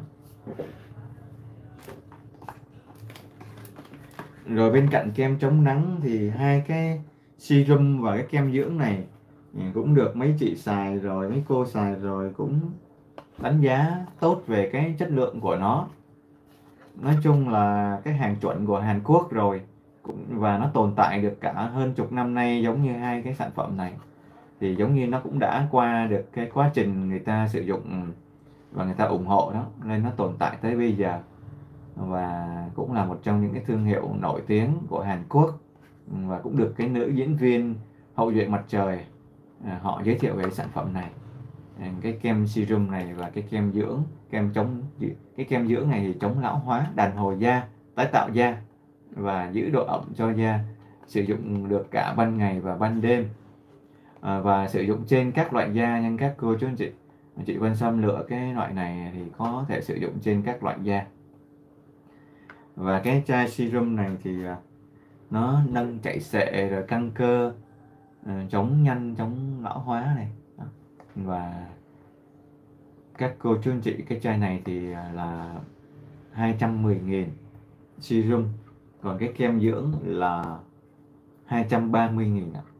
Speaker 1: Rồi bên cạnh kem chống nắng thì hai cái serum và cái kem dưỡng này cũng được mấy chị xài rồi, mấy cô xài rồi cũng đánh giá tốt về cái chất lượng của nó. Nói chung là cái hàng chuẩn của Hàn Quốc rồi, và nó tồn tại được cả hơn chục năm nay. Giống như hai cái sản phẩm này thì giống như nó cũng đã qua được cái quá trình người ta sử dụng và người ta ủng hộ đó, nên nó tồn tại tới bây giờ, và cũng là một trong những cái thương hiệu nổi tiếng của Hàn Quốc, và cũng được cái nữ diễn viên Hậu duệ mặt trời họ giới thiệu về cái sản phẩm này. Cái kem serum này và cái kem dưỡng, cái kem dưỡng này thì chống lão hóa, đàn hồi da, tái tạo da và giữ độ ẩm cho da, sử dụng được cả ban ngày và ban đêm, và sử dụng trên các loại da nha các cô chú anh chị. Chị Vân Sâm lựa cái loại này thì có thể sử dụng trên các loại da. Và cái chai serum này thì nó nâng chảy xệ rồi căng cơ, chống nhanh, chống lão hóa này. Và các cô chú anh chị, cái chai này thì là 210.000 serum, còn cái kem dưỡng là 230.000 ạ.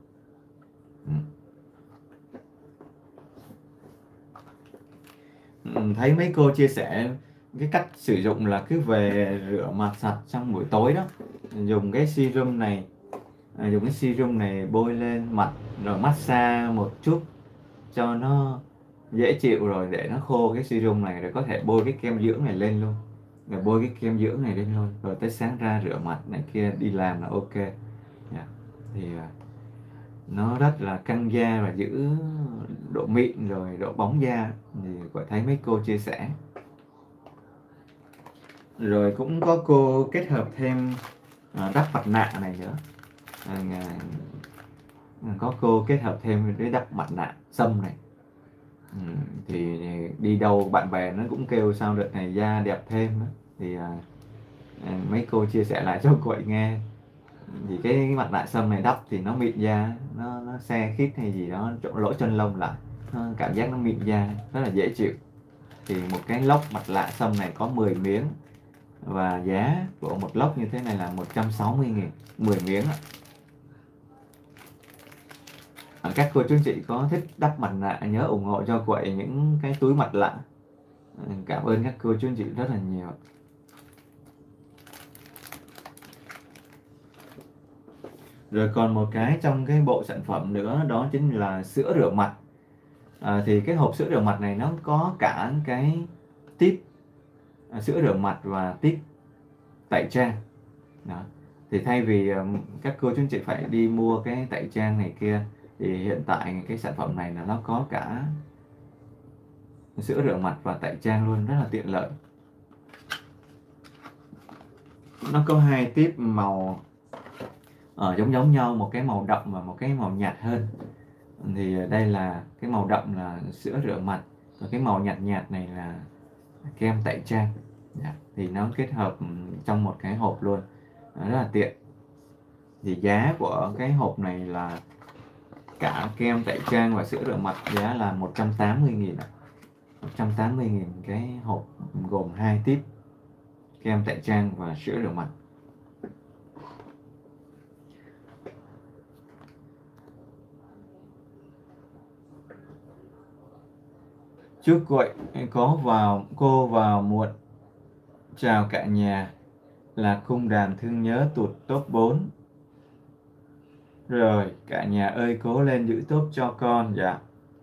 Speaker 1: Thấy mấy cô chia sẻ cái cách sử dụng là cứ về rửa mặt sạch trong buổi tối đó, dùng cái serum này, bôi lên mặt rồi massage một chút cho nó dễ chịu, rồi để nó khô cái serum này rồi có thể bôi cái kem dưỡng này lên luôn, rồi tới sáng ra rửa mặt này kia đi làm là ok. Thì nó rất là căng da và giữ độ mịn rồi độ bóng da, thì có thấy mấy cô chia sẻ. Rồi cũng có cô kết hợp thêm đắp mặt nạ này nữa. Có cô kết hợp thêm với đắp mặt nạ sâm này. Thì đi đâu bạn bè nó cũng kêu sao đợt này da đẹp thêm đó. Thì mấy cô chia sẻ lại cho Quậy nghe. Thì cái mặt nạ sâm này đắp thì nó mịn da, nó se khít hay gì đó, chỗ lỗ chân lông lại, nó cảm giác nó mịn da rất là dễ chịu. Thì một cái lốc mặt nạ sâm này có 10 miếng, và giá của một lốc như thế này là 160.000 10 miếng ạ. Các cô chú anh chị có thích đắp mặt nạ nhớ ủng hộ cho Quậy những cái túi mặt nạ. Cảm ơn các cô chú anh chị rất là nhiều. Rồi còn một cái trong cái bộ sản phẩm nữa, đó chính là sữa rửa mặt. Thì cái hộp sữa rửa mặt này nó có cả cái tip sữa rửa mặt và tip tẩy trang đó. Thì thay vì các cô chú anh chị phải đi mua cái tẩy trang này kia, thì hiện tại cái sản phẩm này là nó có cả sữa rửa mặt và tẩy trang luôn, rất là tiện lợi. Nó có hai tip màu giống nhau, một cái màu đậm và một cái màu nhạt hơn. Thì đây là cái màu đậm là sữa rửa mặt, và cái màu nhạt nhạt này là kem tẩy trang. Thì nó kết hợp trong một cái hộp luôn, rất là tiện. Thì giá của cái hộp này là cả kem tẩy trang và sữa rửa mặt giá là 180.000 ạ. 180.000 cái hộp gồm 2 tip kem tẩy trang và sữa rửa mặt. Chúc cô vào muộn. Chào cả nhà. Là cung đàn thương nhớ tụt top 4. Rồi, cả nhà ơi cố lên giữ top cho con. Dạ.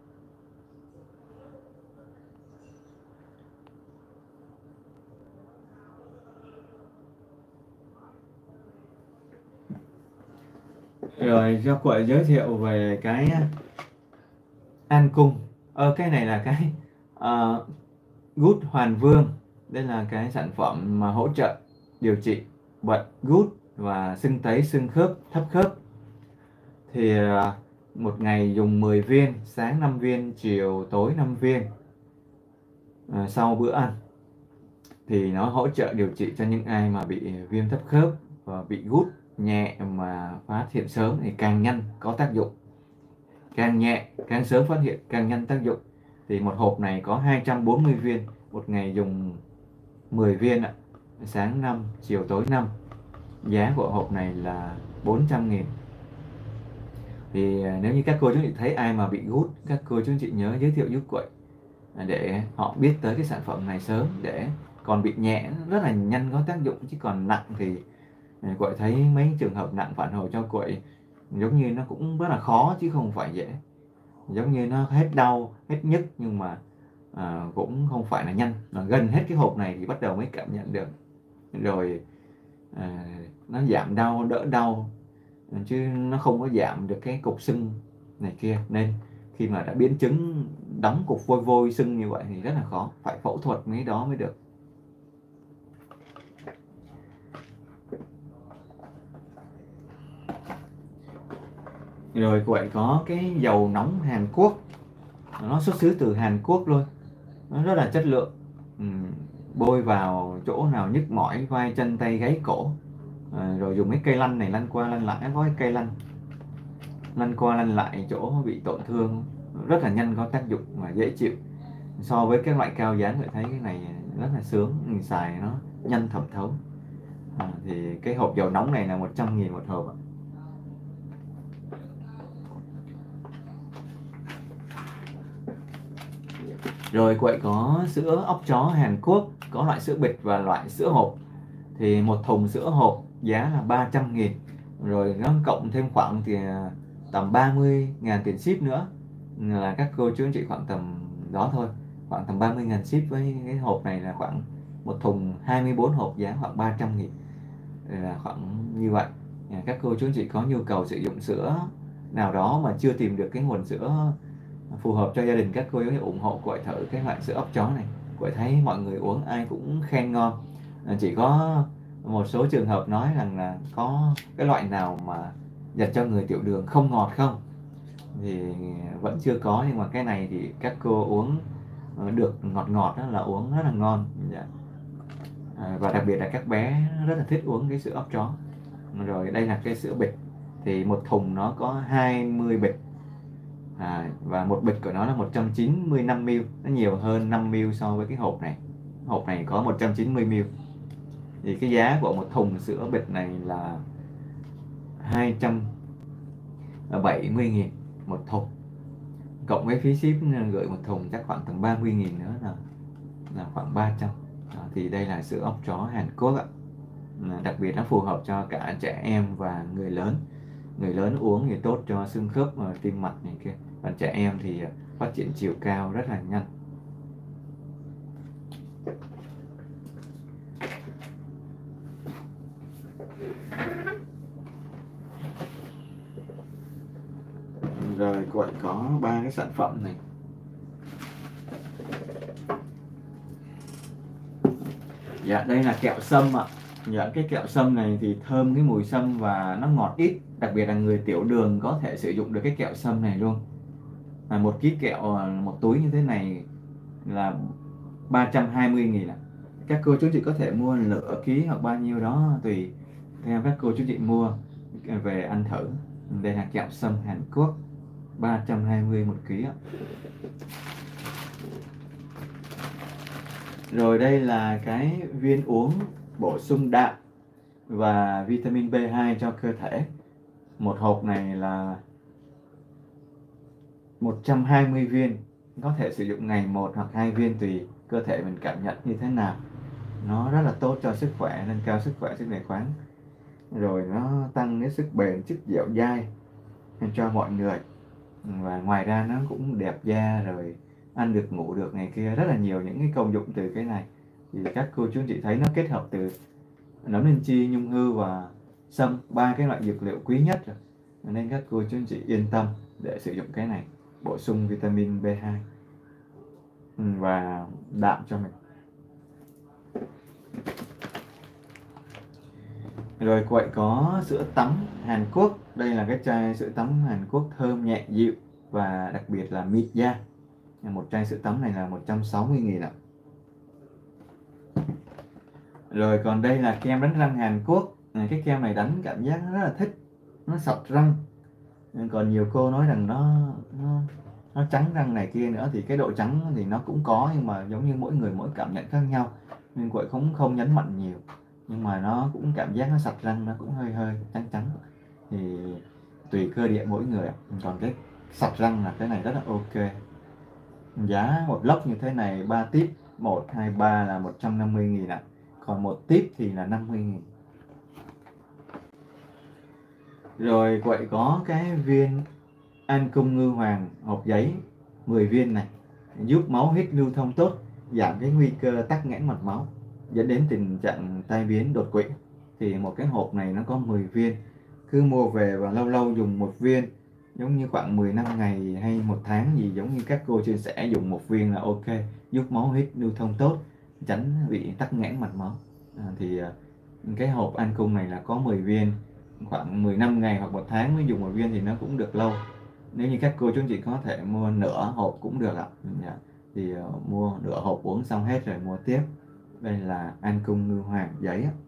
Speaker 1: Rồi, cho Quậy giới thiệu về cái An Cung. Cái này là cái Good Hoàn Vương. Đây là cái sản phẩm mà hỗ trợ điều trị bệnh gút và sưng tấy, sưng khớp, thấp khớp. Thì một ngày dùng 10 viên, sáng 5 viên, chiều tối 5 viên sau bữa ăn. Thì nó hỗ trợ điều trị cho những ai mà bị viêm thấp khớp và bị gút nhẹ mà phát hiện sớm thì càng nhanh có tác dụng. Càng nhẹ, càng sớm phát hiện, càng nhanh tác dụng. Thì một hộp này có 240 viên, một ngày dùng 10 viên ạ. Sáng 5, chiều tối 5. Giá của hộp này là 400.000. Thì nếu như các cô chú chị thấy ai mà bị gút, các cô chú chị nhớ giới thiệu giúp Quậy để họ biết tới cái sản phẩm này sớm, để còn bị nhẹ rất là nhanh có tác dụng, chứ còn nặng thì Quậy thấy mấy trường hợp nặng phản hồi cho Quậy giống như nó cũng rất là khó chứ không phải dễ. Giống như nó hết đau, hết nhức nhưng mà cũng không phải là nhanh. Gần hết cái hộp này thì bắt đầu mới cảm nhận được. Rồi nó giảm đau, đỡ đau, chứ nó không có giảm được cái cục sưng này kia. Nên khi mà đã biến chứng đóng cục vôi vôi sưng như vậy thì rất là khó, phải phẫu thuật mấy đó mới được. Rồi Quậy có cái dầu nóng Hàn Quốc, nó xuất xứ từ Hàn Quốc luôn, nó rất là chất lượng. Bôi vào chỗ nào nhức mỏi vai chân tay gáy cổ, rồi dùng cái cây lăn này lăn qua lăn lại, có cái cây lăn qua lăn lại chỗ bị tổn thương, rất là nhanh có tác dụng và dễ chịu. So với các loại cao dán tôi thấy cái này rất là sướng, mình xài nó nhanh thẩm thấu. Thì cái hộp dầu nóng này là 100.000 một hộp ạ. Rồi Quậy có sữa óc chó Hàn Quốc, có loại sữa bịch và loại sữa hộp. Thì một thùng sữa hộp giá là 300.000. Rồi nó cộng thêm khoảng thì tầm 30.000 tiền ship nữa, là các cô chú anh chị khoảng tầm đó thôi, khoảng tầm 30.000 ship. Với cái hộp này là khoảng một thùng 24 hộp giá khoảng 300.000, là khoảng như vậy. Các cô chú anh chị có nhu cầu sử dụng sữa nào đó mà chưa tìm được cái nguồn sữa phù hợp cho gia đình, các cô chú ủng hộ Quậy thử cái loại sữa óc chó này. Quậy thấy mọi người uống ai cũng khen ngon. Chỉ có một số trường hợp nói rằng là có cái loại nào mà dành cho người tiểu đường không ngọt không, thì vẫn chưa có. Nhưng mà cái này thì các cô uống được ngọt ngọt, đó là uống rất là ngon. Và đặc biệt là các bé rất là thích uống cái sữa óc chó. Rồi đây là cái sữa bịch, thì một thùng nó có 20 bịch. Và một bịch của nó là 195ml, nó nhiều hơn 5ml so với cái hộp này. Hộp này có 190ml. Thì cái giá của một thùng sữa bịch này là 270.000 một thùng, cộng với phí ship gửi một thùng chắc khoảng tầm 30.000 nữa là khoảng 300. Thì đây là sữa óc chó Hàn Quốc ạ. Đặc biệt nó phù hợp cho cả trẻ em và người lớn. Người lớn uống thì tốt cho xương khớp và tim mạch này kia, còn trẻ em thì phát triển chiều cao rất là nhanh. Rồi Quậy có 3 cái sản phẩm này. Dạ đây là kẹo sâm ạ. Dạ cái kẹo sâm này thì thơm cái mùi sâm và nó ngọt ít, đặc biệt là người tiểu đường có thể sử dụng được cái kẹo sâm này luôn. Một ký kẹo, một túi như thế này là 320.000 ạ. Các cô chú chị có thể mua nửa ký hoặc bao nhiêu đó tùy theo các cô chú chị mua về ăn thử. Đây là kẹo sâm Hàn Quốc, 320 một ký ạ. Rồi đây là cái viên uống bổ sung đạm và vitamin B2 cho cơ thể. Một hộp này là 120 viên, có thể sử dụng ngày 1 hoặc 2 viên tùy cơ thể mình cảm nhận như thế nào. Nó rất là tốt cho sức khỏe, nâng cao sức khỏe, sức đề kháng, rồi nó tăng cái sức bền, sức dẻo dai cho mọi người. Và ngoài ra nó cũng đẹp da, rồi ăn được, ngủ được này kia, rất là nhiều những cái công dụng từ cái này. Thì các cô chú anh chị thấy nó kết hợp từ nấm linh chi, nhung hư và sâm, ba cái loại dược liệu quý nhất rồi, nên các cô chú anh chị yên tâm để sử dụng cái này, bổ sung vitamin B2 và đạm cho mình. Rồi quậy có sữa tắm Hàn Quốc. Đây là cái chai sữa tắm Hàn Quốc thơm nhẹ dịu và đặc biệt là mịn da. Một chai sữa tắm này là 160.000 ạ. Rồi còn đây là kem đánh răng Hàn Quốc. Cái kem này đánh cảm giác nó rất là thích, nó sạch răng. Còn nhiều cô nói rằng nó trắng răng này kia nữa, thì cái độ trắng thì nó cũng có, nhưng mà giống như mỗi người mỗi cảm nhận khác nhau, nên quậy cũng không nhấn mạnh nhiều. Nhưng mà nó cũng cảm giác nó sạch răng, nó cũng hơi hơi trắng trắng, thì tùy cơ địa mỗi người. Còn cái sạch răng là cái này rất là ok. Giá một lốc như thế này 3 tiếp 1, 2, 3 là 150.000 ạ. Còn một tiếp thì là 50.000. Rồi quậy có cái viên An Cung Ngư Hoàng hộp giấy 10 viên này, giúp máu huyết lưu thông tốt, giảm cái nguy cơ tắc nghẽn mạch máu dẫn đến tình trạng tai biến đột quỵ. Thì một cái hộp này nó có 10 viên, cứ mua về và lâu lâu dùng một viên, giống như khoảng 15 ngày hay 1 tháng gì, giống như các cô chia sẻ, dùng một viên là ok, giúp máu huyết lưu thông tốt, tránh bị tắc nghẽn mạch máu. Thì cái hộp An Cung này là có 10 viên, khoảng 15 ngày hoặc 1 tháng mới dùng một viên thì nó cũng được lâu. Nếu như các cô chú anh chị có thể mua nửa hộp cũng được ạ. Thì mua nửa hộp uống xong hết rồi mua tiếp. Đây là An Cung Ngư Hoàng giấy á.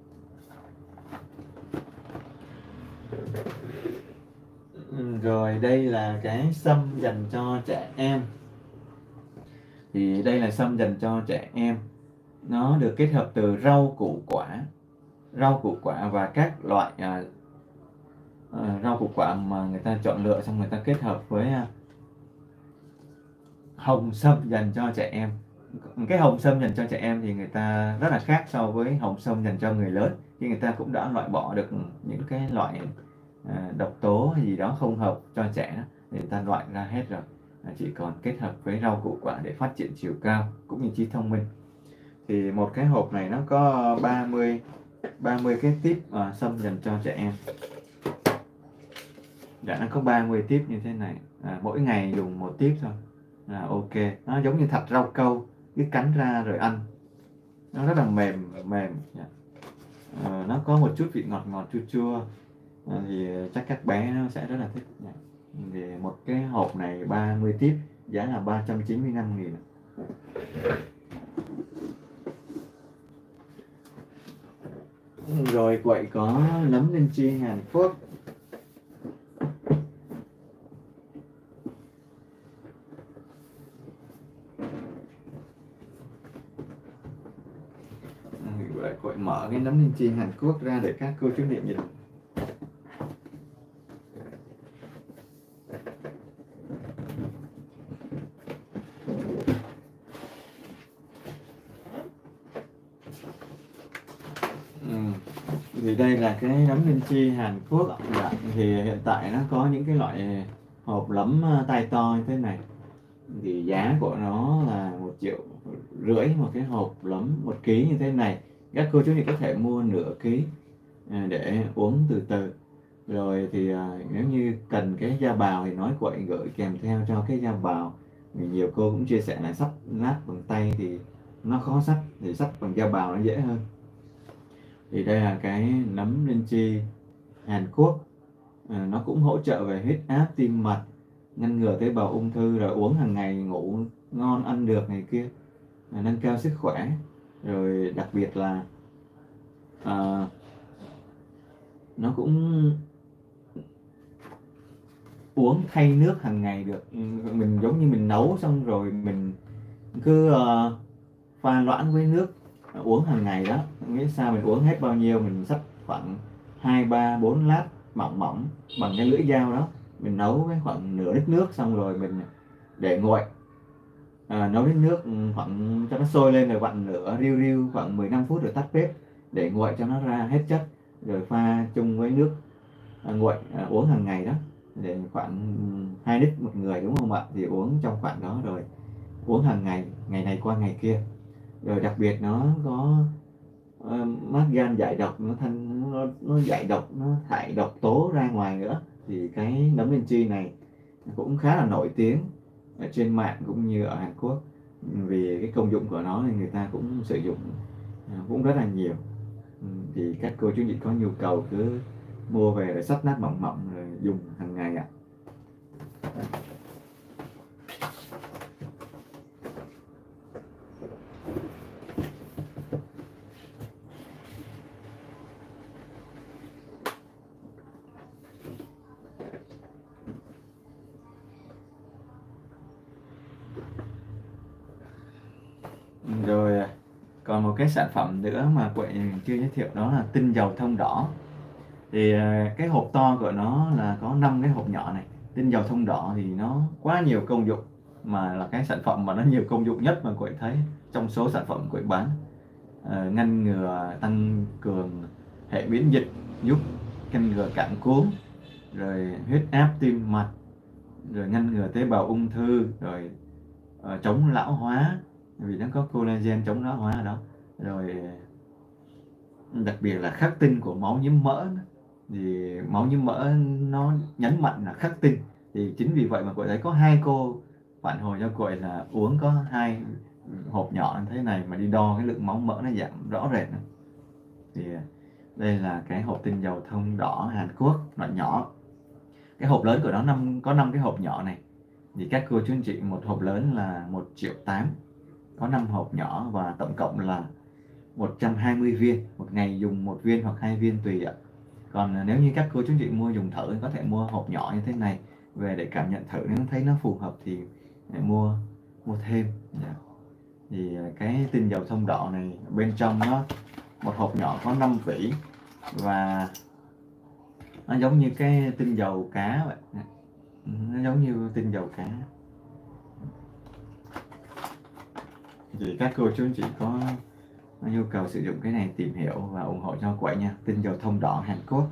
Speaker 1: Rồi đây là cái sâm dành cho trẻ em. Thì đây là sâm dành cho trẻ em, nó được kết hợp từ rau củ quả và các loại rau củ quả mà người ta chọn lựa, xong người ta kết hợp với hồng sâm dành cho trẻ em. Cái hồng sâm dành cho trẻ em thì người ta rất là khác so với hồng sâm dành cho người lớn, thì người ta cũng đã loại bỏ được những cái loại độc tố gì đó không hợp cho trẻ, thì người ta loại ra hết rồi, chỉ còn kết hợp với rau củ quả để phát triển chiều cao cũng như trí thông minh. Thì một cái hộp này nó có 30 cái tiếp sâm dành cho trẻ em. Dạ, nó có 30 tiếp như thế này, mỗi ngày dùng một tiếp thôi là ok. Nó giống như thạch rau câu, cứ cắn ra rồi ăn, nó rất là mềm. Dạ. Nó có một chút vị ngọt chua chua, thì chắc các bé nó sẽ rất là thích. Dạ. Thì một cái hộp này 30 tiếp, giá là 395.000. Rồi quậy có nấm linh chi Hàn Quốc. Quậy mở cái nấm linh chi Hàn Quốc ra để các cô chú niệm nhìn. Thì đây là cái nấm linh chi Hàn Quốc. Dạ, thì hiện tại nó có những cái loại hộp lẫm tay to như thế này, thì giá của nó là 1,5 triệu một cái hộp lẫm 1 ký như thế này. Các cô chú thì có thể mua nửa ký để uống từ từ. Rồi thì nếu như cần cái da bào thì nói quậy gửi kèm theo cho cái da bào. Thì nhiều cô cũng chia sẻ là sắt nát bằng tay thì nó khó sắt, thì sắt bằng da bào nó dễ hơn. Thì đây là cái nấm linh chi Hàn Quốc, nó cũng hỗ trợ về huyết áp, tim mạch, ngăn ngừa tế bào ung thư, rồi uống hàng ngày, ngủ ngon, ăn được này kia, nâng cao sức khỏe. Rồi đặc biệt là nó cũng uống thay nước hàng ngày được. Mình giống như mình nấu xong rồi mình cứ pha loãng với nước uống hàng ngày đó. Nghĩ sao mình uống hết bao nhiêu, mình xách khoảng 2, 3, 4 lát mỏng bằng cái lưỡi dao đó, mình nấu với khoảng nửa lít nước, xong rồi mình để nguội nấu đến nước khoảng cho nó sôi lên rồi vặn lửa riu riu khoảng 15 phút rồi tắt bếp để nguội cho nó ra hết chất, rồi pha chung với nước nguội uống hàng ngày đó, để khoảng 2 lít một người đúng không ạ, thì uống trong khoảng đó rồi uống hàng ngày, ngày này qua ngày kia. Rồi đặc biệt nó có mát gan giải độc, nó giải độc, nó thải độc tố ra ngoài nữa. Thì cái nấm linh chi này cũng khá là nổi tiếng ở trên mạng cũng như ở Hàn Quốc, vì cái công dụng của nó thì người ta cũng sử dụng cũng rất là nhiều. Thì các cô chú chị có nhu cầu cứ mua về rồi xắt nát mỏng mỏng rồi dùng hàng ngày ạ. Rồi còn một cái sản phẩm nữa mà Quệ chưa giới thiệu, đó là tinh dầu thông đỏ. Thì cái hộp to của nó là có 5 cái hộp nhỏ này. Tinh dầu thông đỏ thì nó quá nhiều công dụng, mà là cái sản phẩm mà nó nhiều công dụng nhất mà Quệ thấy trong số sản phẩm Quệ bán. Ngăn ngừa, tăng cường hệ miễn dịch, giúp ngăn ngừa cảm cúm, rồi huyết áp, tim mạch, rồi ngăn ngừa tế bào ung thư, rồi chống lão hóa vì nó có collagen chống lão hóa ở đó. Rồi đặc biệt là khắc tinh của máu nhiễm mỡ. Thì máu nhiễm mỡ nó nhấn mạnh là khắc tinh, thì chính vì vậy mà cô thấy có 2 cô phản hồi cho cô là uống có 2 hộp nhỏ như thế này mà đi đo cái lượng máu mỡ nó giảm rõ rệt. Thì đây là cái hộp tinh dầu thông đỏ Hàn Quốc loại nhỏ. Cái hộp lớn của nó có 5 cái hộp nhỏ này, thì các cô chú anh chị một hộp lớn là 1,8 triệu, có 5 hộp nhỏ và tổng cộng là 120 viên, một ngày dùng 1 viên hoặc 2 viên tùy ạ. Còn nếu như các cô chú chị mua dùng thử thì có thể mua hộp nhỏ như thế này về để cảm nhận thử, nếu thấy nó phù hợp thì để mua thêm. Thì cái tinh dầu thông đỏ này bên trong nó một hộp nhỏ có 5 vỉ, và nó giống như cái tinh dầu cá vậy, nó giống như tinh dầu cá. Thì các cô chú anh chị có nhu cầu sử dụng cái này tìm hiểu và ủng hộ cho Quậy nha. Tinh dầu thông đỏ Hàn Quốc.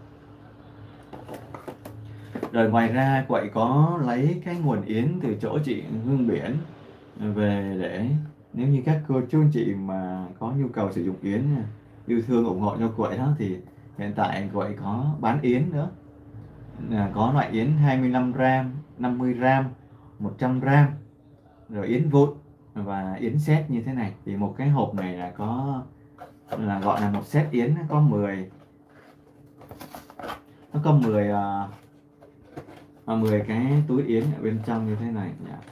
Speaker 1: Rồi ngoài ra Quậy có lấy cái nguồn yến từ chỗ chị Hương Biển về, để nếu như các cô chú anh chị mà có nhu cầu sử dụng yến, yêu thương ủng hộ cho Quậy đó, thì hiện tại Quậy có bán yến nữa. Có loại yến 25g, 50g, 100g, rồi yến vụn và yến set như thế này. Thì một cái hộp này là gọi là một set yến, nó có 10 cái túi yến ở bên trong như thế này.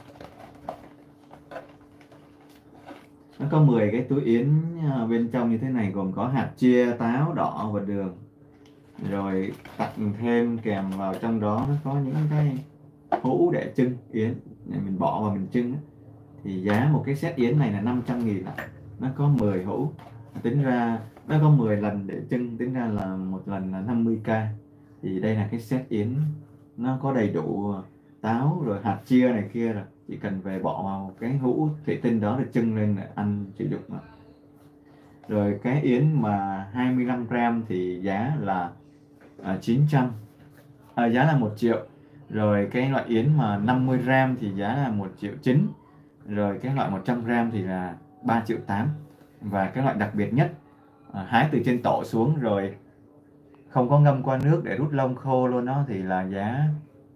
Speaker 1: Nó có 10 cái túi yến bên trong như thế này, gồm có hạt chia, táo đỏ và đường. Rồi tặng thêm kèm vào trong đó nó có những cái hũ để trưng yến, để mình bỏ vào mình trưng. Thì giá một cái set yến này là 500.000 ạ. Nó có 10 hũ, tính ra nó có 10 lần để trưng, tính ra là một lần là 50k. Thì đây là cái set yến, nó có đầy đủ táo rồi hạt chia này kia, rồi chỉ cần về bỏ vào cái hũ thủy tinh đó để trưng lên để ăn sử dụng. Rồi cái yến mà 25g thì giá là 900, giá là 1 triệu. Rồi cái loại yến mà 50g thì giá là 1,9 triệu. Rồi cái loại 100g thì là 3,8 triệu. Và cái loại đặc biệt nhất, hái từ trên tổ xuống rồi không có ngâm qua nước để rút lông khô luôn đó, thì là giá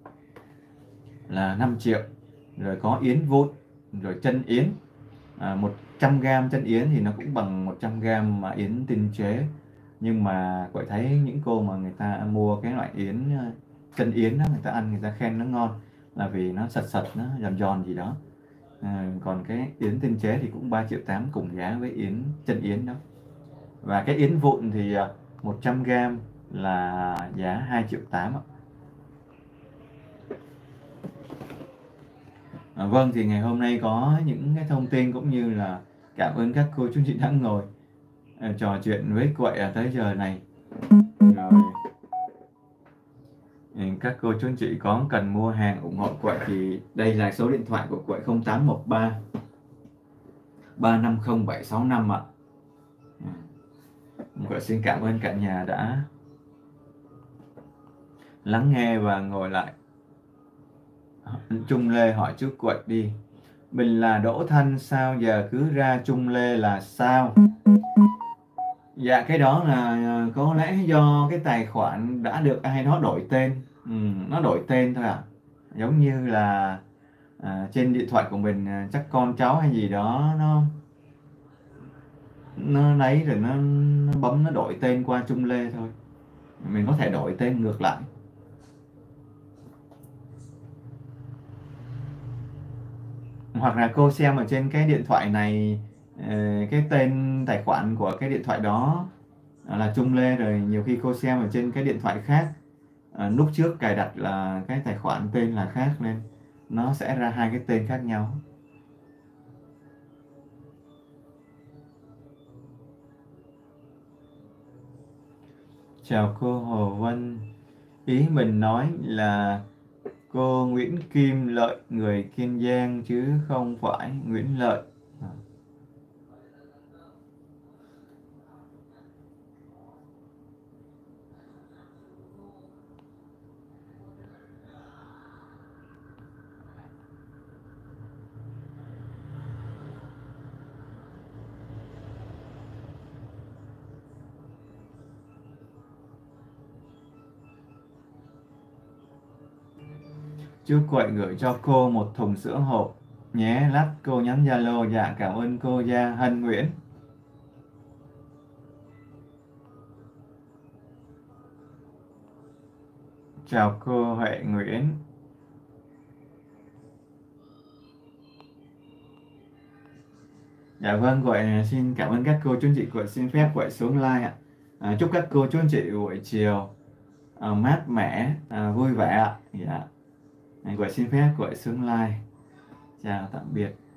Speaker 1: là 5 triệu. Rồi có yến vụn, rồi chân yến, 100g chân yến thì nó cũng bằng 100g mà yến tinh chế. Nhưng mà Quậy thấy những cô mà người ta mua cái loại yến chân yến đó, người ta ăn người ta khen nó ngon là vì nó sật nó giòn giòn gì đó. Còn cái yến tinh chế thì cũng 3,8 triệu cùng giá với yến chân yến đó. Và cái yến vụn thì 100g là giá 2,8 triệu ạ. Vâng, thì ngày hôm nay có những cái thông tin cũng như là cảm ơn các cô chú chị đã ngồi trò chuyện với Quậy tới giờ này. Rồi Các cô chú anh chị có cần mua hàng ủng hộ Quậy thì đây là số điện thoại của Quậy 0813 350 765 ạ. Quậy xin cảm ơn cả nhà đã lắng nghe và ngồi lại. Trung Lê hỏi trước Quậy đi. Mình là Đỗ Thanh sao giờ cứ ra Trung Lê là sao? Dạ cái đó là có lẽ do cái tài khoản đã được ai đó đổi tên. Nó đổi tên thôi ạ. Giống như là trên điện thoại của mình chắc con cháu hay gì đó nó lấy rồi nó bấm nó đổi tên qua Trung Lê thôi. Mình có thể đổi tên ngược lại. Hoặc là cô xem ở trên cái điện thoại này cái tên tài khoản của cái điện thoại đó là Trung Lê, rồi nhiều khi cô xem ở trên cái điện thoại khác lúc trước cài đặt là cái tài khoản tên là khác nên nó sẽ ra hai cái tên khác nhau. Chào cô Hồ Vân, ý mình nói là cô Nguyễn Kim Lợi người Kiên Giang chứ không phải Nguyễn Lợi. Chú Quậy gửi cho cô một thùng sữa hộp nhé, lát cô nhắn Zalo. Dạ cảm ơn cô Gia Hân Nguyễn. Chào cô Huệ Nguyễn. Dạ vâng, Quậy xin cảm ơn các cô chú anh chị. Quậy xin phép Quậy xuống like ạ. Chúc các cô chú anh chị buổi chiều mát mẻ, vui vẻ ạ. Dạ. Quậy xin phép Quậy xuống like. Chào tạm biệt.